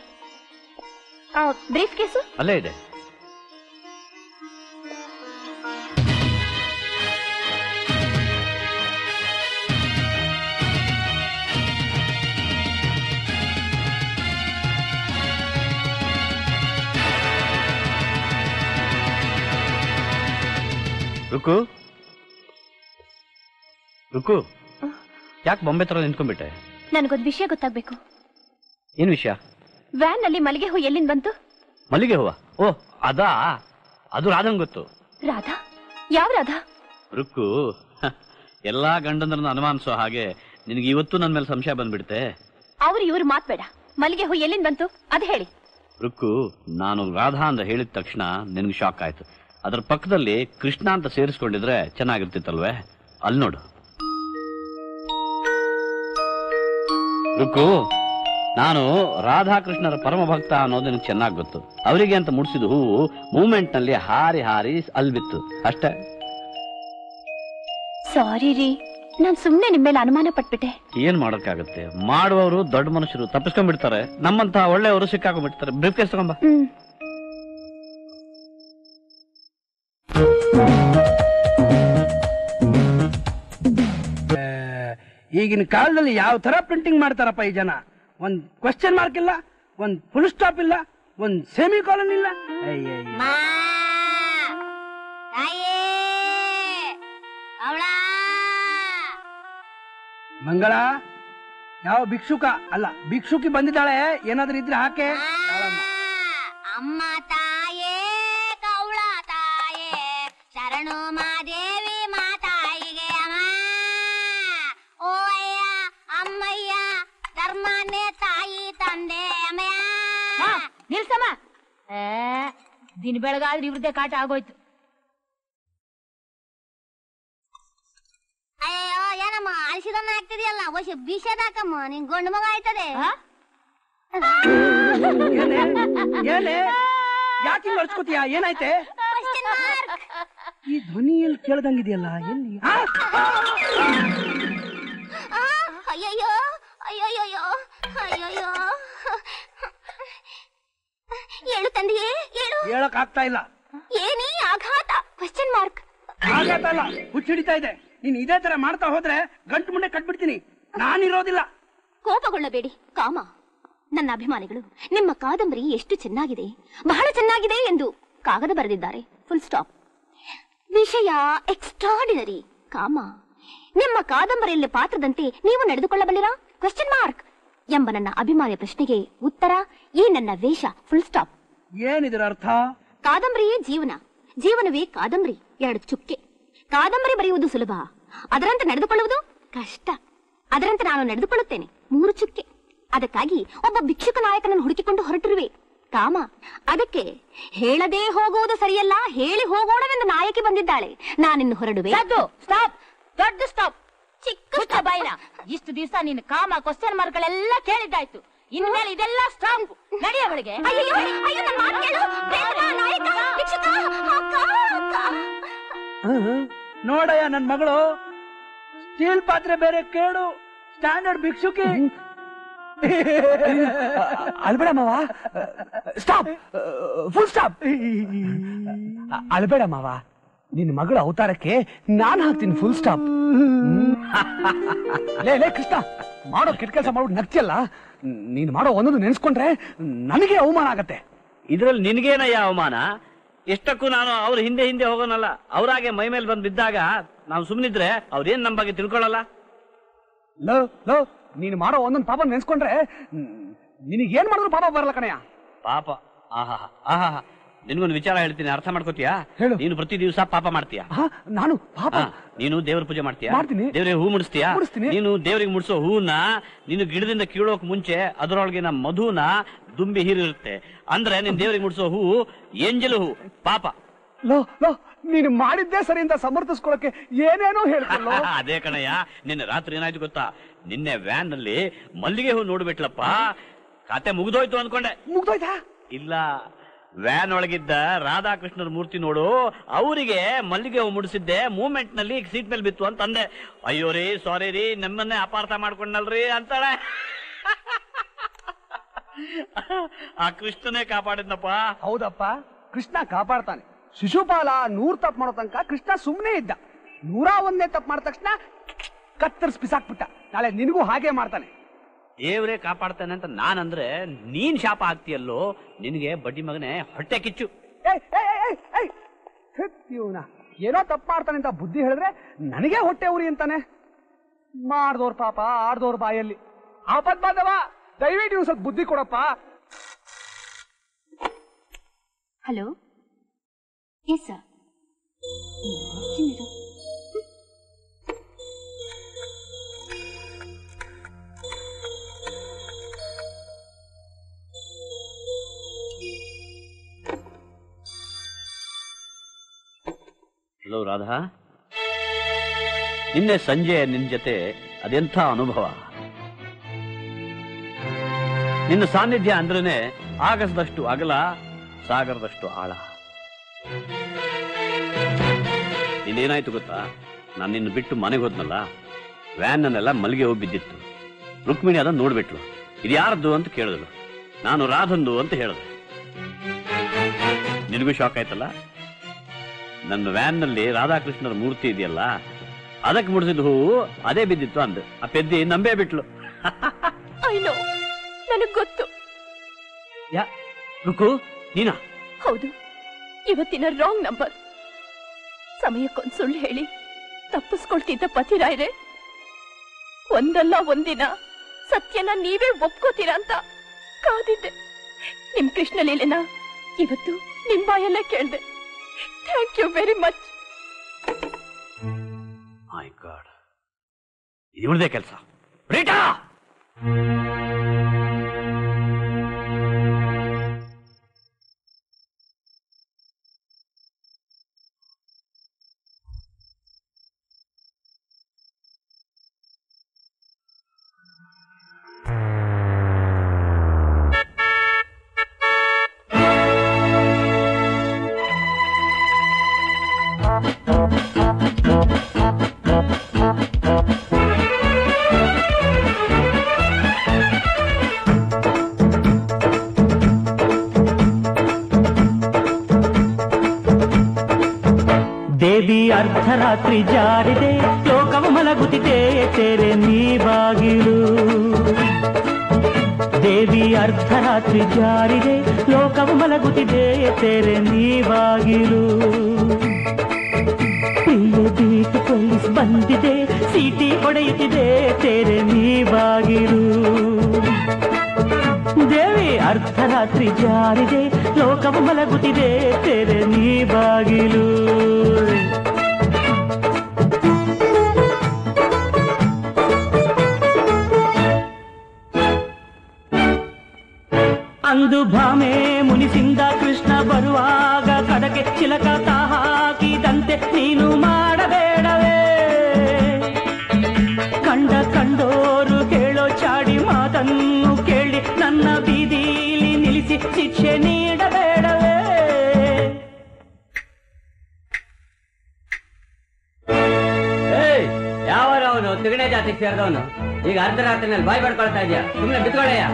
S2: ಬ್ರೀಫ್ ಕೇಸು
S1: ಅಲ್ಲೇ ಇದೆ. ರುಕು ರುಕು ಯಾಕೆ ಬೊಂಬೆ ತರ ನಿಂತ್ಕೊಂಡ್ಬಿಟ್ಟೆ?
S2: ನನಗೊಂದು ವಿಷಯ ಗೊತ್ತಾಗ್ಬೇಕು.
S1: ಏನ್ ವಿಷಯ?
S2: ವ್ಯಾನ್ ನಲ್ಲಿ ಮಲ್ಲಿಗೆ ಹೂ ಎಲ್ಲಿಂದ ಬಂತು?
S1: ಮಲ್ಲಿಗೆ ಹೂವ? ಓ ಅದಾ, ಅದು ರಾಧನ್ ಗೊತ್ತು.
S2: ರಾಧಾ? ಯಾವ ರಾಧಾ?
S1: ರುಕ್ಕು, ಎಲ್ಲಾ ಗಂಡಂದ್ರನ್ನ ಅನುಮಾನಿಸೋ ಹಾಗೆ ನಿನಗೆ ಇವತ್ತು ನನ್ನ ಮೇಲೆ ಸಂಶಯ ಬಂದ್ಬಿಡುತ್ತೆ.
S2: ಅವ್ರು ಇವ್ರು ಮಾತ್ಬೇಡ, ಮಲ್ಲಿಗೆ ಹೂ ಎಲ್ಲಿಂದ ಬಂತು ಅದು ಹೇಳಿ.
S1: ರುಕ್ಕು, ನಾನು ರಾಧಾ ಅಂತ ಹೇಳಿದ ತಕ್ಷಣ ನಿನ್ಗೆ ಶಾಕ್ ಆಯ್ತು. ಅದ್ರ ಪಕ್ಕದಲ್ಲಿ ಕೃಷ್ಣ ಅಂತ ಸೇರಿಸ್ಕೊಂಡಿದ್ರೆ ಚೆನ್ನಾಗಿರ್ತಿತ್ತಲ್ವೇ? ಅಲ್ಲಿ ನೋಡು. ರುಕ್ಕು, ನಾನು ರಾಧಾಕೃಷ್ಣರ ಪರಮ ಭಕ್ತ ಅನ್ನೋದು ನಿನಗೆ ಚೆನ್ನಾಗಿ ಗೊತ್ತು. ಅವರಿಗೆ ಅಂತ ಮುಡಿಸಿದ ಹೂವು ಮೂವ್ಮೆಂಟ್ ನಲ್ಲಿ ಹಾರಿ ಹಾರಿ ಅಲ್ಲಿ ಬಿತ್ತು ಅಷ್ಟೇ.
S2: ಸಾರಿ ರೀ, ನಾನ್ ಸುಮ್ನೆ ನಿಮ್ ಮೇಲೆ ಅನುಮಾನ ಪಟ್ಬಿಟ್ಟೆ.
S1: ಏನ್ ಮಾಡೋಕ್ಕಾಗತ್ತೆ, ಮಾಡುವವರು ದೊಡ್ಡ ಮನುಷ್ಯರು ತಪ್ಪಿಸ್ಕೊಂಡ್ಬಿಡ್ತಾರೆ, ನಮ್ಮಂತ ಒಳ್ಳೆಯವರು ಸಿಕ್ಕಾಕೊಂಡ್ಬಿಡ್ತಾರೆ. ಬ್ರೀಫ್ ಕೇಸ್ ತಗೊಂಬ.
S2: ಹ್ಮ್
S8: ಈಗಿನ ಕಾಲದಲ್ಲಿ ಯಾವ ತರ ಪ್ರಿಂಟಿಂಗ್ ಮಾಡ್ತಾರಪ್ಪ ಈ ಜನ. ಒಂದ್ ಕ್ವಶನ್ ಮಾರ್ಕ್ ಇಲ್ಲ, ಒಂದ್ ಫುಲ್ ಸ್ಟಾಪ್ ಇಲ್ಲ, ಒಂದ್ ಸೆಮಿ ಕಾಲನ್ ಇಲ್ಲ. ಮಂಗಳ, ಯಾವ ಭಿಕ್ಷುಕ ಅಲ್ಲ ಭಿಕ್ಷುಕಿ ಬಂದಿದ್ದಾಳೆ, ಏನಾದ್ರೂ ಇದ್ರೆ ಹಾಕೆ.
S2: ಅಮ್ಮ ತಾಯೇ ಕೌಳ ತಾಯೇ ಶರಣು ಮಾದೇವಿ ಮಾತಾಯಿಗೆ ಅಮ್ಮ. ಓ ಅಯ್ಯ ಅಮ್ಮಯ್ಯ ಧರ್ಮನೇ ತಾಯಿ ತಂದೆ ಅಮ್ಮಯ್ಯ.
S5: ನಿಲ್ಸಮ್ಮ, ದಿನ ಬೆಳಗಾದ್ರೆ ಇವ್ರದ್ದೇ ಕಾಟ ಆಗೋಯ್ತು.
S2: ಅಯ್ಯೋ ಏನಮ್ಮ ಅಳಿಸಿದನ್ನ ಆಗ್ತಿದೆಯಲ್ಲ, ವರ್ಷ ಬೀಸದಾಕಮ್ಮ, ನಿನ್ ಗಂಡು ಮಗ ಆಯ್ತದೆ.
S8: ಏನೇ ಯಾಕೆ ಅರ್ಚ್ಕೋತೀಯ? ಏನಾಯ್ತೆ? ಈ ಧ್ವನಿಯಲ್ಲಿ ಕೇಳ್ದಂಗಿದೆಯಲ್ಲ, ಎಲ್ಲಿ?
S2: ಅಯ್ಯಯ್ಯೋ ಅಯ್ಯಯ್ಯೋ ಅಯ್ಯಯ್ಯೋ, ಹೇಳು ತಂದೆಯೇ ಹೇಳು.
S8: ಹೇಳಕ್ ಆಗ್ತಾ ಇಲ್ಲ.
S2: ಏನೇ ಆಘಾತ? Question mark.
S8: ಆಘಾತ ಅಲ್ಲ, ಹುಚ್ಚಿಡಿತಾ ಇದೆ. ನೀನ್ ಇದೇ ತರ ಮಾಡ್ತಾ ಹೋದ್ರೆ ಗಂಟು ಮುಂಡೆ ಕಟ್ಬಿಡ್ತೀನಿ. ನಾನಿರೋದಿಲ್ಲ.
S2: ಕೋಪಗೊಳ್ಳಬೇಡಿ ಕಾಮ. ನನ್ನ ಅಭಿಮಾನಿಗಳು ನಿಮ್ಮ ಕಾದಂಬರಿ ಎಷ್ಟು ಚೆನ್ನಾಗಿದೆ, ಬಹಳ ಚೆನ್ನಾಗಿದೆ ಎಂದು ಕಾಗದ ಬರೆದಿದ್ದಾರೆ. Full stop. ವಿಷಯ ಎಕ್ಸ್ಟ್ರಾರ್ಡಿನರಿ. ಕಾಮ, ನಿಮ್ಮ ಕಾದಂಬರಿಯಲ್ಲಿ ಪಾತ್ರದಂತೆ ನೀವು ನಡೆದುಕೊಳ್ಳಬಲ್ಲಿರಾ? ಕ್ವೆಶ್ಚನ್ ಮಾರ್ಕ್ ಎಂಬ ನನ್ನ ಅಭಿಮಾನಿಯ ಪ್ರಶ್ನೆಗೆ ಉತ್ತರ ಈ ನನ್ನ ವೇಷ. Full stop.
S8: ಏನಿದ್ರ ಅರ್ಥ?
S2: ಕಾದಂಬರಿಯೇ ಜೀವನ, ಜೀವನವೇ ಕಾದಂಬರಿ. ಎರಡು ಚುಕ್ಕೆ. ಕಾದಂಬರಿ ಬರೆಯುವುದು ಸುಲಭ, ಅದರಂತೆ ನಡೆದುಕೊಳ್ಳುವುದು ಕಷ್ಟ. ಅದರಂತೆ ನಾನು ನಡೆದುಕೊಳ್ಳುತ್ತೇನೆ. ಮೂರು ಚುಕ್ಕೆ. ಅದಕ್ಕಾಗಿ ಒಬ್ಬ ಭಿಕ್ಷುಕ ನಾಯಕನನ್ನು ಹುಡುಕಿಕೊಂಡು ಹೊರಟಿರುವೆ ಕಾಮ. ಅದಕ್ಕೆ ಹೇಳದೇ ಹೋಗುವುದು ಸರಿಯಲ್ಲ, ಹೇಳಿ ಹೋಗೋಣವೆಂದು ನಾಯಕಿ ಬಂದಿದ್ದಾಳೆ. ನಾನಿನ್ನು ಹೊರಡುವೆ.
S5: ಸ್ಟಾಪ್, ದೊಡ್ಡ ಸ್ಟಾಪ್. ಚಿಕ್ಕ ಬಾಯಿನ. ಇಷ್ಟು ದಿವಸ ನಿನ್ನ ಕಾಮ ಕ್ವಶನ್ ಮಾರ್ಕ್ಗಳೆಲ್ಲ ಕೇಳಿದ್ದಾಯ್ತು. ಇನ್ನು ಮೇಲೆ ಇದೆಲ್ಲ ಸ್ಟಾಪ್. ನಡೆಯ ಒಳಗೆ.
S8: ನೋಡಯ್ಯ, ನನ್ ಮಗಳು ಸ್ಟೀಲ್ ಪಾತ್ರೆ ಬೇರೆ ಕೇಳು. ಸ್ಟ್ಯಾಂಡರ್ಡ್ ಭಿಕ್ಷುಕಿ.
S6: ಅಳ್ಬೇಡ ಮಾವ. Stop, full stop. ಅಳ್ಬೇಡ ಮಾವ, ನಿನ್ ಮಗಳ ಅವತಾರಕ್ಕೆ ನಾನ್ ಹಾಕ್ತೀನಿ ಫುಲ್ ಸ್ಟಾಪ್. ಲೇ ಲೇ ಕೃಷ್ಣ, ಮಾಡೋ ಕೆಟ್ಟ ಕೆಲಸ ಮಾಡ್ಬಿಟ್ಟು ನಗ್ತಿಯಲ್ಲ. ನೀನ್ ಮಾಡೋ ಒಂದೊಂದು ನೆನ್ಸ್ಕೊಂಡ್ರೆ ನನಗೆ ಅವಮಾನ ಆಗತ್ತೆ.
S1: ಇದ್ರಲ್ಲಿ ನಿನ್ಗೇನಯ್ಯ ಅವಮಾನ? ಎಷ್ಟಕ್ಕೂ ನಾನು ಅವ್ರ ಹಿಂದೆ ಹಿಂದೆ ಹೋಗೋನಲ್ಲ. ಅವ್ರಾಗೆ ಮೈ ಮೇಲೆ ಬಂದು ಬಿದ್ದಾಗ ನಾವು ಸುಮ್ಮನಿದ್ರೆ ಅವ್ರೇನ್ ನಮ್ ಬಗ್ಗೆ ತಿಳ್ಕೊಳ್ಳಲ್ಲ.
S6: ಲೋ ಲೋ, ನೀನು ಮಾಡೋ ಒಂದೊಂದು ಪಾಪ ನೆನ್ಸ್ಕೊಂಡ್ರೆ ನಿನಗೇನ್ ಮಾಡಿದ್ರು ಪಾಪ ಬರಲ್ಲ ಕಣಯ್ಯ.
S1: ಪಾಪ? ಆಹಾ ಆಹಾ, ನಿನ್ಗೊಂದು ವಿಚಾರ ಹೇಳ್ತೀನಿ, ಅರ್ಥ ಮಾಡ್ಕೋತೀಯಾ?
S6: ಹೇಳು.
S1: ನೀನು ಪ್ರತಿ ದಿವಸ ಪಾಪ ಮಾಡ್ತೀಯಾ?
S6: ನಾನು ಪಾಪ?
S1: ನೀನು ದೇವ್ರ ಪೂಜೆ ಮಾಡ್ತೀಯಾ?
S6: ಮಾಡ್ತೀನಿ.
S1: ದೇವ್ರಿಗೆ ಹೂ ಮುಡಿಸ್ತೀಯಾ?
S6: ಮುಡಿಸ್ತೀನಿ.
S1: ನೀನು ದೇವ್ರಿಗೆ ಮುಡಿಸೋ ಹೂನ ನೀನು ಗಿಡದಿಂದ ಕೀಳೋಕ್ ಮುಂಚೆ ಅದರೊಳಗಿನ ಮಧುನ ದುಂಬಿ ಹೀರಿರುತ್ತೆ. ಅಂದ್ರೆ ನೀನ್ ದೇವ್ರಿಗೆ ಮುಡಿಸೋ ಹೂ ಏಂಜಲು ಹೂ. ಪಾಪ.
S6: ಲೋ ಲೋ, ನೀನು ಮಾಡಿದ್ದೇ ಸರಿ ಅಂತ ಸಮರ್ಥಿಸ್ಕೊಳಕ್ಕೆ ಏನೇನೋ ಹೇಳ್ತಲ್ಲ.
S1: ಅದೇ ಕಣಯ್ಯ, ನಿನ್ನೆ ರಾತ್ರಿ ಏನಾಯ್ತು ಗೊತ್ತಾ? ನಿನ್ನೆ ವ್ಯಾನ್ ನಲ್ಲಿ ಮಲ್ಲಿಗೆ ಹೂ ನೋಡ್ಬಿಟ್ಲಪ್ಪ. ಖಾತೆ ಮುಗ್ದೋಯ್ತು ಅನ್ಕೊಂಡೆ.
S6: ಮುಗ್ದೋಯ್ತಾ?
S1: ಇಲ್ಲ, ವ್ಯಾನ್ ಒಳಗಿದ್ದ ರಾಧಾಕೃಷ್ಣರ ಮೂರ್ತಿ ನೋಡು, ಅವರಿಗೆ ಮಲ್ಲಿಗೆ ಹೂ ಮುಡಿಸಿದ್ದೆ ಮೂವ್ಮೆಂಟ್ ನಲ್ಲಿ ಸೀಟ್ ಮೇಲೆ ಬಿತ್ತು ಅಂತ ಅಂದೆ. ಅಯ್ಯೋ ರೀ, ಸಾರಿ ರೀ, ನಮ್ಮನ್ನೇ ಅಪಾರ್ಥ ಮಾಡ್ಕೊಂಡಲ್ರಿ ಅಂತಾಳೆ. ಆ ಕೃಷ್ಣನೇ ಕಾಪಾಡಿದ್ನಪ್ಪ.
S6: ಹೌದಪ್ಪ, ಕೃಷ್ಣ ಕಾಪಾಡ್ತಾನೆ. ಶಿಶುಪಾಲ ನೂರ್ ತಪ್ಪು ಮಾಡೋ ತನಕ ಕೃಷ್ಣ ಸುಮ್ನೆ ಇದ್ದ. ನೂರ ಒಂದೇ ತಪ್ಪು ಮಾಡಿದ ತಕ್ಷಣ ಕತ್ತರಿಸಿ ಬಿಸಾಕ್ಬಿಟ್ಟ. ನಾಳೆ ನಿನಗೂ ಹಾಗೆ ಮಾಡ್ತಾನೆ.
S1: ದೇವ್ರೇ ಕಾಪಾಡ್ತಾನೆ ಅಂತ ನಾನಂದ್ರೆ ನೀನ್ ಶಾಪ ಆಗ್ತೀಯಲ್ಲೋ. ನಿನಗೆ ಬಡ್ಡಿ ಮಗನೇ ಹೊಟ್ಟೆ ಕಿಚ್ಚು.
S6: ಇವನ ಏನೋ ತಪ್ಪು ಮಾಡ್ತಾನೆ ಅಂತ ಬುದ್ಧಿ ಹೇಳಿದ್ರೆ ನನಗೆ ಹೊಟ್ಟೆ ಉರಿ ಅಂತಾನೆ. ಮಾಡ್ದವ್ರ ಪಾಪ ಆಡ್ದವ್ರ ಬಾಯಲ್ಲಿ. ಆಪತ್ ಬಾಂಧವ, ದಯವಿಟ್ಟು ನೀವು ಸ್ವಲ್ಪ ಬುದ್ಧಿ ಕೊಡಪ್ಪ.
S2: Hello, yes sir.
S1: Hello Radha, ನಿನ್ನೆ ಸಂಜೆ ನಿನ್ ಜೊತೆ ಅದೆಂಥ ಅನುಭವ. ನಿನ್ನ ಸಾನ್ನಿಧ್ಯ ಅಂದ್ರೇನೆ ಆಗಸದಷ್ಟು ಅಗಲ, ಸಾಗರದಷ್ಟು ಆಳ. ಇನ್ನೇನಾಯ್ತು ಗೊತ್ತಾ? ನಾನು ನಿನ್ನ ಬಿಟ್ಟು ಮನೆಗೆ ಹೋದ್ನಲ್ಲ, ವ್ಯಾನ್ನನ್ನೆಲ್ಲ ಮಲ್ಲಿಗೆ ಹೋಗಿ ಬಿದ್ದಿತ್ತು. ರುಕ್ಮಿಣಿ ಅದನ್ನು ನೋಡ್ಬಿಟ್ಲು. ಇದು ಯಾರದ್ದು ಅಂತ ಕೇಳಿದ್ಲು. ನಾನು ರಾಧಂದು ಅಂತ ಹೇಳಿದೆ. ನಿನಗೂ ಶಾಕ್ ಆಯ್ತಲ್ಲ? ನನ್ನ ವ್ಯಾನ್ ನಲ್ಲಿ ರಾಧಾಕೃಷ್ಣರ ಮೂರ್ತಿ ಇದೆಯಲ್ಲ, ಅದಕ್ಕೆ ಮುಡಿಸಿದ ಹೂವು ಅದೇ ಬಿದ್ದಿತ್ತು ಅಂದು ಆ ಪೆದ್ದಿ ನಂಬೇ ಬಿಟ್ಲು.
S10: ಅಯ್ಯೋ ನನಗ್ ಗೊತ್ತು.
S1: ಯಾ ರುಕು ನೀನಾ?
S10: ಹೌದು, ಇವತ್ತಿನ ರಾಂಗ್ ನಂಬರ್. ಸಮಯಕ್ಕೊಂದ್ ಸುಳ್ಳು ಹೇಳಿ ತಪ್ಪಿಸ್ಕೊಳ್ತಿದ್ದ ಪತಿರಾಯ್ರೆ ಒಂದಲ್ಲ ಒಂದಿನ ಸತ್ಯನ ನೀವೇ ಒಪ್ಕೋತೀರಾ ಅಂತ ಕಾದಿದ್ದೆ. ನಿಮ್ ಕೃಷ್ಣ ಲೀಲೆನ ಇವತ್ತು ನಿಮ್ ಬಾಯಲ್ಲೇ ಕೇಳ್ದೆ. Thank you very much.
S1: My god, ಇದು ಉಳಿದೆ ಕೆಲಸ. ರೀಟಾ
S7: ದೇವಿ ಅರ್ಧರಾತ್ರಿ ಜಾರಿದೆ, ಲೋಕವು ಮಲಗುತ್ತಿದೆ, ತೆರೆ ನೀ ಬಾಗಿಲು. ದೇವಿ ಅರ್ಧರಾತ್ರಿ ಜಾರಿದೆ, ಲೋಕವು ಮಲಗುತ್ತಿದೆ, ತೆರೆ ನೀ ಬಾಗಿಲು. ಪ್ರಿಯ ಬೀಟ್ ಪೊಲೀಸ್ ಬಂದಿದೆ, ಸೀಟಿ ಹೊಡೆಯುತ್ತಿದೆ, ತೆರೆ ನೀ ಬಾಗಿಲು. ದೇವಿ ಅರ್ಧರಾತ್ರಿ ಜಾರಿದೆ, ಲೋಕವು ಮಲಗುತ್ತಿದೆ, ತೆರೆ ನೀ ಬಾಗಿಲು. ಅಂದು ಭಾಮೆ ಮುನಿಸಿಂದ ಕೃಷ್ಣ ಬರುವಾಗ ಕಡಕೆ ಚಿಲಕ ತಾ ಹಾಕಿದಂತೆ ನೀನು ಮಾಡಬೇಡವೇ. ಕಂಡ ಕಂಡೋರು ಕೇಳೋ ಚಾಡಿ ಮಾತನ್ನು ಕೇಳಿ ನನ್ನ ಬೀದಿಲಿ ನಿಲ್ಲಿಸಿ ಶಿಕ್ಷೆ ನೀಡಬೇಡವೇ.
S3: ಯಾವಾಗ ಅವನು ತಿಗಣೆ ಜಾತಿಗೆ ಸೇರಿದವನು ಈಗ ಅರ್ಧರಾತ್ರಿನಲ್ಲಿ ಬಾಯಿ ಪಡ್ಕೊಳ್ತಾ ಇದೆಯಾ? ಸುಮ್ಮನೆ ಬಿತ್ಕೊಳ್ಳಯ್ಯ.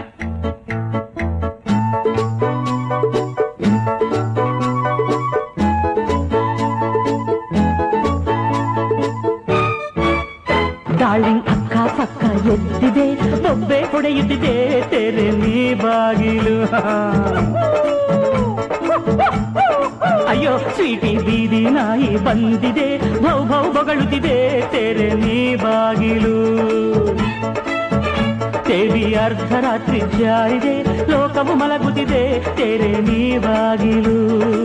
S7: ಡಾರ್ಲಿಂಗ್ ಅಕ್ಕ ಪಕ್ಕ ಎದ್ದಿದೆ, ಬೊಬ್ಬೆ ಹೊಡೆಯುತ್ತಿದೆ, ತೆರೆ ನೀ ಬಾಗಿಲು. ಅಯ್ಯೋ ಸ್ವೀಟಿ ಬೀದಿ ನಾಯಿ ಬಂದಿದೆ, ಭೌ ಭೌ ಬೊಗಳುತ್ತಿದೆ, ತೆರೆ ನೀ ಬಾಗಿಲು. ದೇವಿ ಅರ್ಧರಾತ್ರಿ ಜಾರಿದೆ, ಲೋಕವು ಮಲಗುತ್ತಿದೆ, ತೆರೆ ನೀ ಬಾಗಿಲು.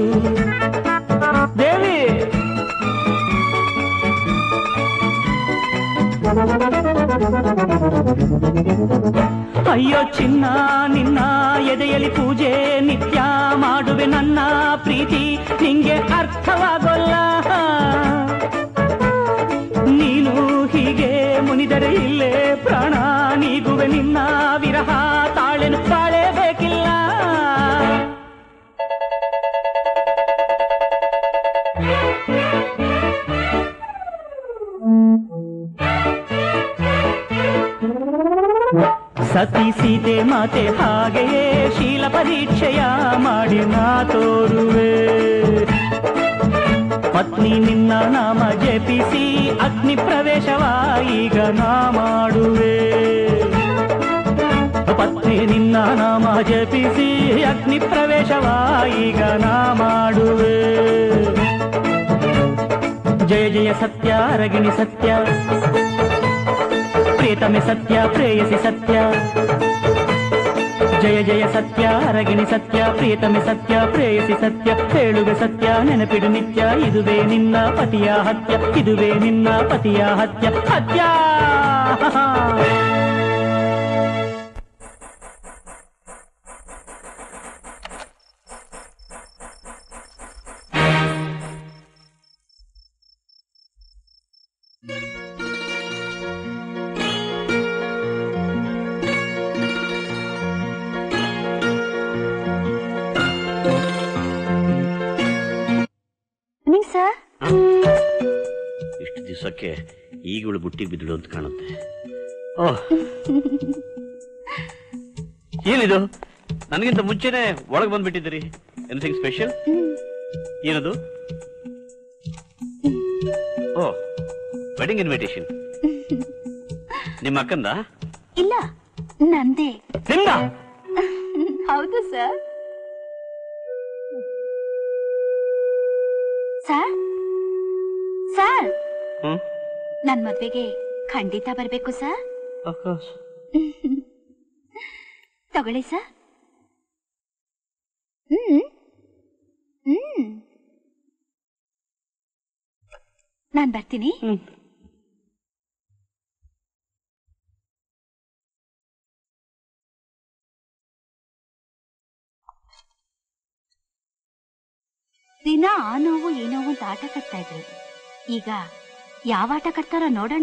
S7: ದೇವಿ ಅಯ್ಯೋ ಚಿನ್ನ ನಿನ್ನ ಎದೆಯಲ್ಲಿ ಪೂಜೆ ನಿತ್ಯ ಮಾಡುವೆ, ನನ್ನ ಪ್ರೀತಿ ನಿಂಗೆ ಅರ್ಥವಾಗೋಲ್ಲ. ನೀನು ಹೀಗೆ ಮುನಿದರೆ ಇಲ್ಲೇ ಪ್ರಾಣ ನೀಗುವೆ, ನಿನ್ನ ವಿರಹ ತಾಳೆನು ಬಾಳೇಬೇಕಿಲ್ಲ. ಸತಿ ಸೀತೆ ಮಾತೆ ಹಾಗೆಯೇ ಶೀಲ ಪರೀಕ್ಷೆಯ ಮಾಡಿ ನಾ ತೋರುವೆ. ಪತ್ನಿ ನಿನ್ನ ನಾಮ ಜಪಿಸಿ ಅಗ್ನಿ ಪ್ರವೇಶವ ಈಗ ನಾ ಮಾಡುವೆ. ಪತ್ನಿ ನಿನ್ನ ನಾಮ ಜಪಿಸಿ ಅಗ್ನಿ ಪ್ರವೇಶವ ಈಗ ನಾ ಮಾಡುವೆ. ಜಯ ಜಯ ಸತ್ಯ ರಗಿಣಿ ಸತ್ಯ, ಪ್ರೇತಮೆ ಸತ್ಯ ಪ್ರೇಯಸಿ ಸತ್ಯ. ಜಯ ಜಯ ಸತ್ಯ ರಗಿಣಿ ಸತ್ಯ, ಪ್ರಿಯತಮೆ ಸತ್ಯ ಪ್ರೇಯಸಿ ಸತ್ಯ. ಹೇಳುವೆ ಸತ್ಯ ನೆನಪಿಡು ನಿತ್ಯ, ಇದುವೇ ನಿನ್ನ ಪತಿಯ ಹತ್ಯ, ಇದುವೇ ನಿನ್ನ ಪತಿಯ ಹತ್ಯ ಹತ್ಯ.
S1: ಇಷ್ಟು ದಿವಸಕ್ಕೆ ಈಗಳು ಬುಟ್ಟಿಗೆ ಬಿದ್ದಳು ಅಂತ ಕಾಣುತ್ತೆ. ಓಹ್, ಏನಿದು? ನನಗಿಂತ ಮುಂಚೆನೆ ಒಳಗೆ ಬಂದ್ಬಿಟ್ಟಿದ್ದೀರಿ. Anything special? ಏನದು? Oh, wedding wedding invitation. ನಿಮ್ಮ ಅಕ್ಕಂದ?
S2: ಇಲ್ಲ, ನಂದೇ.
S1: ನಿಂದ?
S2: ಹೌದು ಸರ್. ಸರ್ ಸರ್ ನನ್ ಮದ್ವೆಗೆ ಖಂಡಿತ ಬರ್ಬೇಕು ಸರ್. ತಗೊಳ್ಳಿ ಸರ್. ಹ್ಮ್ ಹ್ಮ್ ನಾನ್ ಬರ್ತೀನಿ. ದಿನ ಆ ನೋವು ಈ ನೋವು ಅಂತ ಆಟ ಕಟ್ತಾ ಇದ್ರು. ಈಗ ಯಾವ ಆಟ ಕಟ್ತಾರೋ ನೋಡೋಣ.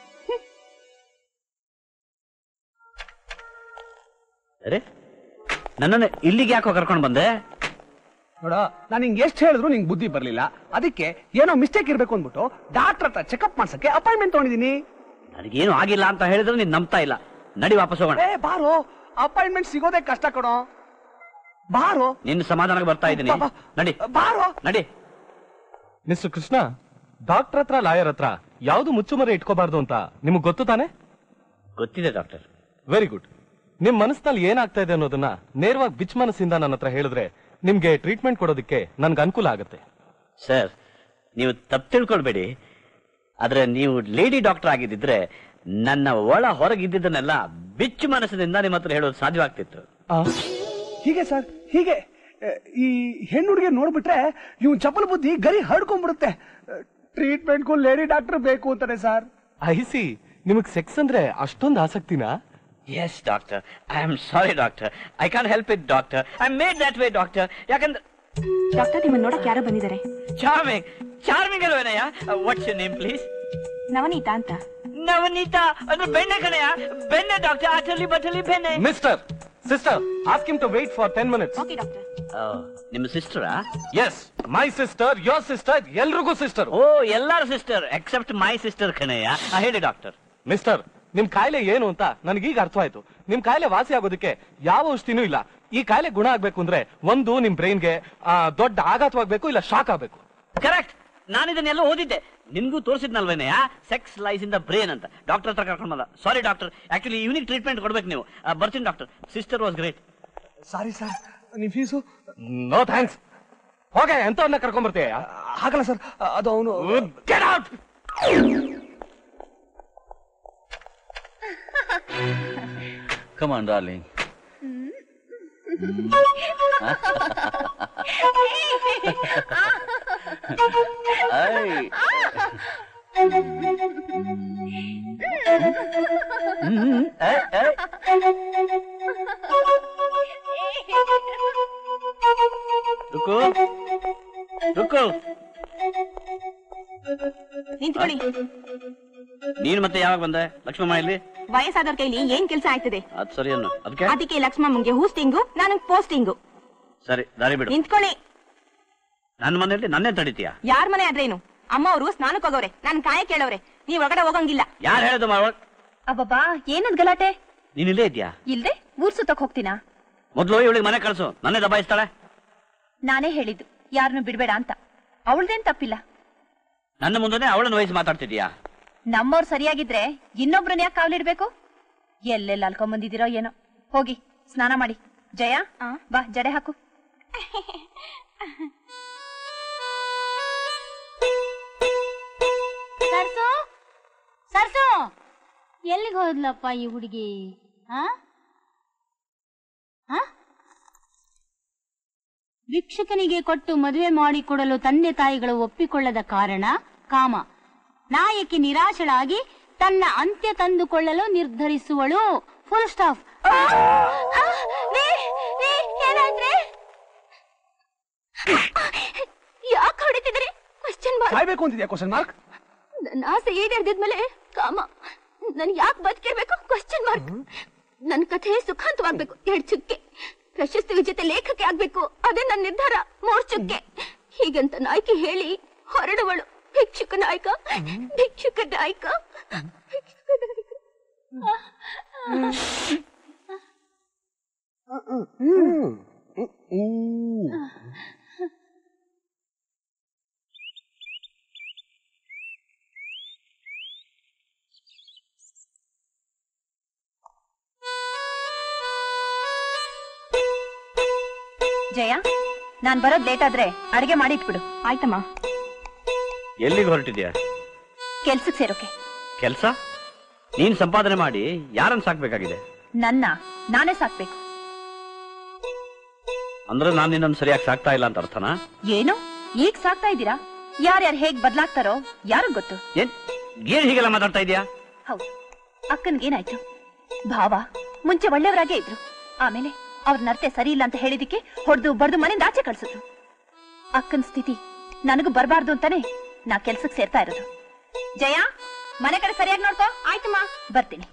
S1: ಅರೆ, ನನ್ನನ್ನು ಇಲ್ಲಿಗೆ ಯಾಕೋ ಕರ್ಕೊಂಡು ಬಂದೆ?
S6: ನೋಡ, ನಾನು ಹಿಂಗೆ ಎಷ್ಟು ಹೇಳಿದ್ರು ನಿಂಗೆ ಬುದ್ಧಿ ಬರ್ಲಿಲ್ಲ. ಅದಕ್ಕೆ ಏನೋ ಮಿಸ್ಟೇಕ್ ಇರ್ಬೇಕು ಅಂದ್ಬಿಟ್ಟು ಡಾಕ್ಟರ್ ಹತ್ರ ಚೆಕಪ್ ಮಾಡ್ಸಕ್ಕೆ ಅಪಾಯಿಂಟ್ಮೆಂಟ್ ತಗೊಂಡಿದ್ದೀನಿ.
S1: ನನಗೇನು ಆಗಿಲ್ಲ ಅಂತ ಹೇಳಿದ್ರೆ ನೀನ್ ನಂಬ್ತಾ ಇಲ್ಲ. ನಡಿ ವಾಪಸ್ ಹೋಗೋಣ.
S6: ಏ ಬಾರೋ, ಅಪಾಯಿಂಟ್ಮೆಂಟ್ ಸಿಗೋದೇ ಕಷ್ಟ ಕಣೋ. ಬಾರೋ.
S1: ನಿನ್ನ ಸಮಾಧಾನಕ್ಕೆ ಬರ್ತಾ ಇದ್ದೀನಿ. ನಡಿ
S6: ಬಾರೋ.
S1: ನಡಿ.
S9: ಮಿಸ್ಟರ್ ಕೃಷ್ಣ, ಡಾಕ್ಟರ್ ಹತ್ರ ಲಾಯರ್ ಹತ್ರ ಯಾವ್ದು ಮುಚ್ಚುಮರೆ ಇಟ್ಕೋಬಾರ್ದು ಅಂತ ನಿಮಗ್ ಗೊತ್ತು ತಾನೆ?
S1: ಗೊತ್ತಿದೆ ಡಾಕ್ಟರ್.
S9: Very good. ನಿಮ್ ಮನಸ್ಸಿನಲ್ಲಿ ಏನಾಗ್ತಾ ಇದೆ ಅನ್ನೋದನ್ನ ನೇರವಾಗಿ ಬಿಚ್ ಮನಸ್ಸಿಂದ ನನ್ನ ಹತ್ರ ಹೇಳಿದ್ರೆ ನಿಮ್ಗೆ ಟ್ರೀಟ್ಮೆಂಟ್ ಕೊಡೋದಕ್ಕೆ ನನ್ಗೆ ಅನುಕೂಲ ಆಗುತ್ತೆ.
S1: ಸರ್, ನೀವು ತಪ್ಪು ತಿಳ್ಕೊಳ್ಬೇಡಿ. ಆದ್ರೆ ನೀವು ಲೇಡಿ ಡಾಕ್ಟರ್ ಆಗಿದ್ದಿದ್ರೆ ನನ್ನ ಒಳ ಹೊರಗಿದ್ದನ್ನೆಲ್ಲ ಬಿಚ್ಚು ಮನಸ್ಸಿನಿಂದ ನಿಮ್ಮ ಹತ್ರ ಹೇಳೋದು ಸಾಧ್ಯವಾಗ್ತಿತ್ತು.
S6: ಹೀಗೆ ಸರ್, ಹೀಗೆ ಈ ಹೆಣ್ಣು ಹುಡುಗಿ ನೋಡ್ಬಿಟ್ರೆ ಇವ್ ಚಪಲ್ ಬುದ್ಧಿ ಗರಿ ಹರ್ಡ್ಕೊಂಡ್ಬಿಡುತ್ತೆ. ಟ್ರೀಟ್ಮೆಂಟ್ಗೂ ಲೇಡಿ ಡಾಕ್ಟರ್ ಬೇಕು ಅಂತಾನೆ ಸರ್.
S9: ಐಸಿ, ನಿಮಗ್ ಸೆಕ್ಸ್ ಅಂದ್ರೆ ಅಷ್ಟೊಂದು ಆಸಕ್ತಿನಾ?
S1: Yes doctor. I am sorry doctor. I can help it doctor. I made that way doctor. ಯಾಕಂದ್ರೆ
S10: ಡಾಕ್ಟರ್ ನಿಮ್ಮನ್ನ ನೋಡಕ್ ಯಾರೋ ಬಂದಿದ್ದಾರೆ.
S1: ಚಾರ್ಮಿಂಗ್. ಚಾರ್ಮಿಂಗ್ ಅಲ್ವೇನಯ್ಯ? What's your name please?
S10: Navaneetha ಅಂತ.
S1: ನವನೀತಾ ಅಂದ್ರೆ ಬೆಣ್ಣೆ ಕಣಯ್ಯ, ಬೆಣ್ಣೆ ಡಾಕ್ಟರ್. ಅಟಲಿ ಬಟಲಿ ಬೆಣ್ಣೆ.
S9: Mister sister, ask him to wait for ten minutes.
S10: Okay doctor.
S1: ನಿಮ್ಮ ಸಿಸ್ಟರಾ?
S9: Yes, my sister, your sister, ಎಲ್ರಿಗೂ ಸಿಸ್ಟರ್.
S1: ಓ, ಎಲ್ಲಾರು ಸಿಸ್ಟರ್ ಎಕ್ಸೆಪ್ಟ್ ಮೈ ಸಿಸ್ಟರ್ ಕಣಯ್ಯ. ಹೇಳಿ ಡಾಕ್ಟರ್.
S9: ಮಿಸ್ಟರ್, ನಿಮ್ ಕಾಯಿಲೆ ಏನು ಅಂತ ನನಗೀಗ ಅರ್ಥ ಆಯ್ತು. ನಿಮ್ ಕಾಯಿಲೆ ವಾಸಿ ಆಗೋದಕ್ಕೆ ಯಾವ ಔಷಧಿನೂ ಇಲ್ಲ. ಈ ಕಾಯಿಲೆ ಗುಣ ಆಗ್ಬೇಕು ಅಂದ್ರೆ ಒಂದು ನಿಮ್ ಬ್ರೈನ್ಗೆ ದೊಡ್ಡ ಆಘಾತವಾಗಬೇಕು, ಇಲ್ಲ ಶಾಕ್ ಆಗ್ಬೇಕು.
S1: ಕರೆಕ್ಟ್. ನಾನು ಇದನ್ನೆಲ್ಲ ಓದಿದ್ದೆ. ನಿನ್ಗೂ ತೋರಿಸಿದ್ನಲ್ವೇನೆಯ sex lies in the brain ಅಂತ. ಡಾಕ್ಟರ್ ಹತ್ರ ಕರ್ಕೊಂಡು ಬಂದ. Sorry doctor, actually unique treatment ಕೊಡ್ಬೇಕು ನೀವು. ಬರ್ತೀನಿ doctor. Sister was great.
S6: Sorry sir, ನಿಮ್ ಫೀಸು?
S9: No thanks. ಹೋಗೆ, ಎಂತವನ್ನ ಕರ್ಕೊಂಡ್ ಬರ್ತೀಯ?
S6: ಹಾಗಲ್ಲ ಸರ್, ಅದು ಅವನು.
S9: Get out.
S11: Come on, darling. Hey. Mm-hmm. Hey, hey.
S1: ರುಕು ರುಕು.
S10: ನಿಂತ್ಕೊಳ್ಳಿ.
S1: ನೀನು ಮತ್ತೆ ಯಾವಾಗ ಬಂದೆ? ಲಕ್ಷ್ಮಮ್ಮ ಇಲ್ಲಿ?
S10: ವಯಸ್ಸಾದವ್ರ ಕೈಲಿ ಏನ್ ಕೆಲಸ ಆಯ್ತದೆ?
S1: ಅದ್ ಸರಿ ಅನ್ನು. ಅದಕ್ಕೆ
S10: ಅದಕ್ಕೆ ಲಕ್ಷ್ಮಮ್ಮಂಗೆ ಹೂಸ್ಟಿಂಗು, ನಾನು ಪೋಸ್ಟಿಂಗು.
S1: ಸರಿ, ದಾರಿ ಬಿಡು.
S10: ನಿಂತ್ಕೊಳ್ಳಿ.
S1: ನನ್ನ ಮನೆಯಲ್ಲಿ ನನ್ನೇ ತಡಿತೀಯ?
S10: ಯಾರ ಮನೆ ಆದ್ರೇನು? ಅಮ್ಮ ಅವರು ಸ್ನಾನಕ್ಕೆ ಹೋಗವ್ರೆ, ನಾನು ಕಾಯ ಕೇಳವ್ರೆ. ನೀವ್ ಒಳಗಡೆ ಹೋಗಂಗಿಲ್ಲ.
S1: ಯಾರು ಹೇಳೋದು?
S10: ಅಬ್ಬಬ್ಬಾ, ಏನದ್ ಗಲಾಟೆ?
S1: ನೀನ್ ಇಲ್ಲೇ ಇದ್ಯಾ?
S10: ಇಲ್ದೆ ಊರ್ ಸುತ್ತಕ್ ಹೋಗ್ತೀನಾ?
S1: ಮೊದ್ಲು ಇವಳಿಗೆ ಮನೆ ಕಳ್ಸು, ನನ್ನೇ ದಬಾಯಿಸ್ತಾಳೆ.
S10: ನಾನೇ ಹೇಳಿದ್ದು ಯಾರನ್ನು ಬಿಡ್ಬೇಡ ಅಂತ. ಅವಳದೇನ್ ತಪ್ಪಿಲ್ಲ.
S1: ನನ್ನ ಮುಂದೆ ಅವಳನ್ನ ವಯಸ್ಸು ಮಾತಾಡ್ತಿದ್ಯಾ?
S10: ನಮ್ಮವ್ರು ಸರಿಯಾಗಿದ್ರೆ ಇನ್ನೊಬ್ರನ್ನ ಯಾಕೆ ಕಾವಲಿಡ್ಬೇಕು? ಎಲ್ಲೆಲ್ಲ ಅಲ್ಕೊಂಡ್ ಬಂದಿದ್ದೀರೋ ಏನೋ. ಹೋಗಿ ಸ್ನಾನ ಮಾಡಿ. ಜಯ, ಬಾ ಜಡೆ ಹಾಕು.
S2: ಸರ್ಸು, ಸರ್ಸು, ಎಲ್ಲಿಗೆ ಹೋದ್ಲಪ್ಪ ಈ ಹುಡುಗಿ? ಭಿಕ್ಷುಕನಿಗೆ ಕೊಟ್ಟು ಮದುವೆ ಮಾಡಿಕೊಡಲು ತಂದೆ ತಾಯಿಗಳು ಒಪ್ಪಿಕೊಳ್ಳದ ಕಾರಣ ಕಾಮ. ನಾಯಕಿ ನಿರಾಶಳಾಗಿ ತನ್ನ ಅಂತ್ಯ ತಂದುಕೊಳ್ಳಲು ನಿರ್ಧರಿಸುವಳು. Full stop. ಯಾಕೆ ಹೊಡಿತಿದ್ರಿ? Question mark.
S6: ಕಾಯ್ಬೇಕು ಅಂತಿದ್ಯಾ? Question mark.
S2: ನನ್ನ ಆಸೆ ಈಡೇರಿದ್ಮೇಲೆ ಕಾಮ ನನ್ ಯಾಕೆ ಬದುಕಿರ್ಬೇಕು? Question mark. ನನ್ನ ಕಥೆ ಸುಖಾಂತವಾಗ್ಬೇಕು. ಎರಡು ಚುಕ್ಕೆ. ಪ್ರಶಸ್ತಿ ವಿಜೇತ ಲೇಖಕಿ ಆಗ್ಬೇಕು. ಅದೇ ನನ್ನ ನಿರ್ಧಾರ. ಮೂರ್ ಚುಕ್ಕೆ. ಹೀಗಂತ ನಾಯಕಿ ಹೇಳಿ ಹೊರಡುವಳು. ಭಿಕ್ಷುಕ ನಾಯಕ, ಭಿಕ್ಷುಕ ನಾಯಕ, ಭಿಕ್ಷುಕ ನಾಯಕ.
S10: ಜಯ, ನಾನ್ ಬರೋದ್ ಲೇಟ್ ಆದ್ರೆ ಅಡಿಗೆ ಮಾಡಿ ಇಟ್ಬಿಡು.
S2: ಆಯ್ತಮ್ಮ.
S1: ಎಲ್ಲಿಗೆ ಹೊರಟಿದ್ಯಾ?
S10: ಕೆಲ್ಸಕ್ ಸೇರೋಕೆ.
S1: ಕೆಲ್ಸ? ನೀನ್ ಸಂಪಾದನೆ ಮಾಡಿ ಯಾರನ್ನ ಸಾಕ್ಬೇಕಾಗಿದೆ?
S10: ನನ್ನ ನಾನೇ ಸಾಕ್ಬೇಕು.
S1: ಅಂದ್ರೆ ನಾನು ನಿನ್ನನ್ನು ಸರಿಯಾಗಿ ಸಾಕ್ತಾ ಇಲ್ಲ ಅಂತ ಅರ್ಥನಾ?
S10: ಏನು ಈಗ ಸಾಕ್ತಾ ಇದ್ದೀರಾ? ಯಾರ್ಯಾರು ಹೇಗ್ ಬದ್ಲಾಗ್ತಾರೋ ಯಾರಿಗ್ ಗೊತ್ತು.
S1: ಏನ್ ಏನ್ ಹೀಗೆಲ್ಲ ಮಾತಾಡ್ತಾ ಇದೀಯಾ?
S10: ಹೌದು, ಅಕ್ಕನ್ಗೇನಾಯ್ತು? ಭಾವ ಮುಂಚೆ ಒಳ್ಳೆಯವರಾಗೇ ಇದ್ರು. ಆಮೇಲೆ ಅವ್ರ ನರ್ತೆ ಸರಿ ಇಲ್ಲ ಅಂತ ಹೇಳಿದಿಕ್ಕೆ ಹೊಡೆದು ಬಡ್ದು ಮನೆಯಿಂದ ಆಚೆ ಕಳ್ಸಿದ್ರು. ಅಕ್ಕನ ಸ್ಥಿತಿ ನನಗೂ ಬರಬಾರ್ದು ಅಂತಾನೆ ನಾ ಕೆಲ್ಸಕ್ಕೆ ಸೇರ್ತಾ ಇರೋದು. ಜಯ, ಮನೆ ಕಡೆ ಸರಿಯಾಗಿ ನೋಡ್ಕೋ. ಆಯ್ತಮ್ಮ, ಬರ್ತೀನಿ.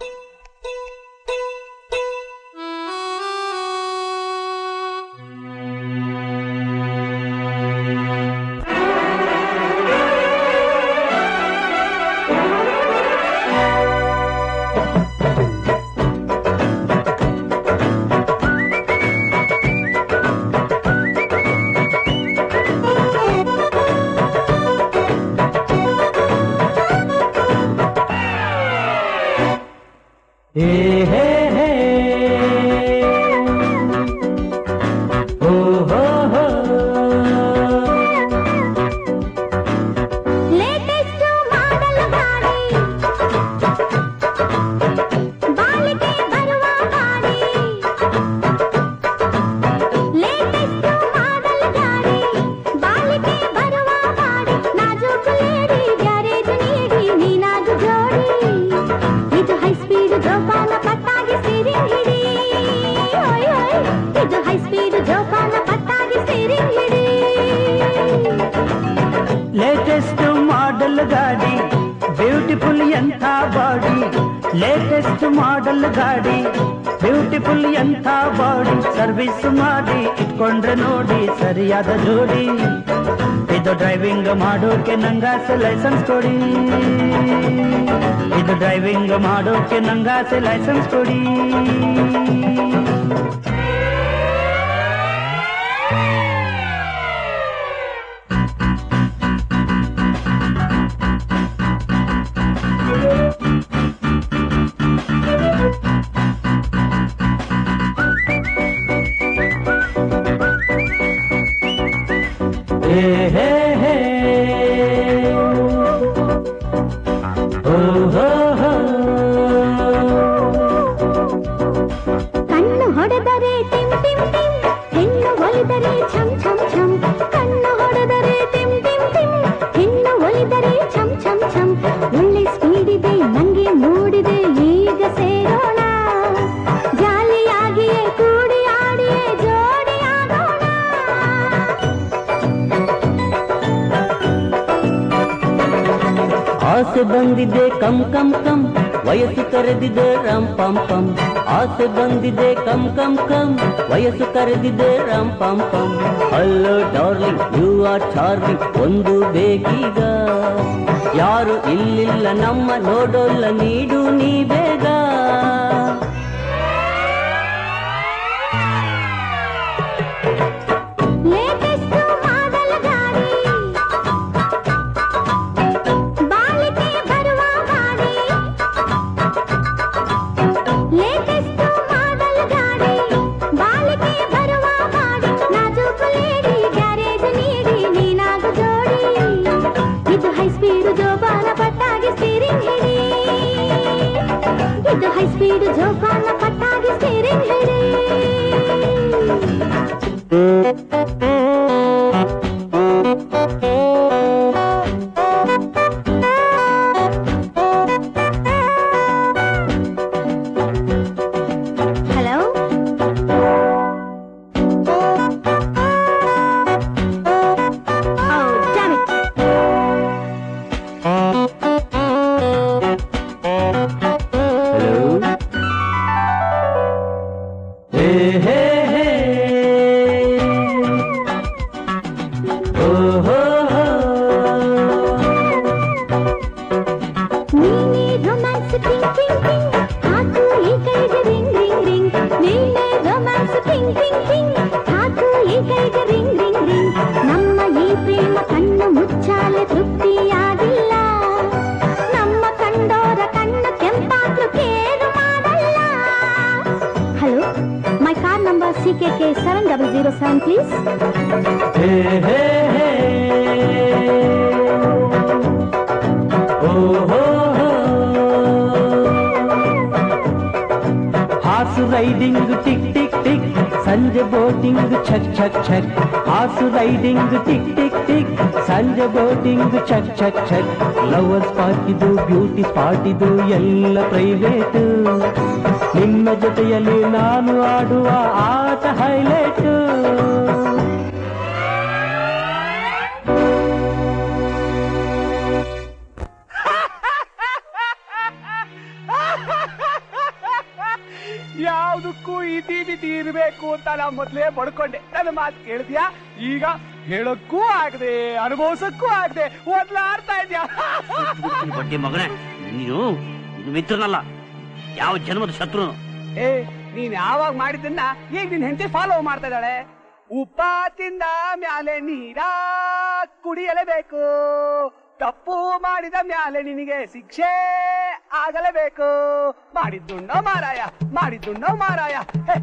S7: ಲೇಟೆಸ್ಟ್ ಮಾಡೆಲ್ ಗಾಡಿ, ಬ್ಯೂಟಿಫುಲ್ ಎಂಥ ಬಾಡಿ, ಸರ್ವಿಸ್ ಮಾಡಿ ಇಟ್ಕೊಂಡ್ರೆ ನೋಡಿ ಸರಿಯಾದ ಜೋಡಿ. ಇದು ಡ್ರೈವಿಂಗ್ ಮಾಡೋಕೆ ನಂಗಾಸೆ ಲೈಸೆನ್ಸ್ ಕೊಡಿ, ಇದು ಡ್ರೈವಿಂಗ್ ಮಾಡೋಕೆ ನಂಗಾಸೆ ಲೈಸೆನ್ಸ್ ಕೊಡಿ.
S2: ಕಣ್ಣು ಹೊಡೆದರೆ ಟಿಮ್ ಟಿಮ್ ಟಿಮ್, ಹೆಣ್ಣು ಒಲಿದರೆ ಛಂ ಛಂ ಛಂ. ಕಣ್ಣು ಹೊಡೆದರೆ ಟಿಮ್ ಟಿಮ್ ಟಿಮ್, ಹೆಣ್ಣು ಒಲಿದರೆ ಛಂ ಛಂ ಛಂ. ಒಳ್ಳೆ ಸ್ಪೀಡ್ ಇದೆ ನಂಗೆ ಮೂಡಿದೆ, ಈಗ ಸೇರೋಣ ಜಾಲಿಯಾಗಿಯೇ ಕೂಡಿ ಆಡಿಯೇ ಜೋಡಿಯಾಗೋಣ.
S7: ಆಸೆ ಬಂದಿದೆ ಕಂ ಕಂ ಕಂ, ವಯಸ್ಸು ಕರೆದಿದೆ ರಾಮ್ ಪಂ ಪಂ. ಆಸೆ ಬಂದಿದೆ ಕಂ ಕಂ ಕಂ, ವಯಸ್ಸು ಕರೆದಿದೆ ರಾಮ್ ಪಂ ಪಂ. Hello darling, you are charming, ಒಂದು ಬೇಗೀಗ. ಯಾರು ಇಲ್ಲಿಲ್ಲ ನಮ್ಮ ನೋಡೋಲ್ಲ, ನೀಡು ನೀ ಬೇಗ.
S2: ಇದು ಹೈ ಸ್ಪೀಡ್ ಜೋಪಾನ ಪಟ್ಟಾಗಿ ಸ್ಟೀರಿಂಗ್ ಹಿಡಿ. Hello, C K K seven double zero seven please.
S7: Horse riding ಟಿಕ್ ಟಿಕ್ ಟಿಕ್, ಸಂಜೆ ಬೋಟಿಂಗ್ ಛಕ್ ಛಕ್ ಛಕ್. ಹಾರ್ಸ್ ರೈಡಿಂಗ್ ಟಿಕ್ ಟಿಕ್ ಟಿಕ್, ಸಂಜೆ ಬೋಟಿಂಗ್ ಛಕ್ ಛಕ್ ಛಕ್. ಲವರ್ ಸ್ಪಾಟ್ ಇದು, ಬ್ಯೂಟಿ ಸ್ಪಾಟ್ ಇದು, ಎಲ್ಲ ಪ್ರೈವೇಟ್. ನಿಮ್ಮ ಜೊತೆಯಲ್ಲಿ ನಾನು ಆಡುವ ಆಟ ಹೈಲೈಟ್.
S6: ಯಾವ್ದಕ್ಕೂ ಇತಿ ಬಿತಿ ಇರ್ಬೇಕು ಅಂತ ನಾ ಮೊದ್ಲೇ ಬಡ್ಕೊಂಡೆ. ನನ್ನ ಮಾತು ಕೇಳಿದ್ಯಾ? ಈಗ ಹೇಳಕ್ಕೂ ಆಗದೆ ಅನುಭವಿಸಕ್ಕೂ ಆಗದೆ ಓದ್ಲಾಡ್ತಾ ಇದ್ಯಾ?
S1: ಬಡ್ಡಿ ಮಗನೇ, ನೀನು ಮಿತ್ರನಲ್ಲ, ಯಾವ ಜನ್ಮದ ಶತ್ರು.
S6: ಏ, ನೀನ್ ಯಾವಾಗ ಮಾಡಿದ್ದನ್ನ ಈಗ ನಿನ್ ಹೆಂಡತಿ ಫಾಲೋ ಮಾಡ್ತಾ ಇದ್ದಾಳೆ. ಉಪ್ಪ ತಿಂದ ಮ್ಯಾಲೆ ನೀರ ಕುಡಿಯಲೇಬೇಕು, ತಪ್ಪು ಮಾಡಿದ ಮ್ಯಾಲೆ ನಿನಗೆ ಶಿಕ್ಷೆ ಆಗಲೇಬೇಕು. ಮಾಡಿದ್ದುಂಡೋ ಮಾರಾಯ, ಮಾಡಿದ್ದುಂಡೋ ಮಾರಾಯ.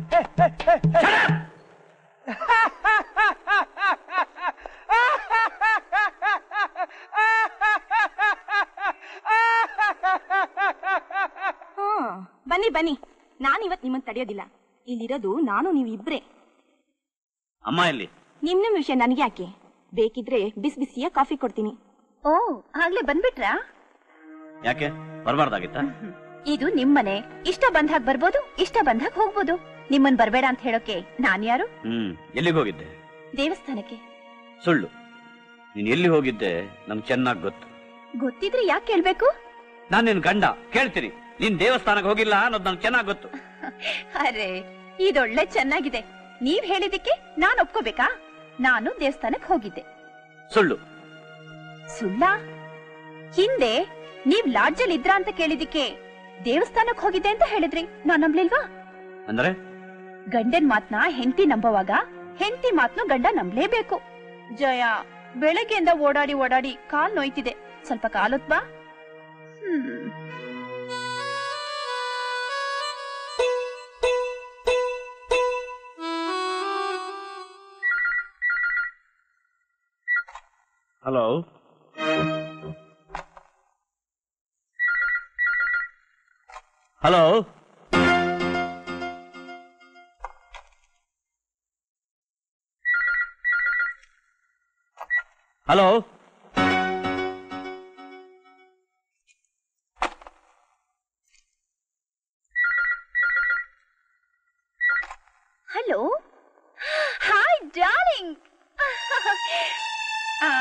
S10: ಬನ್ನಿ ಬನ್ನಿ, ನಾನಿವತ್ ನಿಮ್ಮನ್ನ ತಡೆಯೋದಿಲ್ಲ. ಇಲ್ಲಿರೋದು ನಾನು ನೀವು ಇಬ್ರೆ.
S1: ಅಮ್ಮ ಎಲ್ಲಿ?
S10: ನಿಮ್ ನಿಮ್ ವಿಷಯ ನನಗೆ ಯಾಕೆ? ಬೇಕಿದ್ರೆ ಬಿಸಿ ಬಿಸಿಯ ಕಾಫಿ ಕೊಡ್ತೀನಿ. ಓ, ಆಗ್ಲೇ ಬಂದ್ಬಿಟ್ರಾ?
S1: ಯಾಕೆ ಬರ್ಬಾರ್ದಾಗಿತ್ತ?
S10: ಇದು ನಿಮ್ಮನೆ, ಇಷ್ಟ ಬಂದಾಗ ಬರ್ಬೋದು, ಇಷ್ಟ ಬಂದಾಗ ಹೋಗ್ಬೋದು. ನಿಮ್ಮನ್ ಬರ್ಬೇಡ ಅಂತ ಹೇಳೋಕೆ ನಾನ್ ಯಾರು?
S1: ಹ್ಮ್ ಎಲ್ಲಿಗೆ ಹೋಗಿದ್ದೆ?
S10: ದೇವಸ್ಥಾನಕ್ಕೆ.
S1: ಸುಳ್ಳು. ನೀನ್ ಎಲ್ಲಿ ಹೋಗಿದ್ದೆ ನಮ್ಗೆ ಚೆನ್ನಾಗ್ ಗೊತ್ತು.
S10: ಗೊತ್ತಿದ್ರೆ ಯಾಕೆ ಕೇಳ್ಬೇಕು?
S1: ನಾನ್ ನಿನ್ ಗಂಡ, ಕೇಳ್ತೀನಿ. ನೀನ್ ದೇವಸ್ಥಾನಕ್ಕೆ ಹೋಗಿಲ್ಲ ಅನ್ನೋದು ನಂಗೆ ಚೆನ್ನಾಗ್ ಗೊತ್ತು.
S10: ಅರೆ, ಇದೊಳ್ಳೆ ಚೆನ್ನಾಗಿದೆ. ನೀವ್ ಹೇಳಿದಕ್ಕೆ ನಾನ್ ಒಪ್ಕೋಬೇಕಾ? ನಾನು ದೇವಸ್ಥಾನಕ್ಕೆ ಹೋಗಿದ್ದೆ.
S1: ಸುಳ್ಳು.
S10: ಸುಳ್ಳ? ಹಿಂದೆ ನೀವ್ ಲಾಡ್ಜಲ್ಲಿ ಇದ್ರ ಅಂತ ಕೇಳಿದಿಕ್ಕೆ ದೇವಸ್ಥಾನಕ್ಕೆ ಹೋಗಿದ್ದೆ ಅಂತ ಹೇಳಿದ್ರಿ, ನಾನ್ ನಂಬ್ಲಿಲ್ವಾ?
S1: ಅಂದ್ರೆ
S10: ಗಂಡನ್ ಮಾತ್ನ ಹೆಂಡತಿ ನಂಬುವಾಗ ಹೆಂಡತಿ ಮಾತ್ನು ಗಂಡ ನಂಬ್ಲೇಬೇಕು. ಜಯ, ಬೆಳಗ್ಗೆಯಿಂದ ಓಡಾಡಿ ಓಡಾಡಿ ಕಾಲ್ ನೋಯ್ತಿದೆ, ಸ್ವಲ್ಪ ಕಾಲೊತ್ ಬಾ. Hmm
S1: hello, hello, hello.
S10: Hello, hi darling. ಆ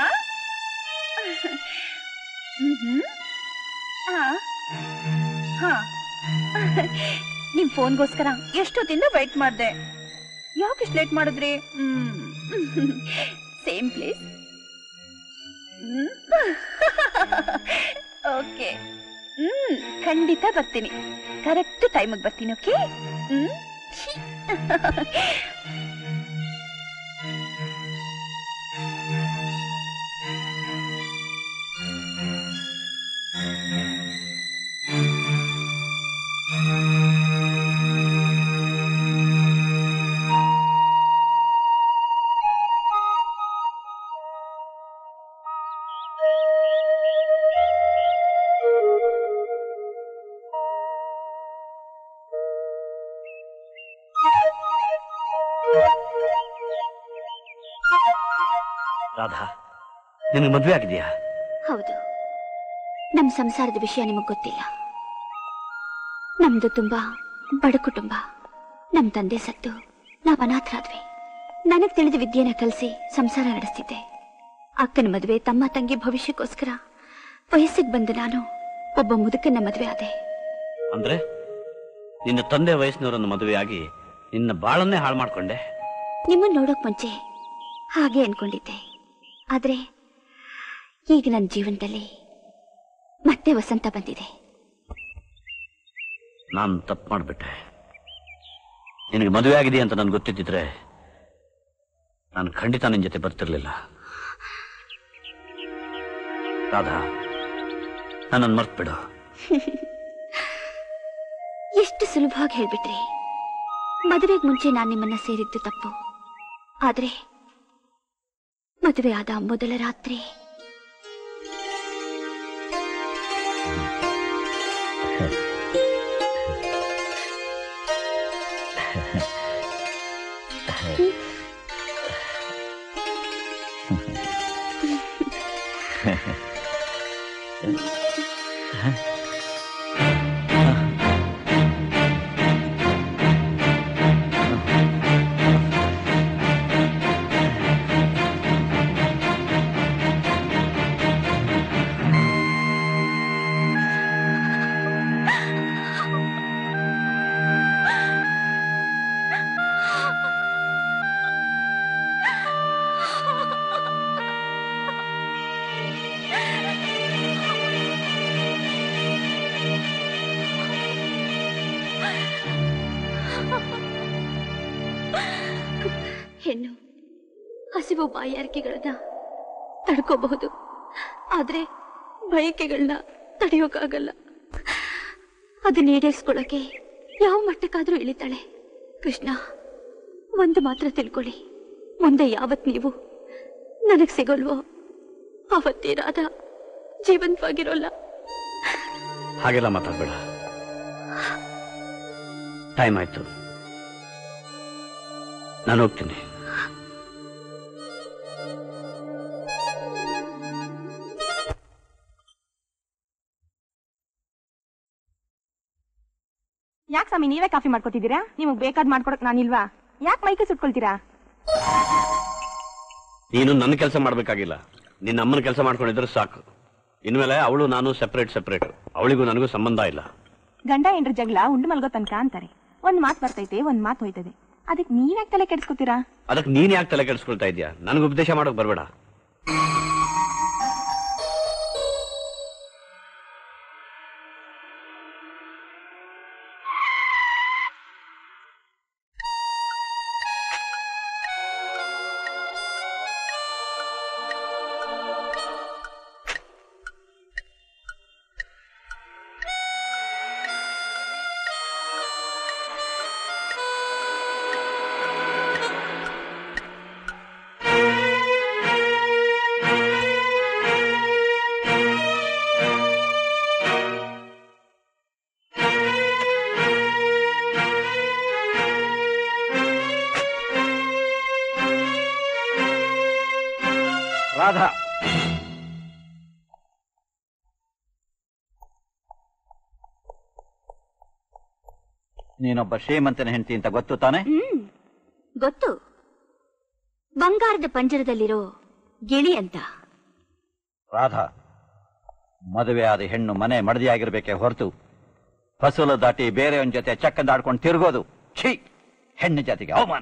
S10: ನಿಮ್ ಫೋನ್ಗೋಸ್ಕರ ಎಷ್ಟೊತ್ತಿಂದ ವೈಟ್ ಮಾಡ್ದೆ. ಯಾಕೆ ಲೇಟ್ ಮಾಡಿದ್ರಿ? Same place. ಓಕೆ, ಹ್ಮ್ ಖಂಡಿತ ಬರ್ತೀನಿ. ಕರೆಕ್ಟ್ ಟೈಮಿಗೆ ಬರ್ತೀನಿ. ಓಕೆ. ಹ್ಮ್
S1: ರಾಧಾ, ನಿನಗೆ ಮದ್ವೆ ಆಗಿದೆಯಾ?
S2: ಹೌದು. ನಮ್ ಸಂಸಾರದ ವಿಷಯ ನಿಮಗ್ ಗೊತ್ತಿಲ್ಲ. ನಮ್ದು ತುಂಬಾ ಬಡ ಕುಟುಂಬ. ನಮ್ ತಂದೆ ಸತ್ತು ನಾವ್ ಅನಾಥರಾದ್ವಿ. ನನಗ್ ತಿಳಿದ ವಿದ್ಯೆನ ಕಲಿಸಿ ಸಂಸಾರ ನಡೆಸ್ತಿದ್ದೆ. ಅಕ್ಕನ ಮದುವೆ, ತಮ್ಮ ತಂಗಿ ಭವಿಷ್ಯಕ್ಕೋಸ್ಕರ ವಯಸ್ಸಿಗೆ ಬಂದು ನಾನು ಒಬ್ಬ ಮುದುಕನ್ನ ಮದುವೆ ಆದೆ.
S1: ಅಂದ್ರೆ ನಿನ್ನ ತಂದೆ ವಯಸ್ಸಿನವರನ್ನು ಮದುವೆಯಾಗಿ ನಿನ್ನ ಬಾಳನ್ನೇ ಹಾಳು ಮಾಡ್ಕೊಂಡೆ.
S2: ನಿಮ್ಮನ್ನ ನೋಡೋಕ್ ಮುಂಚೆ ಹಾಗೆ ಅನ್ಕೊಂಡಿದ್ದೆ. ಆದ್ರೆ ಈಗ ನನ್ನ ಜೀವನದಲ್ಲಿ ಮತ್ತೆ ವಸಂತ ಬಂದಿದೆ.
S1: ನಾನು ತಪ್ಪು ಮಾಡ್ಬಿಟ್ಟೆ. ನಿನಗೆ ಮದುವೆ ಆಗಿದೆ ಅಂತ ನನ್ಗೆ ಗೊತ್ತಿದ್ದಿದ್ರೆ ನಾನು ಖಂಡಿತ ನಿನ್ ಜೊತೆ ಬರ್ತಿರ್ಲಿಲ್ಲ. ರಾಧಾ, ನನ್ನನ್ನು ಮರ್ತ್ಬಿಡು.
S2: ಎಷ್ಟು ಸುಲಭವಾಗಿ ಹೇಳ್ಬಿಟ್ರಿ. ಮದುವೆಗೆ ಮುಂಚೆ ನಾನು ನಿಮ್ಮನ್ನ ಸೇರಿದ್ದು ತಪ್ಪು. ಆದ್ರೆ ಮದುವೆ ಆದ ಮೊದಲ ರಾತ್ರಿ ಹೆಣ್ಣು ಹಸಿವು ಬಾಯಾರಿಕೆಗಳನ್ನ ತಡ್ಕೋಬಹುದು, ಆದ್ರೆ ಬಯಕೆಗಳನ್ನ ತಡೆಯೋಕ್ಕಾಗಲ್ಲ. ಅದನ್ನ ಈಡೇರಿಸ್ಕೊಳ್ಳೋಕೆ ಯಾವ ಮಟ್ಟಕ್ಕಾದ್ರೂ ಇಳಿತಾಳೆ. ಕೃಷ್ಣ, ಒಂದು ಮಾತ್ರ ತಿಳ್ಕೊಳ್ಳಿ, ಮುಂದೆ ಯಾವತ್ ನೀವು ನನಗ್ ಸಿಗೋಲ್ವೋ ಅವತ್ತೇ ರಾಧಾ ಜೀವಂತವಾಗಿರೋಲ್ಲ.
S1: ಹಾಗೆಲ್ಲ ಮಾತಾಡ್ಬೇಡ. ಟೈಮ್ ಆಯ್ತು, ನಾನು ಹೋಗ್ತೀನಿ.
S10: ಯಾಕೆ ಸ್ವಾಮಿ ನೀವೇ ಕಾಫಿ ಮಾಡ್ಕೊತಿದ್ದೀರಾ? ನಿಮಗ್ ಬೇಕಾದ್ ಮಾಡ್ಕೊಡಕ್ ನಾನಿಲ್ವಾ? ಯಾಕೆ ಮೈಕೆ ಸುಟ್ಕೊಳ್ತೀರಾ?
S1: ನೀನು ನನ್ನ ಕೆಲಸ ಮಾಡ್ಬೇಕಾಗಿಲ್ಲ, ನಿನ್ನ ಅಮ್ಮನ ಕೆಲಸ ಮಾಡ್ಕೊಂಡಿದ್ರೆ ಸಾಕು. ಇನ್ಮೇಲೆ ಅವಳು ನಾನು ಸೆಪರೇಟ್ ಸೆಪರೇಟ್, ಅವಳಿಗೂ ನನಗೂ ಸಂಬಂಧ ಇಲ್ಲ.
S10: ಗಂಡ ಹೆಂಡ್ರ ಜಗಳ ಉಂಡು ಮಲ್ಗೋ ತನಕ ಅಂತಾರೆ. ಒಂದ್ ಮಾತು ಬರ್ತೈತೆ, ಒಂದ್ ಮಾತು ಹೋಯ್ತದೆ. ಅದಕ್ಕೆ ನೀವ್ಯಾಕೆ ತಲೆ ಕೆಡಿಸ್ಕೊತೀರಾ?
S1: ಅದಕ್ಕೆ ನೀನ್ ಯಾಕೆ ತಲೆ ಕೆಡಿಸ್ಕೊಳ್ತಾ ಇದೀಯಾ? ನನಗೆ ಉಪದೇಶ ಮಾಡೋಕ್ ಬರ್ಬೇಡ.
S11: ರಾಧಾ, ನೀನೊಬ್ಬ ಶ್ರೀಮಂತನ ಹೆಂಡತಿ ಅಂತ ಗೊತ್ತು ತಾನೆ?
S2: ಹ್ಮ್ ಗೊತ್ತು. ಬಂಗಾರದ ಪಂಜರದಲ್ಲಿರೋ ಗಿಳಿ ಅಂತ.
S11: ರಾಧಾ, ಮದುವೆ ಆದ ಹೆಣ್ಣು ಮನೆ ಮಡದಿಯಾಗಿರ್ಬೇಕೆ ಹೊರತು ಫಸಲು ದಾಟಿ ಬೇರೆಯವನ ಜೊತೆ ಚಕ್ಕಂದಾಡ್ಕೊಂಡು ತಿರುಗೋದು ಛೀ, ಹೆಣ್ಣು ಜಾತಿಗೆ ಅವಮಾನ.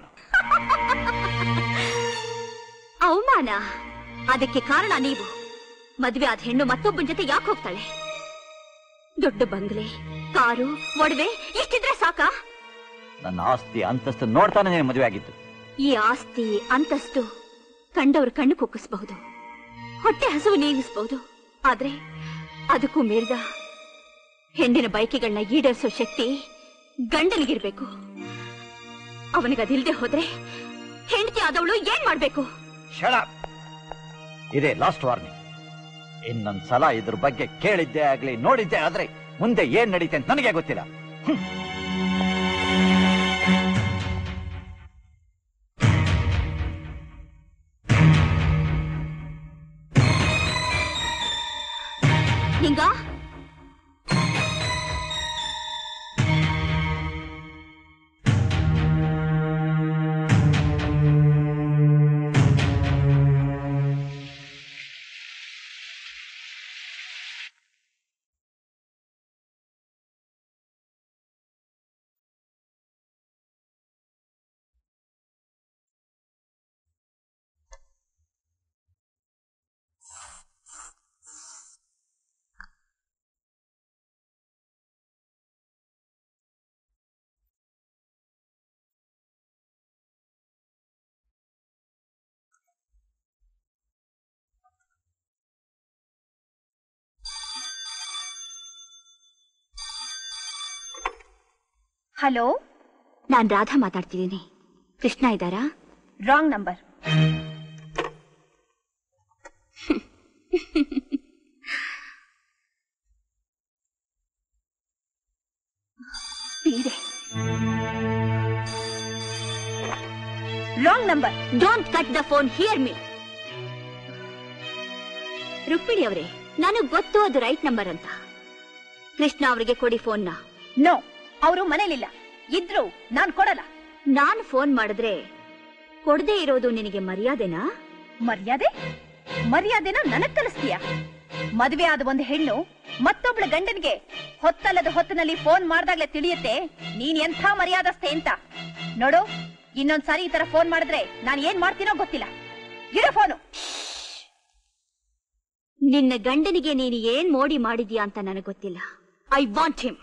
S2: ಅವಮಾನ? ಅದಕ್ಕೆ ಕಾರಣ ನೀವು. ಮದುವೆ ಆದ ಹೆಣ್ಣು ಮತ್ತೊಬ್ಬನ ಜೊತೆ ಯಾಕೆ ಹೋಗ್ತಾಳೆ? ದೊಡ್ಡ ಬಂಗ್ಲೆ, ಕಾರು, ಒಡವೆ ಇಷ್ಟಿದ್ರೆ ಸಾಕಾ?
S11: ನನ್ನ ಆಸ್ತಿ ಅಂತಸ್ತು ನೋಡ್ತಾನೆ ನೀನು ಮದುವೆ ಆಗಿದ್ದು.
S2: ಈ ಆಸ್ತಿ ಅಂತಸ್ತು ಕಂಡವ್ರ ಕಣ್ಣು ಕುಕ್ಕಿಸಬಹುದು, ಹೊಟ್ಟೆ ಹಸುವು ನೀಗಿಸಬಹುದು. ಆದ್ರೆ ಅದಕ್ಕೂ ಮೀರಿದ ಹೆಣ್ಣಿನ ಬಯಕೆಗಳನ್ನ ಈಡೇರಿಸೋ ಶಕ್ತಿ ಗಂಡನಿಗಿರ್ಬೇಕು. ಅವನಿಗದಿಲ್ದೆ ಹೋದ್ರೆ ಹೆಂಡತಿ ಆದವಳು ಏನ್ ಮಾಡ್ಬೇಕು?
S11: ಇದೇ ಲಾಸ್ಟ್ ವಾರ್ನಿಂಗ್. ಇನ್ನೊಂದ್ಸಲ ಇದ್ರ ಬಗ್ಗೆ ಕೇಳಿದ್ದೆ ಆಗ್ಲಿ ನೋಡಿದ್ದೆ ಆದ್ರೆ ಮುಂದೆ ಏನ್ ನಡೀತೆ ಅಂತ ನನಗೆ ಗೊತ್ತಿಲ್ಲ.
S2: ಹಿಂಗ ಹಲೋ, ನಾನ್ ರಾಧಾ ಮಾತಾಡ್ತಿದ್ದೀನಿ. ಕೃಷ್ಣ ಇದ್ದಾರಾ?
S10: Wrong number. Wrong number.
S2: Don't cut the phone, hear me. Rukmini ಅವರೇ, ನನಗ್ ಗೊತ್ತು ಅದು ರೈಟ್ ನಂಬರ್ ಅಂತ. ಕೃಷ್ಣ ಅವರಿಗೆ ಕೊಡಿ ಫೋನ್ನ.
S10: ನೋ, ಅವರು ಮನೇಲಿಲ್ಲ. ಇದ್ರು ನಾನ್ ಕೊಡಲ್ಲ.
S2: ನಾನು ಫೋನ್ ಮಾಡಿದ್ರೆ ಕೊಡದೆ ಇರೋದು ನಿನಗೆ ಮರ್ಯಾದೆನಾ?
S10: ಮರ್ಯಾದೆ ಮರ್ಯಾದೆನ ನನಗ್ ಕಲಿಸ್ತೀಯ? ಮದುವೆ ಆದ ಒಂದು ಹೆಣ್ಣು ಮತ್ತೊಬ್ಳ ಗಂಡನಿಗೆ ಹೊತ್ತಲ್ಲದ ಹೊತ್ತಿನಲ್ಲಿ ಫೋನ್ ಮಾಡ್ದಾಗ್ಲೇ ತಿಳಿಯುತ್ತೆ ನೀನ್ ಎಂಥ ಮರ್ಯಾದಸ್ಥೆ ಅಂತ. ನೋಡು, ಇನ್ನೊಂದ್ಸಾರಿ ಈ ತರ ಫೋನ್ ಮಾಡಿದ್ರೆ ನಾನು ಏನ್ ಮಾಡ್ತೀನೋ ಗೊತ್ತಿಲ್ಲ. ಇರೋ ಫೋನು.
S2: ನಿನ್ನ ಗಂಡನಿಗೆ ನೀನು ಏನ್ ಮೋಡಿ ಮಾಡಿದ್ಯಾ ಅಂತ ನನಗೆ ಗೊತ್ತಿಲ್ಲ. I want him.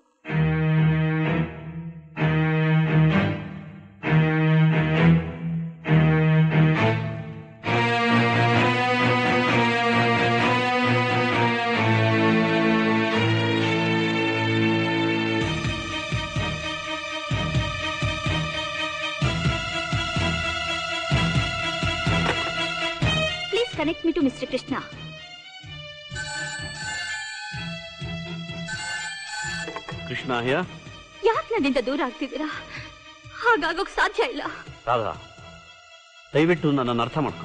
S2: Please connect me to Mister Krishna.
S1: Krishna here.
S2: ಯಾಕೆ ನನ್ನಿಂದ ದೂರ ಆಗ್ತಿದ್ದೀರಾ? ಹಾಗಾಗೋಕ್ ಸಾಧ್ಯ ಇಲ್ಲ.
S1: ರಾಧಾ, ದಯವಿಟ್ಟು ನನ್ನನ್ನು ಅರ್ಥ ಮಾಡ್ಕೋ.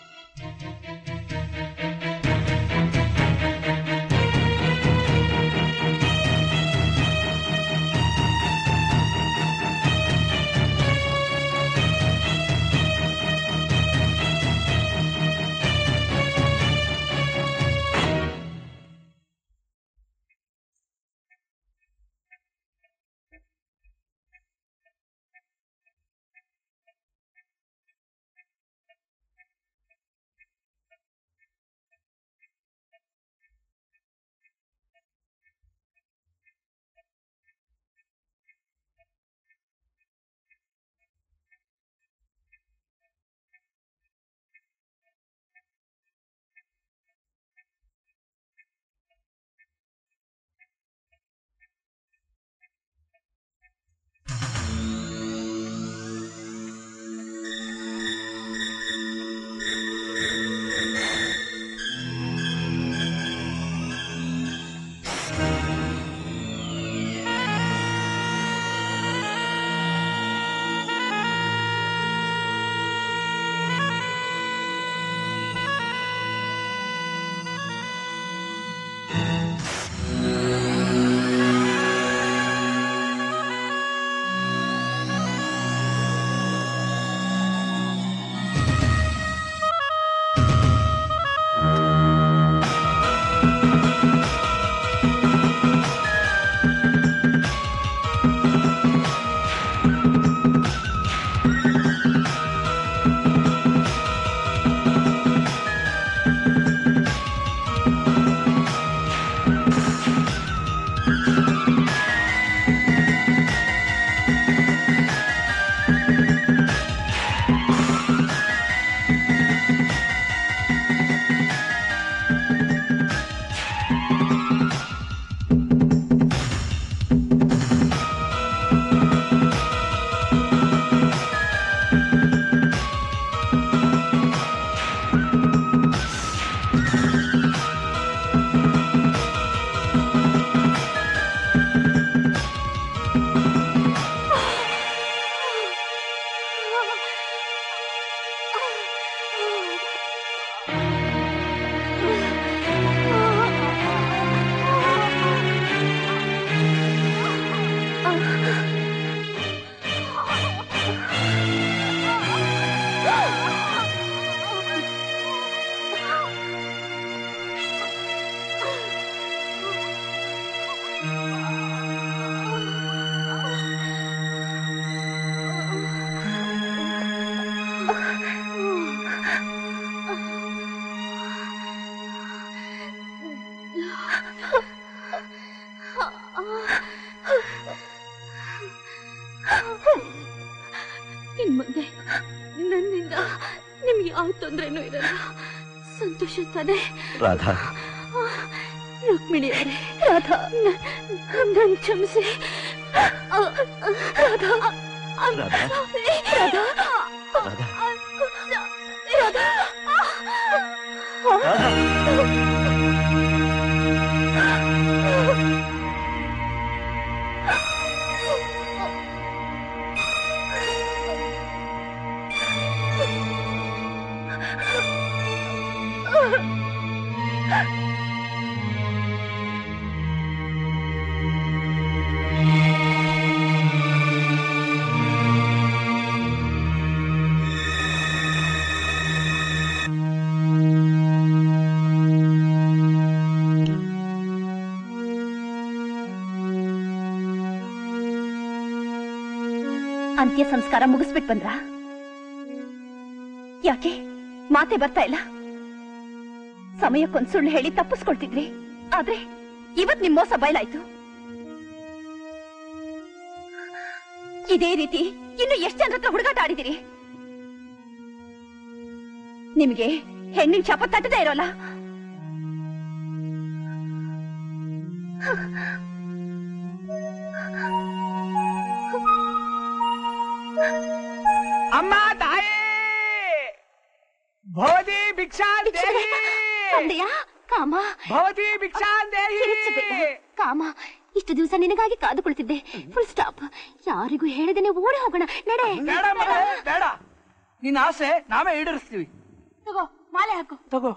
S2: ಇನ್ ಮುಂದೆ ನನ್ನಿಂದ ನಿಮ್ಗೆ ಯಾವ ತೊಂದರೆನೂ ಇರಲ್ಲ. ಸಂತೋಷ ತಾನೆ?
S11: ರಾಧಾ,
S2: ರುಕ್ಮಿಣಿ ಅವರೇ, ರಾಧಾ ನನ್ ಕ್ಷಮಿಸಿ. ರಾಧಾ
S11: ರಾಧಾ
S2: ರಾಧಾ
S11: ರಾಧಾ
S10: ಅಂತ್ಯ ಸಂಸ್ಕಾರ ಮುಗಿಸ್ಬಿಟ್ ಬಂದ್ರ? ಯಾಕೆ ಮಾತೆ ಬರ್ತಾ ಇಲ್ಲ? ಸಮಯಕ್ಕೊಂದ್ ಸುಳ್ಳು ಹೇಳಿ ತಪ್ಪಿಸ್ಕೊಳ್ತಿದ್ರಿ, ಆದ್ರೆ ಇವತ್ ನಿಮ್ ಮೋಸ ಬಯಲಾಯ್ತು. ಇದೇ ರೀತಿ ಇನ್ನು ಎಷ್ಟು ಜನರ ಹತ್ರ ಹುಡುಗಾಟ ಆಡಿದಿರಿ? ನಿಮ್ಗೆ ಹೆಣ್ಣಿನ ಶಾಪ ತಟ್ಟದೇ ಇರೋಲ್ಲ.
S6: ಅಮ್ಮ ತಾಯಿ ಭವತಿ ಭಿಕ್ಷಾಂ ದೇಹಿ.
S2: ತಂದೆಯ ಕಾಮ,
S6: ಭವತಿ ಭಿಕ್ಷಾಂ ದೇಹಿ.
S2: ಕಾಮ, ಇಷ್ಟು ದಿವಸ ನಿನಗಾಗಿ ಕಾದು ಕುಳಿತಿದ್ದೆ. Full stop. ಯಾರಿಗೂ ಹೇಳದೇನೆ ಓಡಿ ಹೋಗೋಣ. ನಡೆ.
S8: ಬೇಡ ಮಗಳೇ, ಬೇಡ. ನಿನ್ನ ಆಸೆ ನಾವೇ ಈಡೇರಿಸ್ತೀವಿ.
S5: ತಗೋ ಮಾಲೆ ಹಾಕು.
S8: ತಗೋ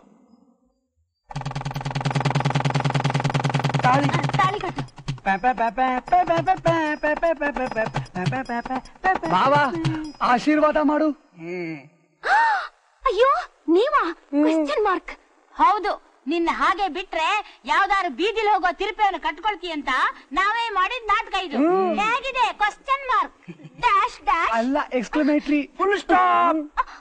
S8: ತಾಳಿ
S5: ತಾಳಿ ಕಟ್ಟು.
S6: ಬಾವಾ ಆಶೀರ್ವಾದ ಮಾಡು.
S2: ಅಯ್ಯೋ ನೀವಾ? Question mark.
S5: ಹೌದು, ನಿನ್ನ ಹಾಗೆ ಬಿಟ್ರೆ ಯಾವ್ದಾರು ಬೀದಿಲ್ ಹೋಗೋ ತಿರುಪೆಯನ್ನು ಕಟ್ಕೊಳ್ತೀಯಂತ ನಾವೇ ಮಾಡಿದ ನಾಟಕ ಇದು. ಹೇಗಿದೆ? ಕ್ವೆಶ್ಚನ್ ಮಾರ್ಕ್, ಡ್ಯಾಶ್ ಡ್ಯಾಶ್
S6: ಅಲ್ಲ, exclamatory.
S8: Full stop.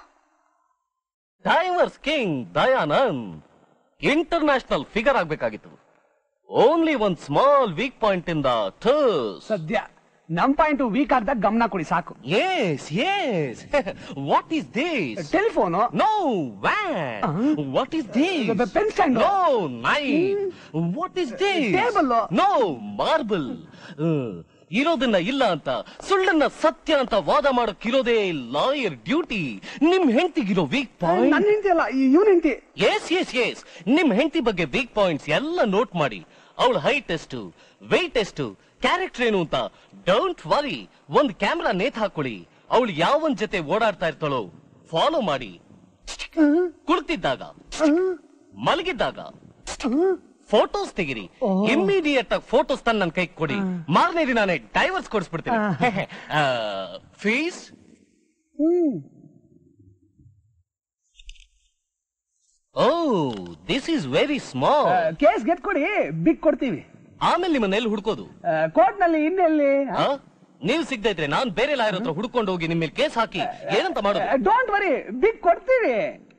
S9: Divorce king Dayanand international figure ಆಗ್ಬೇಕಾಗಿತ್ತು. Only one small weak point in the ಟರ್ಸ್.
S6: ಸದ್ಯ ನಮ್ ಪಾಯಿಂಟ್ ವೀಕ್ ಆಗ್ದಾಗ ಗಮನ ಕೊಡಿ ಸಾಕು.
S9: Yes yes what is this?
S6: Telephone.
S9: No van. What is this?
S6: Pen stand.
S9: No knife. What is this?
S6: Table.
S9: No marble. ಇರೋದನ್ನ ಇಲ್ಲ ಅಂತ ಸುಳ್ಳನ್ನ ಸತ್ಯ ಅಂತ ವಾದ ಮಾಡಕ್ಕಿರೋದೇ ಲಾಯರ್ ಡ್ಯೂಟಿ. ನಿಮ್ ಹೆಂಡತಿಗಿರೋ ವೀಕ್ ಪಾಯಿಂಟ್.
S6: ನನ್ನ ಹೆಂಡತಿ ಅಲ್ಲ, ಇವನ್ ಹೆಂಡತಿ.
S9: ಎಸ್ ಎಸ್ ಎಸ್ ನಿಮ್ ಹೆಂಡತಿ ಬಗ್ಗೆ ವೀಕ್ ಪಾಯಿಂಟ್ಸ್ ಎಲ್ಲ ನೋಟ್ ಮಾಡಿ. ಅವಳ ಹೈಟ್ ಎಷ್ಟು, ವೆಯ್ಟ್ ಎಷ್ಟು, ಕ್ಯಾರೆಕ್ಟರ್ ಏನು ಅಂತ ಡೋಂಟ್ ವರಿ. ಒಂದ್ ಕ್ಯಾಮ್ರಾ ನೇತ್ ಹಾಕೊಳ್ಳಿ. ಅವಳು ಯಾವನ್ ಜೊತೆ ಓಡಾಡ್ತಾ ಇರ್ತಾಳೋ ಫಾಲೋ ಮಾಡಿ. ಕುಳಿತಿದ್ದಾಗ, ಮಲಗಿದ್ದಾಗ ಫೋಟೋಸ್ ತೆಗಿರಿ. ಇಮ್ಮಿಡಿಯೇಟ್ ಆಗಿ ಫೋಟೋಸ್ ತಂದು ನನ್ನ ಕೈ ಕೊಡಿ. ಮಾರನೇ ದಿನಾನೇ ಡೈವರ್ಸ್ ಕೊಡಿಸ್ಬಿಡ್ತೀನಿ. Fees oh this is very small.
S6: Case get ಕೊಡಿ, ಬಿಗ್ ಕೊಡ್ತೀವಿ.
S9: ಆಮೇಲೆ ನಿಮ್ಮನ್ನ ಎಲ್ಲಿ ಹುಡ್ಕೋದು?
S6: ಕೋರ್ಟ್ ನಲ್ಲಿ ಇನ್ನೆಲ್ಲಿ?
S9: ನೀವು ಸಿಗದೆ ಇದ್ರೆ ನಾನ್ ಬೇರೆ ಲಾಯರ್ ಹತ್ರ ಹುಡ್ಕೊಂಡು ಹೋಗಿ ನಿಮ್ಮ ಮೇಲೆ ಕೇಸ್ ಹಾಕಿ ಏನಂತ ಮಾಡೋದು?
S6: ಡೋಂಟ್ ವರಿ, ಬಿಗ್ ಕೊಡ್ತೀವಿ.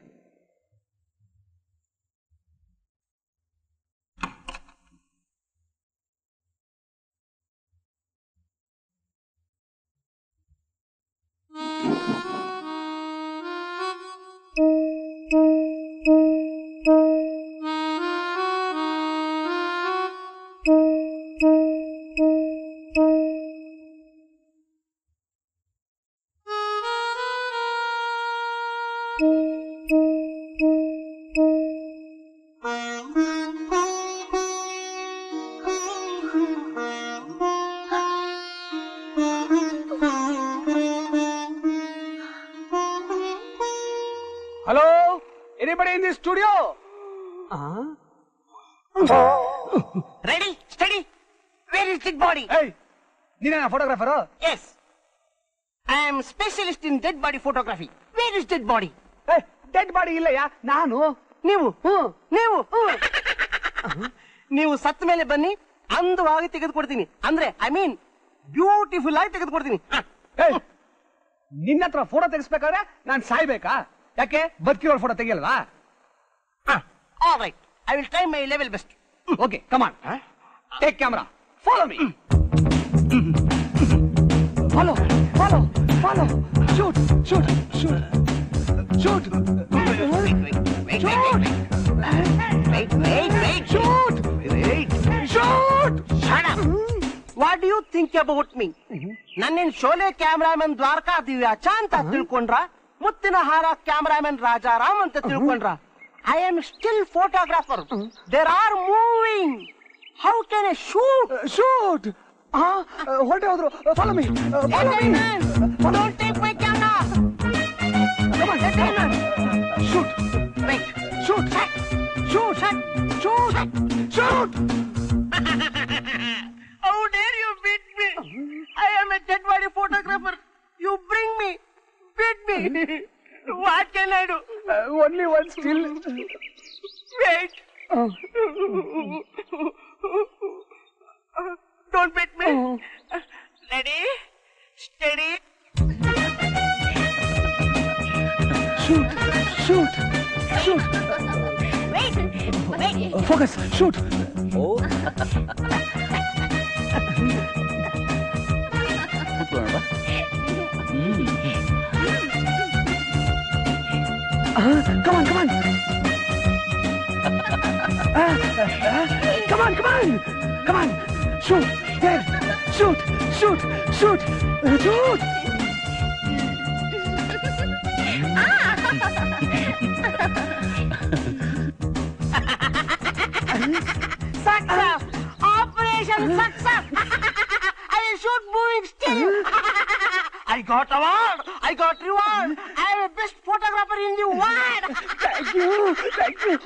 S6: Hello? Anybody in the studio? Uh?
S8: Ready? Steady? Where is dead body?
S6: Hey, ನೀನೇನಾ photographer?
S8: Yes. I am specialist in dead body photography. Where is dead body?
S6: Hey, dead body ಇಲ್ಲಯ್ಯ, ನಾನು.
S8: ನೀವು ನೀವು ನೀವು ಸತ್ತ ಮೇಲೆ ಬನ್ನಿ, ಅಂದವಾಗಿ ತೆಗೆದುಕೊಡ್ತೀನಿ. ಅಂದ್ರೆ ಐ ಮೀನ್ ಬ್ಯೂಟಿಫುಲ್ ಆಗಿ ತೆಗೆದುಕೊಡ್ತೀನಿ.
S6: ನಿನ್ನ ಹತ್ರ ಫೋಟೋ ತೆಗಿಸ್ಬೇಕಾದ್ರೆ ನಾನ್ ಸಾಯ್ಬೇಕಾ? ಯಾಕೆ ಬದುಕಿರೋ ಫೋಟೋ ತೆಗಿಯಲ್ವಾ?
S8: All right, I will try my level best.
S6: Okay, come on, take camera, follow me. Follow follow follow, shoot shoot shoot shoot
S8: what do you think about me? ನನ್ನೇನ್ Sholay cameraman Dwarka Divecha ಅಂತ ತಿಳ್ಕೊಂಡ್ರ? Muthina Haara cameraman Rajaram ಅಂತ ತಿಳ್ಕೊಂಡ್ರ? I am still photographer. There are moving. How can I shoot?
S6: Shoot ಹೊರಟೆ ಹೋದ್ರು follow me follow me
S8: Don't take my camera.
S6: Shoot
S8: Wait.
S6: Shoot shoot shoot shoot
S8: How dare you beat me? I am a dead body photographer. You bring me, beat me. What can I do?
S6: Only one still
S8: Wait. Don't beat me. Ready? Steady.
S6: Shoot shoot shoot
S2: Wait, wait.
S6: Focus shoot Come on, come on. Uh, uh, come on, come on. Come on. Shoot. There. Shoot. Shoot. Shoot. Uh, shoot.
S8: Success. Operation success. I will shoot moving still. I got award. I got reward. I am the best photographer in the world.
S6: Thank you. Thank you.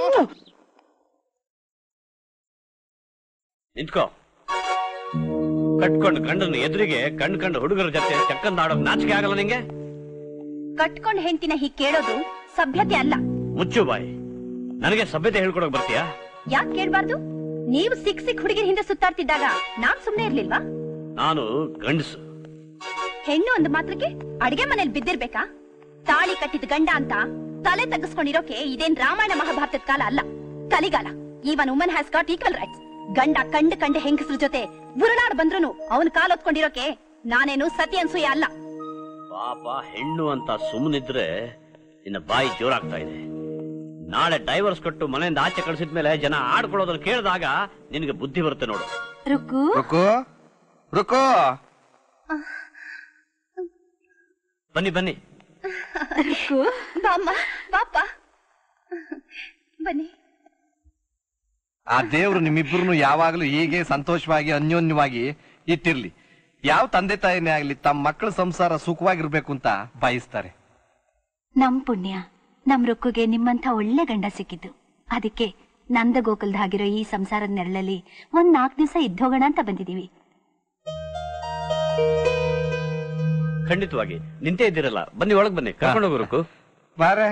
S1: ನಿಂತ್ಕೋ. ಕಟ್ಕೊಂಡು ಗಂಡನ ಎದುರಿಗೆ ಕಣ್ ಕಂಡು ಹುಡುಗರ ಜೊತೆ ಚಕ್ಕಂದ ಆಡೋಕ್ ನಾಚಿಕೆ ಆಗಲ್ಲ ನಿಂಗೆ?
S10: ಕಟ್ಕೊಂಡ್ ಹೆಂಡತಿನ ಹೀಗ್ ಕೇಳೋದು ಸಭ್ಯತೆ ಅಲ್ಲ.
S1: ಮುಚ್ಚು ಬಾಯಿ. ನನಗೆ ಸಭ್ಯತೆ ಹೇಳ್ಕೊಡಕ್ ಬರ್ತೀಯಾ?
S10: ಯಾಕೆ ಕೇಳ್ಬಾರ್ದು? ನೀವು ಸಿಕ್ ಸಿಕ್ ಹುಡುಗಿರ ಹಿಂದೆ ಸುತ್ತಾಡ್ತಿದ್ದಾಗ ನಾನ್ ಸುಮ್ನೆ ಇರ್ಲಿಲ್ವಾ?
S1: ನಾನು ಗಂಡಸು.
S10: ಹೆಣ್ಣು ಒಂದು ಮಾತ್ರಕ್ಕೆ ಅಡಿಗೆ ಮನೇಲಿ ಬಿದ್ದಿರ್ಬೇಕಾ? ತಾಳಿ ಕಟ್ಟಿದ ಗಂಡ ಅಂತ ತಲೆ ತಗ್ಗಿಸ್ಕೊಂಡಿರೋಕೆ ಇದೇನ್ ರಾಮಾಯಣ ಮಹಾಭಾರತದ ಕಾಲ ಅಲ್ಲ, ಕಲಿಗಾಲ. Even woman has got equal rights. ಗಂಡ ಕಂಡು ಕಂಡು ಹೆಂಗಸ್ರ ಜೊತೆ ಬುರುಳಾಡ್ ಬಂದ್ರು ಅವನ್ ಕಾಲೊತ್ಕೊಂಡಿರೋಕೆ ನಾನೇನು ಸತಿ ಅನ್ಸೂಯ ಅಲ್ಲ.
S1: ಪಾಪ ಹೆಣ್ಣು ಅಂತ ಸುಮ್ಮನಿದ್ರೆ ನಿನ್ನ ಬಾಯಿ ಜೋರಾಗ್ತಾ ಇದೆ. ನಾಳೆ ಡೈವರ್ಸ್ ಕೊಟ್ಟು ಮನೆಯಿಂದ ಆಚೆ ಕಳಿಸಿದ್ಮೇಲೆ ಜನ ಆಡ್ಕೊಳ್ಳೋದನ್ನ ಕೇಳಿದಾಗ ನಿನಗೆ ಬುದ್ಧಿ ಬರುತ್ತೆ ನೋಡು.
S10: ರುಕು
S12: ರುಕು ರುಕು
S1: ಬನ್ನಿ ಬನ್ನಿ.
S10: ರುಕು ಬಾಮ್ಮ ಬಾಪ ಬನ್ನಿ.
S12: ಆ ದೇವ್ರು ನಿಮ್ಮಿಬ್ರು ಯಾವಾಗ್ಲೂ ಹೀಗೆ ಸಂತೋಷವಾಗಿ ಅನ್ಯೋನ್ಯವಾಗಿ ಇಟ್ಟಿರ್ಲಿ. ಯಾವ ತಂದೆ ತಾಯಿನೇ ಆಗ್ಲಿ ತಮ್ಮ ಮಕ್ಕಳ ಸಂಸಾರ ಸುಖವಾಗಿರ್ಬೇಕು ಅಂತ ಬಯಸ್ತಾರೆ.
S2: ನಮ್ ಪುಣ್ಯ ನಮ್ ರುಕ್ಕುಗೆ ನಿಮ್ಮಂಥ ಒಳ್ಳೆ ಗಂಡ ಸಿಕ್ಕಿದ್ದು. ಅದಕ್ಕೆ ನಂದ ಗೋಕುಲ್ದಾಗಿರೋ ಈ ಸಂಸಾರದ ನೆರಳಲ್ಲಿ ಒಂದ್ ನಾಲ್ಕು ದಿವಸ ಇದ್ದೋಗೋಣ ಅಂತ ಬಂದಿದೀವಿ.
S1: ಖಂಡಿತವಾಗಿ ನಿಂತೇ ಇದ್ದೀರಲ್ಲ, ಬನ್ನಿ ಒಳಗ್ ಬನ್ನಿ, ಕರ್ಕೊಂಡು ಹೋಗ್ಬೇಕು.
S12: ಬಾರೆ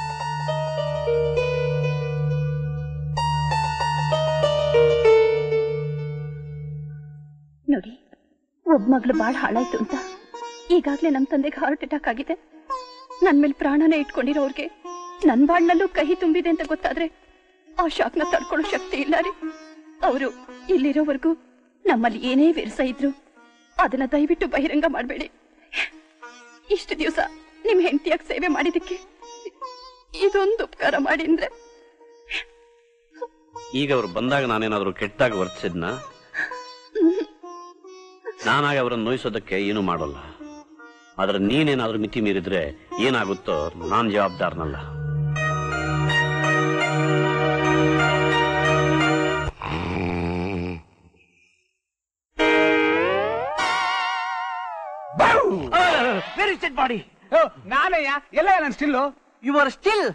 S10: ನೋಡಿ, ಒಬ್ಬ ಮಗಳು ಬಾಳ್ ಹಾಳಾಯ್ತು ಅಂತ ಈಗಾಗ್ಲೇ ನಮ್ ತಂದೆಗೆ ಹಾರ್ಟ್ ಅಟ್ಯಾಕ್ ಆಗಿದೆ. ನನ್ ಮೇಲೆ ಪ್ರಾಣನೇ ಇಟ್ಕೊಂಡಿರೋರ್ಗೆ ನನ್ ಬಾಳ್ನಲ್ಲೂ ಕಹಿ ತುಂಬಿದೆ ಅಂತ ಗೊತ್ತಾದ್ರೆ ಆ ಶಾಕ್ನ ತಡ್ಕೊಳ್ಳೋ ಶಕ್ತಿ ಇಲ್ಲ ರೀ. ಅವರು ಇಲ್ಲಿರೋವರೆಗೂ ನಮ್ಮಲ್ಲಿ ಏನೇ ವಿರಸ ಇದ್ರು ಅದನ್ನ ದಯವಿಟ್ಟು ಬಹಿರಂಗ ಮಾಡಬೇಡಿ. ಇಷ್ಟು ದಿವಸ ನಿಮ್ ಹೆಂಡತಿಯಾಗಿ ಸೇವೆ ಮಾಡಿದಕ್ಕೆ ಇದೊಂದು ಉಪಕಾರ ಮಾಡಿ ಅಂದ್ರೆ.
S1: ಈಗ ಅವ್ರು ಬಂದಾಗ ನಾನೇನಾದ್ರು ಕೆಟ್ಟದಾಗ ವರ್ತಿಸಿದ್ನ? ನಾನಾಗ ಅವರನ್ನು ನೋಯಿಸೋದಕ್ಕೆ ಏನು ಮಾಡೋಲ್ಲ. ಆದ್ರೆ ನೀನೇನಾದ್ರೂ ಮಿತಿ ಮೀರಿದ್ರೆ ಏನಾಗುತ್ತೋ ನಾನ್ ಜವಾಬ್ದಾರನಲ್ಲ.
S8: Very steady body.
S6: ನಾನಯ್ಯ ಎಲ್ಲ ನನ್ನ still
S8: you are still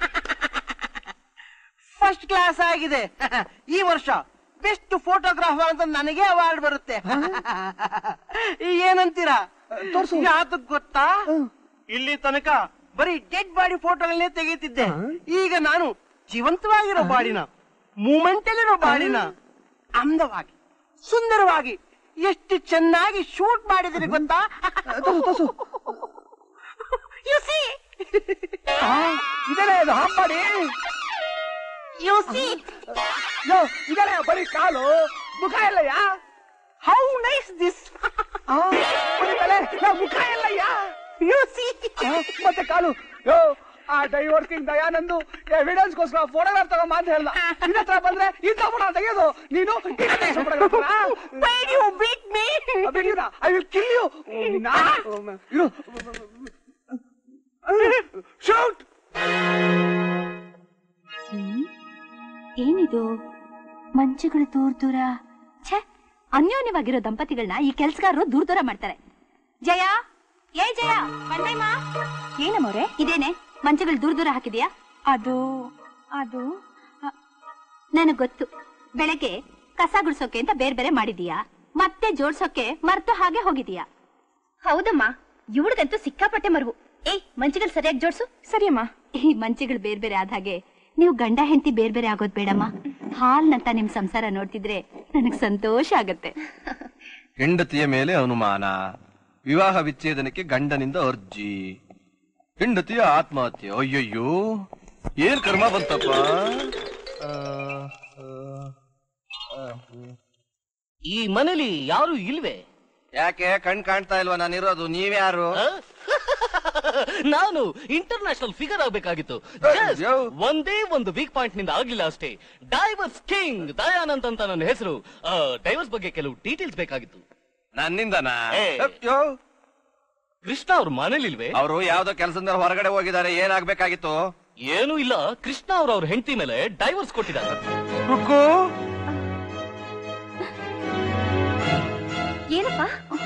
S8: first class ಆಗಿದೆ. ಈ ವರ್ಷ ಬೆಸ್ಟ್ ಫೋಟೋಗ್ರಾಫರ್ ಅಂತ ನನಗೆ ಅವಾರ್ಡ್ ಬರುತ್ತೆ. ಏನಂತೀರಾ? ಯಾತಕ್ ಗೊತ್ತಾ? ಇಲ್ಲಿ ತನಕ ಬರೀ ಡೆಡ್ ಬಾಡಿ ಫೋಟೋಗಳನ್ನೇ ತೆಗೀತಿದ್ದೆ. ಈಗ ನಾನು ಜೀವಂತವಾಗಿರೋ ಬಾಡಿನ, ಮೂಮೆಂಟ್ ಅಲ್ಲಿರೋ ಬಾಡಿನ ಅಂದವಾಗಿ ಸುಂದರವಾಗಿ ಎಷ್ಟು ಚೆನ್ನಾಗಿ ಶೂಟ್ ಮಾಡಿದಿರಿ ಗೊತ್ತಾ? ಯು ಸಿ
S6: ಇದೆಲ್ಲ ಇದು ಹಾಪ್ ಮಾಡಿ
S8: ಯು ಸಿ
S6: ಇದೆಲ್ಲ ಬರೀ ಕಾಲು ಮುಖ ಎಲ್ಲಯ್ಯ.
S8: How nice this.
S6: ಮುಖ ಎಲ್ಲಯ್ಯ
S8: ಯು ಸಿ
S6: ಮತ್ತೆ ಕಾಲು. ಯೋ ಆ ಡೈವರ್ಸಿಂಗ್ ದಯಾನಂದು ಎವಿಡೆನ್ಸ್ಗೋಸ್ಕರ ಫೋಟೋಗ್ರಾಫ್ ತಗೊಂಬ ಅಂತ ಹೇಳ್ದ. ನಿನ್ನ ಹತ್ರ ಬಂದ್ರೆ ಇಂಥ ಫೋಟೋ ತೆಗೆಯೋದು ನೀನು? I will kill you. Shoot.
S10: ಏನಿದು ಮಂಚಗಳು ದೂರ ದೂರ? ಛೇ, ಅನ್ಯೋನ್ಯವಾಗಿರೋ ದಂಪತಿಗಳನ್ನ ಈ ಕೆಲ್ಸಗಾರರು ದೂರ ದೂರ ಮಾಡ್ತಾರೆ. ಜಯ, ಏ ಜಯ, ಬಂದೈಮ. ಏನಮ್ಮವ್ರೆ ಇದೇನೆ ಮಂಚಗಳು ದೂರ ದೂರ ಹಾಕಿದ್ಯಾ? ಅದು ಅದು ನನಗ್ ಗೊತ್ತು. ಬೆಳಗ್ಗೆ ಕಸ ಗುಡ್ಸೋಕೆ ಅಂತ ಬೇರೆ ಬೇರೆ ಮಾಡಿದೀಯಾ, ಮತ್ತೆ ಜೋಡ್ಸೋಕೆ ಮರ್ತು ಹಾಗೆ ಹೋಗಿದೀಯಾ. ಹೌದಮ್ಮ, ಇವಳಿಗಂತೂ ಸಿಕ್ಕಾಪಟ್ಟೆ ಮರುವು. ಏಯ್, ಮಂಚಗಳು ಸರಿಯಾಗಿ ಜೋಡ್ಸು. ಸರಿಯಮ್ಮ. ಈ ಮಂಚಗಳು ಬೇರೆ ಬೇರೆ ಆದ ಹಾಗೆ ನೀವು ಗಂಡ ಹೆಂಡತಿ ಬೇರೆ ಬೇರೆ ಆಗೋದ್ ಬೇಡಮ್ಮ. ಹಾಲ್ನಂತ ನಿಮ್ ಸಂಸಾರ ನೋಡ್ತಿದ್ರೆ ನನಗ್ ಸಂತೋಷ ಆಗತ್ತೆ.
S12: ಹೆಂಡತಿಯ ಮೇಲೆ ಅನುಮಾನ, ವಿವಾಹ ವಿಚ್ಛೇದನಕ್ಕೆ ಗಂಡನಿಂದ ಅರ್ಜಿ, ಹೆಂಡತಿಯ ಆತ್ಮಹತ್ಯೆ. ಅಯ್ಯಯ್ಯೋ, ಏನ್ ಕರ್ಮ ಬಂತಪ್ಪ.
S9: ಈ ಮನೇಲಿ ಯಾರು ಇಲ್ವೇ?
S12: ಯಾಕೆ ಕಣ್ ಕಾಣ್ತಾ ಇಲ್ವಾ ನಾನಿರೋದು? ನೀವ್ಯಾರು?
S9: ನಾನು ಇಂಟರ್ನ್ಯಾಷನಲ್ ಫಿಗರ್ ಆಗ್ಬೇಕಾಗಿತ್ತು. ಒಂದೇ ಒಂದು ವೀಕ್ ಪಾಯಿಂಟ್ ನಿಂದ ಆಗ್ಲಿಲ್ಲ ಅಷ್ಟೇ. ಡೈವರ್ಸ್ ಕಿಂಗ್ ದಯಾನಂದ್ ಅಂತ ನನ್ನ ಹೆಸರು. ಡೈವರ್ಸ್ ಬಗ್ಗೆ ಕೆಲವು ಡೀಟೇಲ್ಸ್ ಬೇಕಾಗಿತ್ತು.
S12: ನನ್ನಿಂದನಾ?
S9: ಕೃಷ್ಣ ಅವ್ರ ಮನೇಲಿಲ್ವೇ?
S12: ಅವರು ಯಾವ್ದೋ ಕೆಲಸದಿಂದ ಹೊರಗಡೆ ಹೋಗಿದ್ದಾರೆ. ಏನಾಗ್ಬೇಕಾಗಿತ್ತು?
S9: ಏನೂ ಇಲ್ಲ, ಕೃಷ್ಣ ಅವ್ರ ಅವ್ರ ಹೆಂಡತಿ ಮೇಲೆ ಡೈವರ್ಸ್ ಕೊಟ್ಟಿದ್ದಾರೆ.
S10: ಏನಪ್ಪ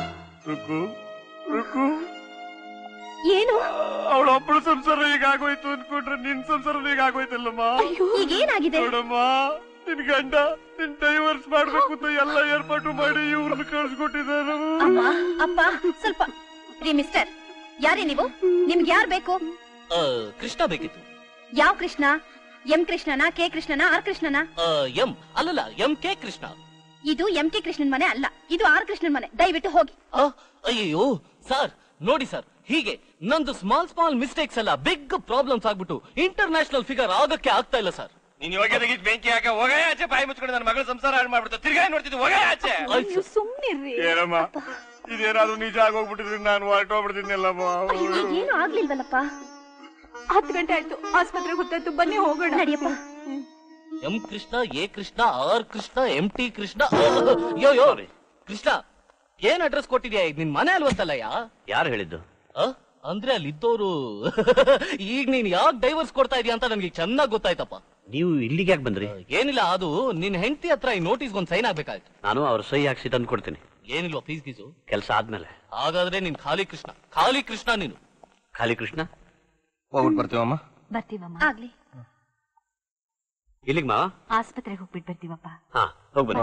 S10: ಏನು?
S12: ಅವಳ ಅಪ್ಪಳ ಸಂಸಾರ ಹೀಗಾಗೋಯ್ತು ಅನ್ಕೊಂಡ್ರೆ ನಿನ್ ಸಂಸಾರ ಹೀಗಾಗೋಯ್ತಲ್ಲಮ್ಮ.
S10: ಈಗ ಏನಾಗಿದೆ?
S12: ನೋಡಮ್ಮ, ನಿನ್ ಗಂಡ ನಿನ್ ಡೈವರ್ಸ್ ಮಾಡ್ಬೇಕು ಅಂತ ಎಲ್ಲ ಏರ್ಪಾಟು ಮಾಡಿ ಇವ್ರನ್ನ ಕಳ್ಸಿಕೊಟ್ಟಿದ್ದಾರೆ.
S10: ಅಪ್ಪ ಸ್ವಲ್ಪ ರೀ ಮಿಸ್ಟರ್, ಯಾರೇ ನೀವು? ನಿಮ್ಗೆ ಯಾರು ಬೇಕು?
S9: ಕೃಷ್ಣ ಬೇಕಿತ್ತು.
S10: ಯಾವ ಕೃಷ್ಣ? ಎಂ ಕೃಷ್ಣನ, ಕೆ ಕೃಷ್ಣನ, ಆರ್ ಕೃಷ್ಣನ?
S9: ಎಂ ಅಲ್ಲಲ್ಲ, ಎಂ ಕೆ ಕೃಷ್ಣ.
S10: ಇದು ಎಂ ಕೆ ಕೃಷ್ಣನ್ ಮನೆ ಅಲ್ಲ, ಇದು ಆರ್ ಕೃಷ್ಣನ್ ಮನೆ. ದಯವಿಟ್ಟು ಹೋಗಿ.
S9: ಅಯ್ಯೋ ಸರ್, ನೋಡಿ ಸರ್, ಹೀಗೆ ನಂದು ಸ್ಮಾಲ್ ಸ್ಮಾಲ್ ಮಿಸ್ಟೇಕ್ಸ್ ಎಲ್ಲ ಬಿಗ್ ಪ್ರಾಬ್ಲಮ್ಸ್ ಆಗ್ಬಿಟ್ಟು ಇಂಟರ್ನ್ಯಾಷನಲ್ ಫಿಗರ್ ಆಗಕ್ಕೆ ಆಗ್ತಾ ಇಲ್ಲ ಸರ್.
S12: ನೀನ್ ಯೋಗ್ಯದಾಗಿದ್ ಬೆಂಕಿ ಹಾಕ ಹೋಗ ಆಚೆ. ಬಾಯಿ ಮುಚ್ಕೊಂಡು ನನ್ನ ಮಗಳ ಸಂಸಾರ ಹಾಳು ಮಾಡ್ಬಿಡ್ತಾ ತಿರ್ಗಾ ನೋಡ್ತಿದ್ದೆ. ಹೋಗ ಆಚೆ.
S10: ಸುಮ್ನಿರ್ರಿ.
S12: ಏನಮ್ಮ, ಇದೇನಾದ್ರು ನಿಜ ಆಗೋಗ್ಬಿಟ್ಟಿದ್ರೆ ನಾನು ಹೊರಟೋಗ್ಬಿಡ್ತೀನಲ್ಲಮ್ಮ.
S10: ಏನು ಆಗ್ಲಿಲ್ವಲ್ಲಪ್ಪ. ಹತ್ತು ಗಂಟೆ ಆಯ್ತು, ಆಸ್ಪತ್ರೆಗೆ ಗೊತ್ತಾಯ್ತು. ಬನ್ನಿ ಹೋಗೋಣ. ನಡಿಯಪ್ಪ.
S9: M Krishna, A Krishna, R Krishna, M T Krishna. Yo yo Krishna, ಏನ್ ಅಡ್ರೆಸ್ ಕೊಟ್ಟಿದ್ಯಾ? ಈಗ ನಿನ್ ಮನೆ ಅಲ್ವತ್ತಲ್ಲ? ಯಾ
S1: ಯಾರು ಹೇಳಿದ್ದು?
S9: ಅಂದ್ರೆ ಅಲ್ಲಿ ಇದ್ದೋರು. ಈಗ ನೀನ್ ಯಾಕೆ ಡೈವರ್ಸ್ ಕೊಡ್ತಾ ಇದೀಯ ಅಂತ ನನ್ಗೆ ಚೆನ್ನಾಗ್ ಗೊತ್ತಾಯ್ತಪ್ಪ.
S1: ನೀವು ಇಲ್ಲಿಗೆ ಯಾಕೆ ಬಂದ್ರಿ?
S9: ಏನಿಲ್ಲ, ಅದು ನಿನ್ ಹೆಂಡತಿ ಹತ್ರ ಈ ನೋಟಿಸ್ ಒಂದ್ ಸೈನ್ ಆಗ್ಬೇಕಾಯ್ತು.
S1: ನಾನು ಅವ್ರ ಸಹಿ ಹಾಕ್ಸಿ ತಂದು ಕೊಡ್ತೀನಿ.
S9: ಏನಿಲ್ವಾ ಫೀಸ್ ಗೀಸು?
S1: ಕೆಲಸ ಆದ್ಮೇಲೆ.
S9: ಹಾಗಾದ್ರೆ ನೀನ್ ಖಾಲಿ ಕೃಷ್ಣ, ಖಾಲಿ ಕೃಷ್ಣ ನೀನು.
S1: ಖಾಲಿ ಕೃಷ್ಣ.
S12: ಹೋಗ್ಬಿಟ್ಟು ಬರ್ತೀವಮ್ಮ.
S10: ಬರ್ತೀವಮ್ಮ. ಆಗ್ಲಿ.
S1: ಇಲ್ಲಿಗೆ ಮಾವ?
S10: ಆಸ್ಪತ್ರೆಗೆ ಹೋಗ್ಬಿಟ್ಟು ಬರ್ತೀವಪ್ಪ.
S1: ಹಾ, ಹೋಗ್ಬನ್ನಿ.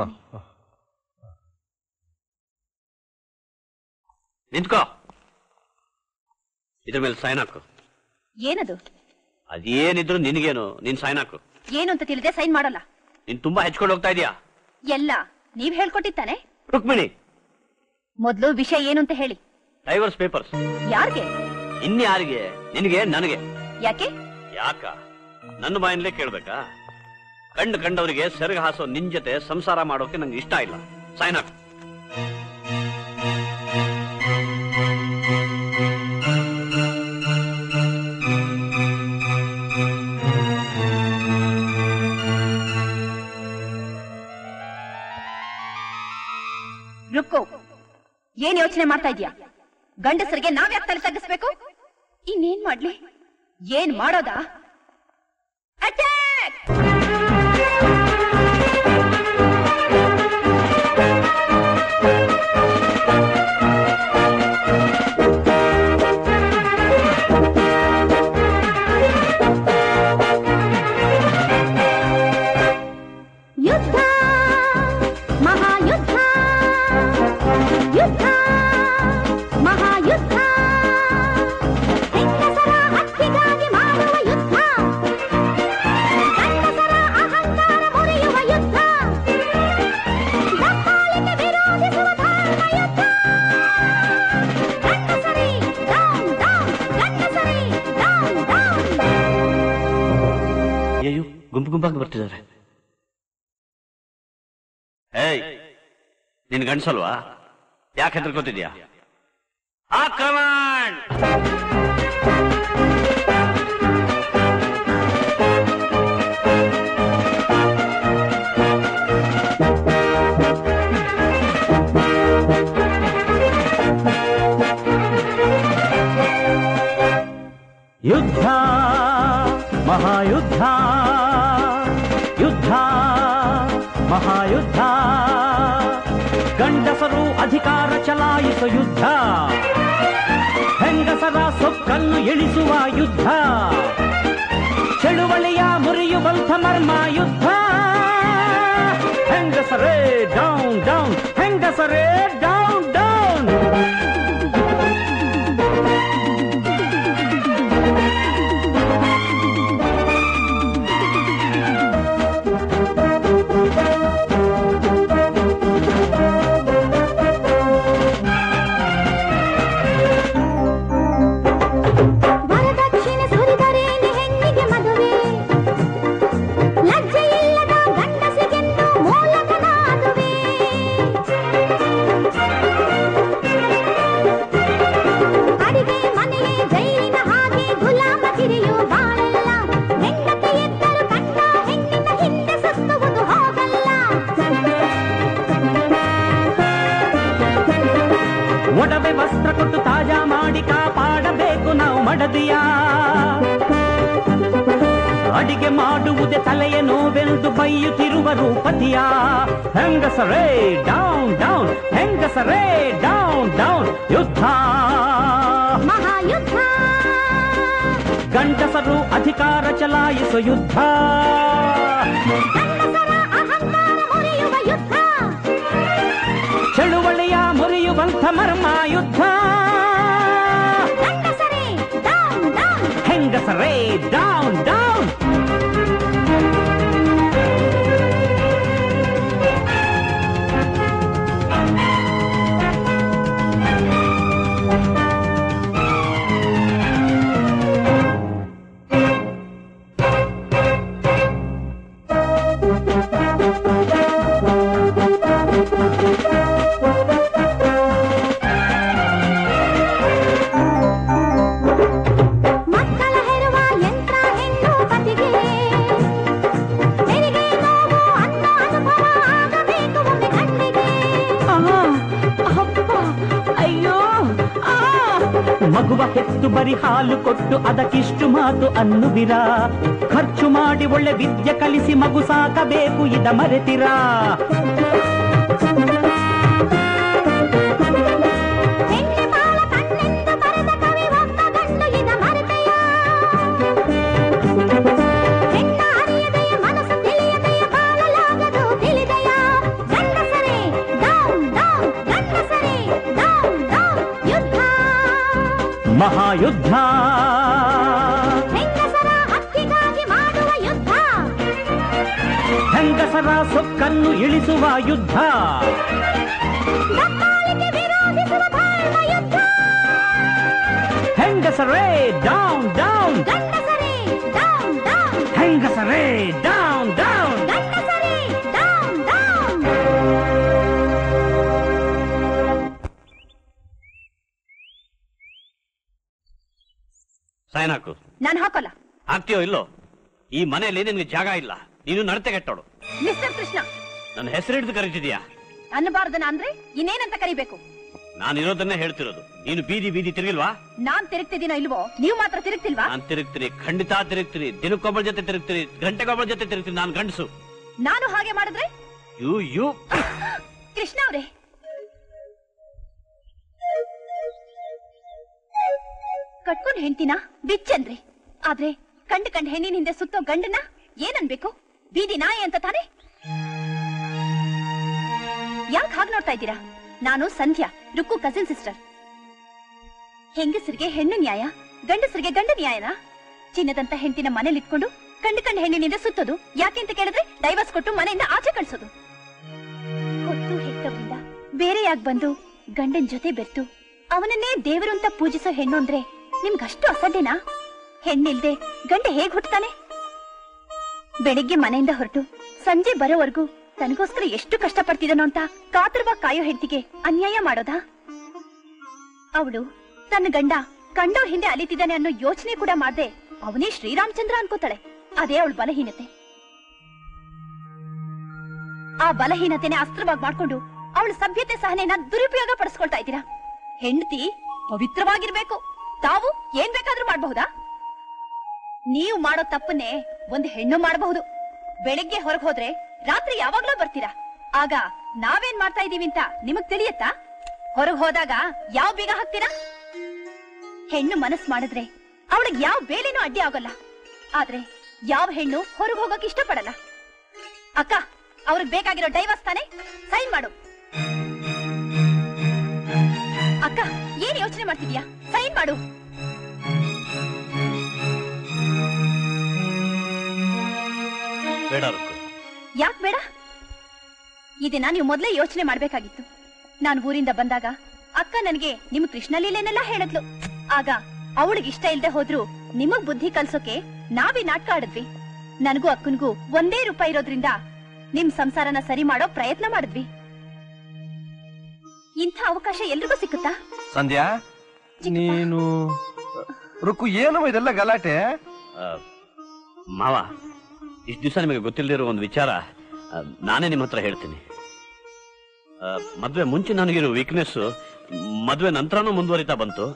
S1: ನಿಂತ್ಕೋ. ಇದ್ರ ಮೇಲೆ ಸೈನ್ ಹಾಕು.
S10: ಏನದು?
S1: ಅದೇನಿದ್ರು ನಿನ್ಗೇನು, ನೀನ್ ಸೈನ್ ಹಾಕು.
S10: ಏನು ಅಂತ ತಿಳಿದೆ ಸೈನ್ ಮಾಡಲ್ಲ.
S1: ನೀನ್ ತುಂಬಾ ಹೆಚ್ಕೊಂಡು ಹೋಗ್ತಾ ಇದೀಯಾ.
S10: ಎಲ್ಲ ನೀವ್ ಹೇಳ್ಕೊಟ್ಟಿತ್ತಾನೆ.
S1: ರುಕ್ಮಿಣಿ,
S10: ಮೊದ್ಲು ವಿಷಯ ಏನು ಅಂತ ಹೇಳಿ.
S1: Divorce papers.
S10: ಯಾರಿಗೆ?
S1: ಇನ್ಯಾರಿಗೆ? ನಿನಗೆ, ನನಗೆ.
S10: ಯಾಕೆ?
S1: ಯಾಕ ನನ್ನ ಬಾಯಿನಲ್ಲೇ ಕೇಳ್ಬೇಕಾ? ಕಂಡು ಕಂಡವರಿಗೆ ಸೆರಗ ಹಾಸೋ ನಿನ್ ಜೊತೆ ಸಂಸಾರ ಮಾಡೋಕೆ ನಂಗೆ ಇಷ್ಟ ಇಲ್ಲ. ಸೈನ್ ಹಾಕು.
S10: ರುಕ್ಕೋ, ಏನ್ ಯೋಚನೆ ಮಾಡ್ತಾ ಇದ್ಯಾ? ಗಂಡಸರಿಗೆ ನಾವ್ಯಾಕೆ ತಲೆ ತಗ್ಗಿಸ್ಬೇಕು? ಇನ್ನೇನ್ ಮಾಡ್ಲಿ? ಏನ್ ಮಾಡೋದಾ? ಅಟ್ಯಾಕ್!
S2: ಯುದ್ಧ, ಮಹಾಯುದ್ಧ, ಯುದ್ಧ, ಮಹಾಯುದ್ಧ, ಹೆಂಗಸರ ಹಕ್ಕಿಗಾಗಿ ಮಾಡುವ ಯುದ್ಧ, ಗಂಡಸರ ಅಹಂಕಾರ ಮುರಿಯುವ ಯುದ್ಧ, ದಬ್ಬಾಳಿಕೆ ವಿರೋಧಿಸುವ ಧರ್ಮ ಯುದ್ಧ. ಗಂಡಸರಿ ಡೌನ್ ಡೌನ್, ಗಂಡಸರಿ ಡೌನ್ ಡೌನ್.
S1: ಅಯ್ಯೋ, ಗುಂಪು ಗುಂಪಾಗಿ ಬರ್ತಿದ್ದಾರೆ. ಏಯ್, ನಿನ್ ಗಂಡ್ಸಲ್ವಾ? ಯಾಕೆ ಹೆದರ್ಕೋತಿದ್ಯಾ? ಆಕ್ರಮಣ!
S7: ಯುದ್ಧ, ಮಹಾಯುದ್ಧ, ಅಧಿಕಾರ ಚಲಾಯಿಸೋ ಯುದ್ಧ, ಹೆಂಗಸರ ಸೊಕ್ಕನ್ನು ಇಳಿಸುವ ಯುದ್ಧ, ಚಳುವಳಿಯ ಮುರಿಯುವಂಥ ಮರ್ಮ ಯುದ್ಧ. ಹೆಂಗಸರೇ ಡೌನ್ ಡೌನ್, ಹೆಂಗಸರೇ ಡೌನ್ ಡೌನ್. ಒಡವೆ ವಸ್ತ್ರ ಕೊಟ್ಟು ತಾಜಾ ಮಾಡಿ ಕಾಪಾಡಬೇಕು ನಾವು ಮಡದಿಯ. ಅಡಿಗೆ ಮಾಡುವುದೇ ತಲೆಯ ನೋವೆಂದು ಬೈಯುತ್ತಿರುವ ರೂಪತಿಯ. ಹೆಂಗಸರೇ ಡೌನ್ ಡೌನ್, ಹೆಂಗಸರೇ ಡೌನ್ ಡೌನ್. ಯುದ್ಧ
S2: ಮಹಾಯುದ್ಧ,
S7: ಗಂಡಸರು ಅಧಿಕಾರ ಚಲಾಯಿಸೋ ಯುದ್ಧ,
S2: ಗಂಡಸರ ಅಹಂಕಾರ ಮುರಿಯುವ ಯುದ್ಧ,
S7: ಚಳುವಳಿಯ ಮುರಿಯುವಂಥ ಮರ್ಮ ಯುದ್ಧ.
S2: ಗಂಡಸರೇ ಡೌನ್ ಡೌನ್,
S7: ಹೆಂಗಸರೇ ಡೌನ್ ಡೌನ್. ಮಗುವ ಹೆತ್ತು ಬರಿ ಹಾಲು ಕೊಟ್ಟು ಅದಕ್ಕಿಷ್ಟು ಮಾತು ಅನ್ನುವಿರಾ. ಖರ್ಚು ಮಾಡಿ ಒಳ್ಳೆ ವಿದ್ಯೆ ಕಲಿಸಿ ಮಗು ಸಾಕಬೇಕು ಇದ ಮರೆತಿರಾ. ಮಹಾಯುದ್ಧ,
S2: ಹೆಂಗಸರ ಹಕ್ಕಿಗಾಗಿ ಮಾಡುವ ಯುದ್ಧ,
S7: ಹೆಂಗಸರ ಸೊಕ್ಕನ್ನು ಇಳಿಸುವ ಯುದ್ಧ,
S2: ದಬ್ಬಾಳಿಕೆ ವಿರೋಧಿಸುವ ಧರ್ಮ ಯುದ್ಧ.
S7: ಹೆಂಗಸರೇ ಡೌನ್ ಡೌನ್,
S2: ಗಂಡಸರೇ ಡೌನ್ ಡೌನ್,
S7: ಹೆಂಗಸರೇ ಡೌನ್ ಡೌನ್.
S2: ಗಂಡಸರೇ ಡೌನ್ ಡೌನ್.
S1: ಸೈನ್ ಹಾಕು.
S10: ನಾನು ಹಾಕೋಲ್ಲ.
S1: ಹಾಕ್ತೀಯೋ ಇಲ್ಲೋ? ಈ ಮನೆಯಲ್ಲಿ ನಿನ್ಗೆ ಜಾಗ ಇಲ್ಲ, ನೀನು ನಡತೆ ಕೆಟ್ಟೋಳು.
S10: ಮಿಸ್ಟರ್ ಕೃಷ್ಣ,
S1: ನನ್ನ ಹೆಸರು ಹಿಡಿದು ಕರೀತಿದ್ಯಾ?
S10: ಅನ್ನಬಾರ್ದನ ಅಂದ್ರೆ ಇನ್ನೇನಂತ ಕರಿಬೇಕು?
S1: ನಾನು ಇರೋದನ್ನೇ ಹೇಳ್ತಿರೋದು. ನೀನು ಬೀದಿ ಬೀದಿ ತಿರುಗಿಲ್ವಾ?
S10: ನಾನ್ ತಿರುಗ್ತಿದ್ದೀನೋ ಇಲ್ವೋ? ನೀವು ಮಾತ್ರ ತಿರುಗ್ತಿಲ್ವಾ?
S1: ನಾನ್ ತಿರುಗ್ತೀನಿ, ಖಂಡಿತ ತಿರುಗ್ತೀನಿ. ದಿನಕ್ಕೊಬ್ಬಳ ಜೊತೆ ತಿರುಗ್ತೀನಿ, ಗಂಟೆಗೊಬ್ಬಳ ಜೊತೆ ತಿರುಗ್ತೀನಿ. ನಾನು ಗಂಡಸು.
S10: ನಾನು ಹಾಗೆ ಮಾಡಿದ್ರೆ
S1: ಯು ಯು
S10: ಕೃಷ್ಣ ಅವರೇ, ಕಟ್ಕೊಂಡ್ ಹೆಂಡ್ತಿನ ಬಿಚ್ಚನ್ರಿ. ಆದ್ರೆ ಕಂಡು ಕಂಡು ಹೆಣ್ಣಿನ ಹಿಂದೆ ಸುತ್ತೋ ಗಂಡನ ಏನನ್ಬೇಕು? ಬೀದಿ ನಾಯಿ ಅಂತ ತಾನೆ? ಯಾಕೆ ಹಾಗೆ ನೋಡ್ತಾ ಇದ್ದೀರಾ? ನಾನು ಸಂಧ್ಯಾ, ರುಕ್ಕು ಕಸಿನ್ ಸಿಸ್ಟರ್. ಹೆಂಗಸರಿಗೆ ಹೆಣ್ಣು ನ್ಯಾಯ, ಗಂಡಸರಿಗೆ ಗಂಡ ನ್ಯಾಯನಾ? ಚಿನ್ನದಂತ ಹೆಂಡತಿನ ಮನೇಲಿ ಇಟ್ಕೊಂಡು ಕಂಡು ಕಂಡು ಹೆಣ್ಣಿನಿಂದ ಸುತ್ತೋದು ಯಾಕೆ ಅಂತ ಕೇಳಿದ್ರೆ ಡೈವರ್ಸ್ ಕೊಟ್ಟು ಮನೆಯಿಂದ ಆಚೆ ಕಳ್ಸೋದು. ಹೊತ್ತು ಹೆತ್ತವರಿಂದ ಬೇರೆಯಾಗಿ ಬಂದು ಗಂಡನ್ ಜೊತೆ ಬೆರ್ತು ಅವನನ್ನೇ ದೇವರು ಅಂತ ಪೂಜಿಸೋ ಹೆಣ್ಣು ಅಂದ್ರೆ ನಿಮ್ಗಷ್ಟು ಅಸಡ್ಡೆನಾ? ಹೆಣ್ಣಿಲ್ದೆ ಗಂಡ ಹೇಗ್ ಹುಟ್ಟತಾನೆ? ಬೆಳಿಗ್ಗೆ ಮನೆಯಿಂದ ಹೊರಟು ಸಂಜೆ ಬರೋವರೆಗೂ ತನಗೋಸ್ಕರ ಎಷ್ಟು ಕಷ್ಟ ಪಡ್ತಿದನೋ ಅಂತ ಕಾತರವಾಗಿ ಕಾಯೋ ಹೆಂಡತಿಗೆ ಅನ್ಯಾಯ ಮಾಡೋದಾ? ಅವಳು ತನ್ನ ಗಂಡ ಕಂಡೋ ಹಿಂದೆ ಅಲಿತಿದ್ದಾನೆ ಅನ್ನೋ ಯೋಚನೆ ಕೂಡ ಮಾಡದೆ ಅವನೇ ಶ್ರೀರಾಮಚಂದ್ರ ಅನ್ಕೋತಾಳೆ. ಅದೇ ಅವಳ ಬಲಹೀನತೆ. ಆ ಬಲಹೀನತೆನೆ ಅಸ್ತ್ರವಾಗಿ ಮಾಡ್ಕೊಂಡು ಅವಳ ಸಭ್ಯತೆ ಸಹನೆನ ದುರುಪಯೋಗ ಪಡಿಸ್ಕೊಳ್ತಾ ಇದ್ದೀರಾ. ಹೆಂಡತಿ ಪವಿತ್ರವಾಗಿರ್ಬೇಕು, ತಾವು ಏನ್ ಬೇಕಾದ್ರೂ ಮಾಡಬಹುದಾ? ನೀವು ಮಾಡೋ ತಪ್ಪನ್ನೇ ಒಂದು ಹೆಣ್ಣು ಮಾಡಬಹುದು. ಬೆಳಿಗ್ಗೆ ಹೊರಗೆ ಹೋದ್ರೆ ರಾತ್ರಿ ಯಾವಾಗ್ಲೂ ಬರ್ತೀರಾ. ಆಗ ನಾವೇನ್ ಮಾಡ್ತಾ ಇದೀವಿ ಅಂತ ನಿಮಗ್ ತಿಳಿಯತ್ತಾ? ಹೊರಗ್ ಹೋದಾಗ ಯಾವ ಬೀಗ ಹಾಕ್ತೀರಾ? ಹೆಣ್ಣು ಮನಸ್ ಮಾಡಿದ್ರೆ ಅವಳಿಗೆ ಯಾವ ಬೇಲಿನೂ ಅಡ್ಡಿ ಆಗೋಲ್ಲ. ಆದ್ರೆ ಯಾವ ಹೆಣ್ಣು ಹೊರಗ್ ಹೋಗಕ್ ಇಷ್ಟಪಡಲ್ಲ. ಅಕ್ಕ, ಅವ್ರಿಗೆ ಬೇಕಾಗಿರೋ ಡೈವರ್ಸ್ ತಾನೆ, ಸೈನ್ ಮಾಡು. ಅಕ್ಕ, ಏನ್ ಯೋಚನೆ ಮಾಡ್ತಿದ್ಯಾ? ಸೈನ್ ಮಾಡು.
S1: ಬೇಡ ರುಕ್ಕು.
S10: ಯಾಕ್ ಬೇಡ? ಇದನ್ನ ನೀವು ಮೊದ್ಲೇ ಯೋಚನೆ ಮಾಡ್ಬೇಕಾಗಿತ್ತು. ನಾನು ಊರಿಂದ ಬಂದಾಗ ಅಕ್ಕ ನನಗೆ ನಿಮ್ ಕೃಷ್ಣಲೀಲೆನೆಲ್ಲ ಹೇಳಿದ್ಲು. ಆಗ ಅವಳಿಗೆ ಇಷ್ಟ ಇಲ್ದೆ ಹೋದ್ರು ನಿಮಗ್ ಬುದ್ಧಿ ಕಲ್ಸೋಕೆ ನಾವೇ ನಾಟಕ ಆಡಿದ್ವಿ. ನನಗೂ ಅಕ್ಕನ್ಗೂ ಒಂದೇ ರೂಪಾಯಿ ಇರೋದ್ರಿಂದ ನಿಮ್ ಸಂಸಾರನ ಸರಿ ಮಾಡೋ ಪ್ರಯತ್ನ ಮಾಡಿದ್ವಿ. ಇಂಥ ಅವಕಾಶ ಎಲ್ರಿಗೂ ಸಿಕ್ಕುತ್ತಾ?
S12: ಸಂಧ್ಯಾ, ನೀನು ರುಕ್ಕು ಏನು ಇದೆಲ್ಲ ಗಲಾಟೆ?
S1: ಮಾವ, ಇಷ್ಟು ದಿವಸ ನಿಮಗೆ ಗೊತ್ತಿಲ್ಲದಿರೋ ಒಂದು ವಿಚಾರ ನಾನೇ ನಿಮ್ಮ ಹತ್ರ ಹೇಳ್ತೀನಿ. ಮದ್ವೆ ಮುಂಚೆ ನನಗಿರೋ ವೀಕ್ನೆಸ್ ಮದ್ವೆ ನಂತರನೂ ಮುಂದುವರಿತಾ ಬಂತು.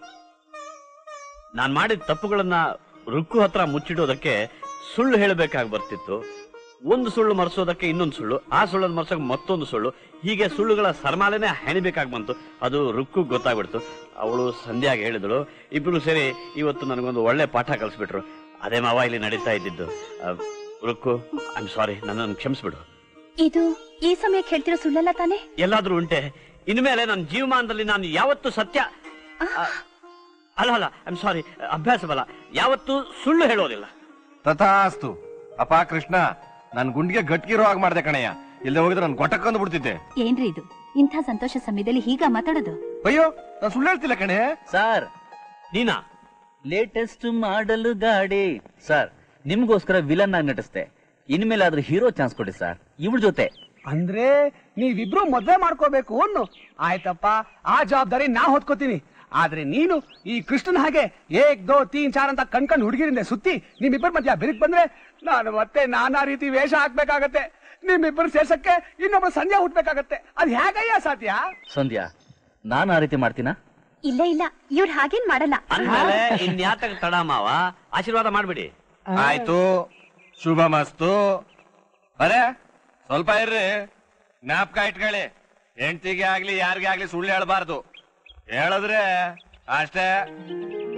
S1: ನಾನ್ ಮಾಡಿದ ತಪ್ಪುಗಳನ್ನ ರುಕ್ಕು ಹತ್ರ ಮುಚ್ಚಿಡೋದಕ್ಕೆ ಸುಳ್ಳು ಹೇಳಬೇಕಾಗಿ ಬರ್ತಿತ್ತು. ಒಂದು ಸುಳ್ಳು ಮರೆಸೋದಕ್ಕೆ ಇನ್ನೊಂದು ಸುಳ್ಳು, ಆ ಸುಳ್ಳನ್ನು ಮರೆಸೋಕೆ ಮತ್ತೊಂದು ಸುಳ್ಳು, ಹೀಗೆ ಸುಳ್ಳುಗಳ ಸರ್ಮಾಲೆನೆ ಹೆಣಿಬೇಕಾಗಿ ಬಂತು. ಅದು ರುಕ್ಕು ಗೊತ್ತಾಗ್ಬಿಡ್ತು. ಅವಳು ಸಂಧ್ಯಾಗಿ ಹೇಳಿದಳು. ಇಬ್ರು ಸೇರಿ ಇವತ್ತು ನನಗೊಂದು ಒಳ್ಳೆ ಪಾಠ ಕಲಿಸ್ಬಿಟ್ರು. ಅದೇ ಮಾವ ಇಲ್ಲಿ ನಡೀತಾ ಇದ್ದಿದ್ದು. ರುಕ್ಕು, ಐ ಆಮ್ ಸಾರಿ, ನನ್ನನ್ನು ಕ್ಷಮಿಸ್ಬಿಡು.
S10: ಇದು ಈ ಸಮಯಕ್ಕೆ ಹೇಳ್ತಿರೋ ಸುಳ್ಳಲ್ಲ ತಾನೆ?
S1: ಎಲ್ಲಾದ್ರೂ ಉಂಟೆ? ಇನ್ಮೇಲೆ ನನ್ನ ಜೀವಮಾನದಲ್ಲಿ ನಾನು ಯಾವತ್ತೂ ಸತ್ಯ ಅಲ್ಲ ಅಲ್ಲ ಐ ಆಮ್ ಸಾರಿ, ಅಭ್ಯಾಸ ಬಲ, ಯಾವತ್ತೂ ಸುಳ್ಳು ಹೇಳೋದಿಲ್ಲ.
S12: ತಥಾಸ್ತು. ಅಪ್ಪ ಕೃಷ್ಣ, ನನ್ ಗುಂಡಿಗೆ ಗಟ್ಟಿರೋ ಆಗ ಮಾಡ್ದೆ ಕಣಯ್ಯ. ಇಲ್ಲದೆ ಹೋಗಿದ್ರೆ ನನ್ ಗೊಟ್ಟಕ್ಕೊಂದು ಬಿಡ್ತಿದ್ದೆ.
S10: ಏನ್ರಿ ಇದು? ಇಂಥ ಸಂತೋಷ ಸಮಯದಲ್ಲಿ ಹೀಗ ಮಾತಾಡೋದು?
S12: ಅಯ್ಯೋ, ನಾನು ಸುಳ್ಳು ಹೇಳ್ತಿಲ್ಲ ಕಣೆ.
S13: ಸರ್,
S1: ನೀನಾ
S13: ಲೇಟೆಸ್ಟ್ ಮಾಡಲು ಗಾಡಿ? ಸರ್, ನಿಮ್ಗೋಸ್ಕರ ವಿಲನ್ ಆಗಿ ನಟಿಸ್ತೆ. ಇನ್ಮೇಲೆ ಆದ್ರೂ ಹೀರೋ ಚಾನ್ಸ್ ಕೊಡಿ ಸರ್, ಇವಳ ಜೊತೆ.
S6: ಅಂದ್ರೆ ನೀವಿಬ್ರು ಮದ್ವೆ ಮಾಡ್ಕೋಬೇಕು ಅನ್ನು? ಆಯ್ತಪ್ಪ, ಆ ಜವಾಬ್ದಾರಿ ನಾ ಹೊತ್ಕೋತೀನಿ. ಆದ್ರೆ ನೀನು ಈ ಕೃಷ್ಣನ್ ಹಾಗೆ ಏಕ್ ದೋ ತೀನ್ ಚಾರ್ ಅಂತ ಕಣ್ಕಂಡ್ ಹುಡುಗಿರಿಂದ ಸುತ್ತಿ ನಿಮ್ಮಿಬ್ಬರ ಮಧ್ಯ ಬೆರಕ್ ಬಂದ್ರೆ ನಾನು ಮತ್ತೆ ನಾನಾ ರೀತಿ ವೇಷ ಹಾಕ್ಬೇಕಾಗತ್ತೆ. ನಿಮ್ಮಿಬ್ಬರು ಸೇರ್ಸಕ್ಕೆ ಇನ್ನೊಬ್ಬರು ಸಂಧ್ಯಾ ಹುಟ್ಬೇಕಾಗತ್ತೆ. ಅದ್ ಹೇಗಯ್ಯ ಸಾಧ್ಯ?
S13: ಸಂಧ್ಯಾ, ನಾನು ಆ ರೀತಿ ಮಾಡ್ತೀನಾ?
S10: ಇಲ್ಲ ಇಲ್ಲ, ಇವ್ರು ಹಾಗೇನ್ ಮಾಡಲ್ಲ.
S1: ಅಂದ್ಮೇಲೆ ಇನ್ಯಾತಕ ತಡ ಮಾವ, ಆಶೀರ್ವಾದ ಮಾಡ್ಬಿಡಿ.
S12: ಆಯ್ತು, ಶುಭ ಮಸ್ತು. ಅರೆ ಸ್ವಲ್ಪ ಇರ್ರಿ, ಜ್ಞಾಪಕ ಇಟ್ಕೊಳ್ಳಿ. ಹೆಂಡತಿಗೆ ಆಗ್ಲಿ ಯಾರಿಗೆ ಆಗ್ಲಿ ಸುಳ್ಳು ಹೇಳ್ಬಾರ್ದು. ಹೇಳಿದ್ರೆ ಅಷ್ಟೇ.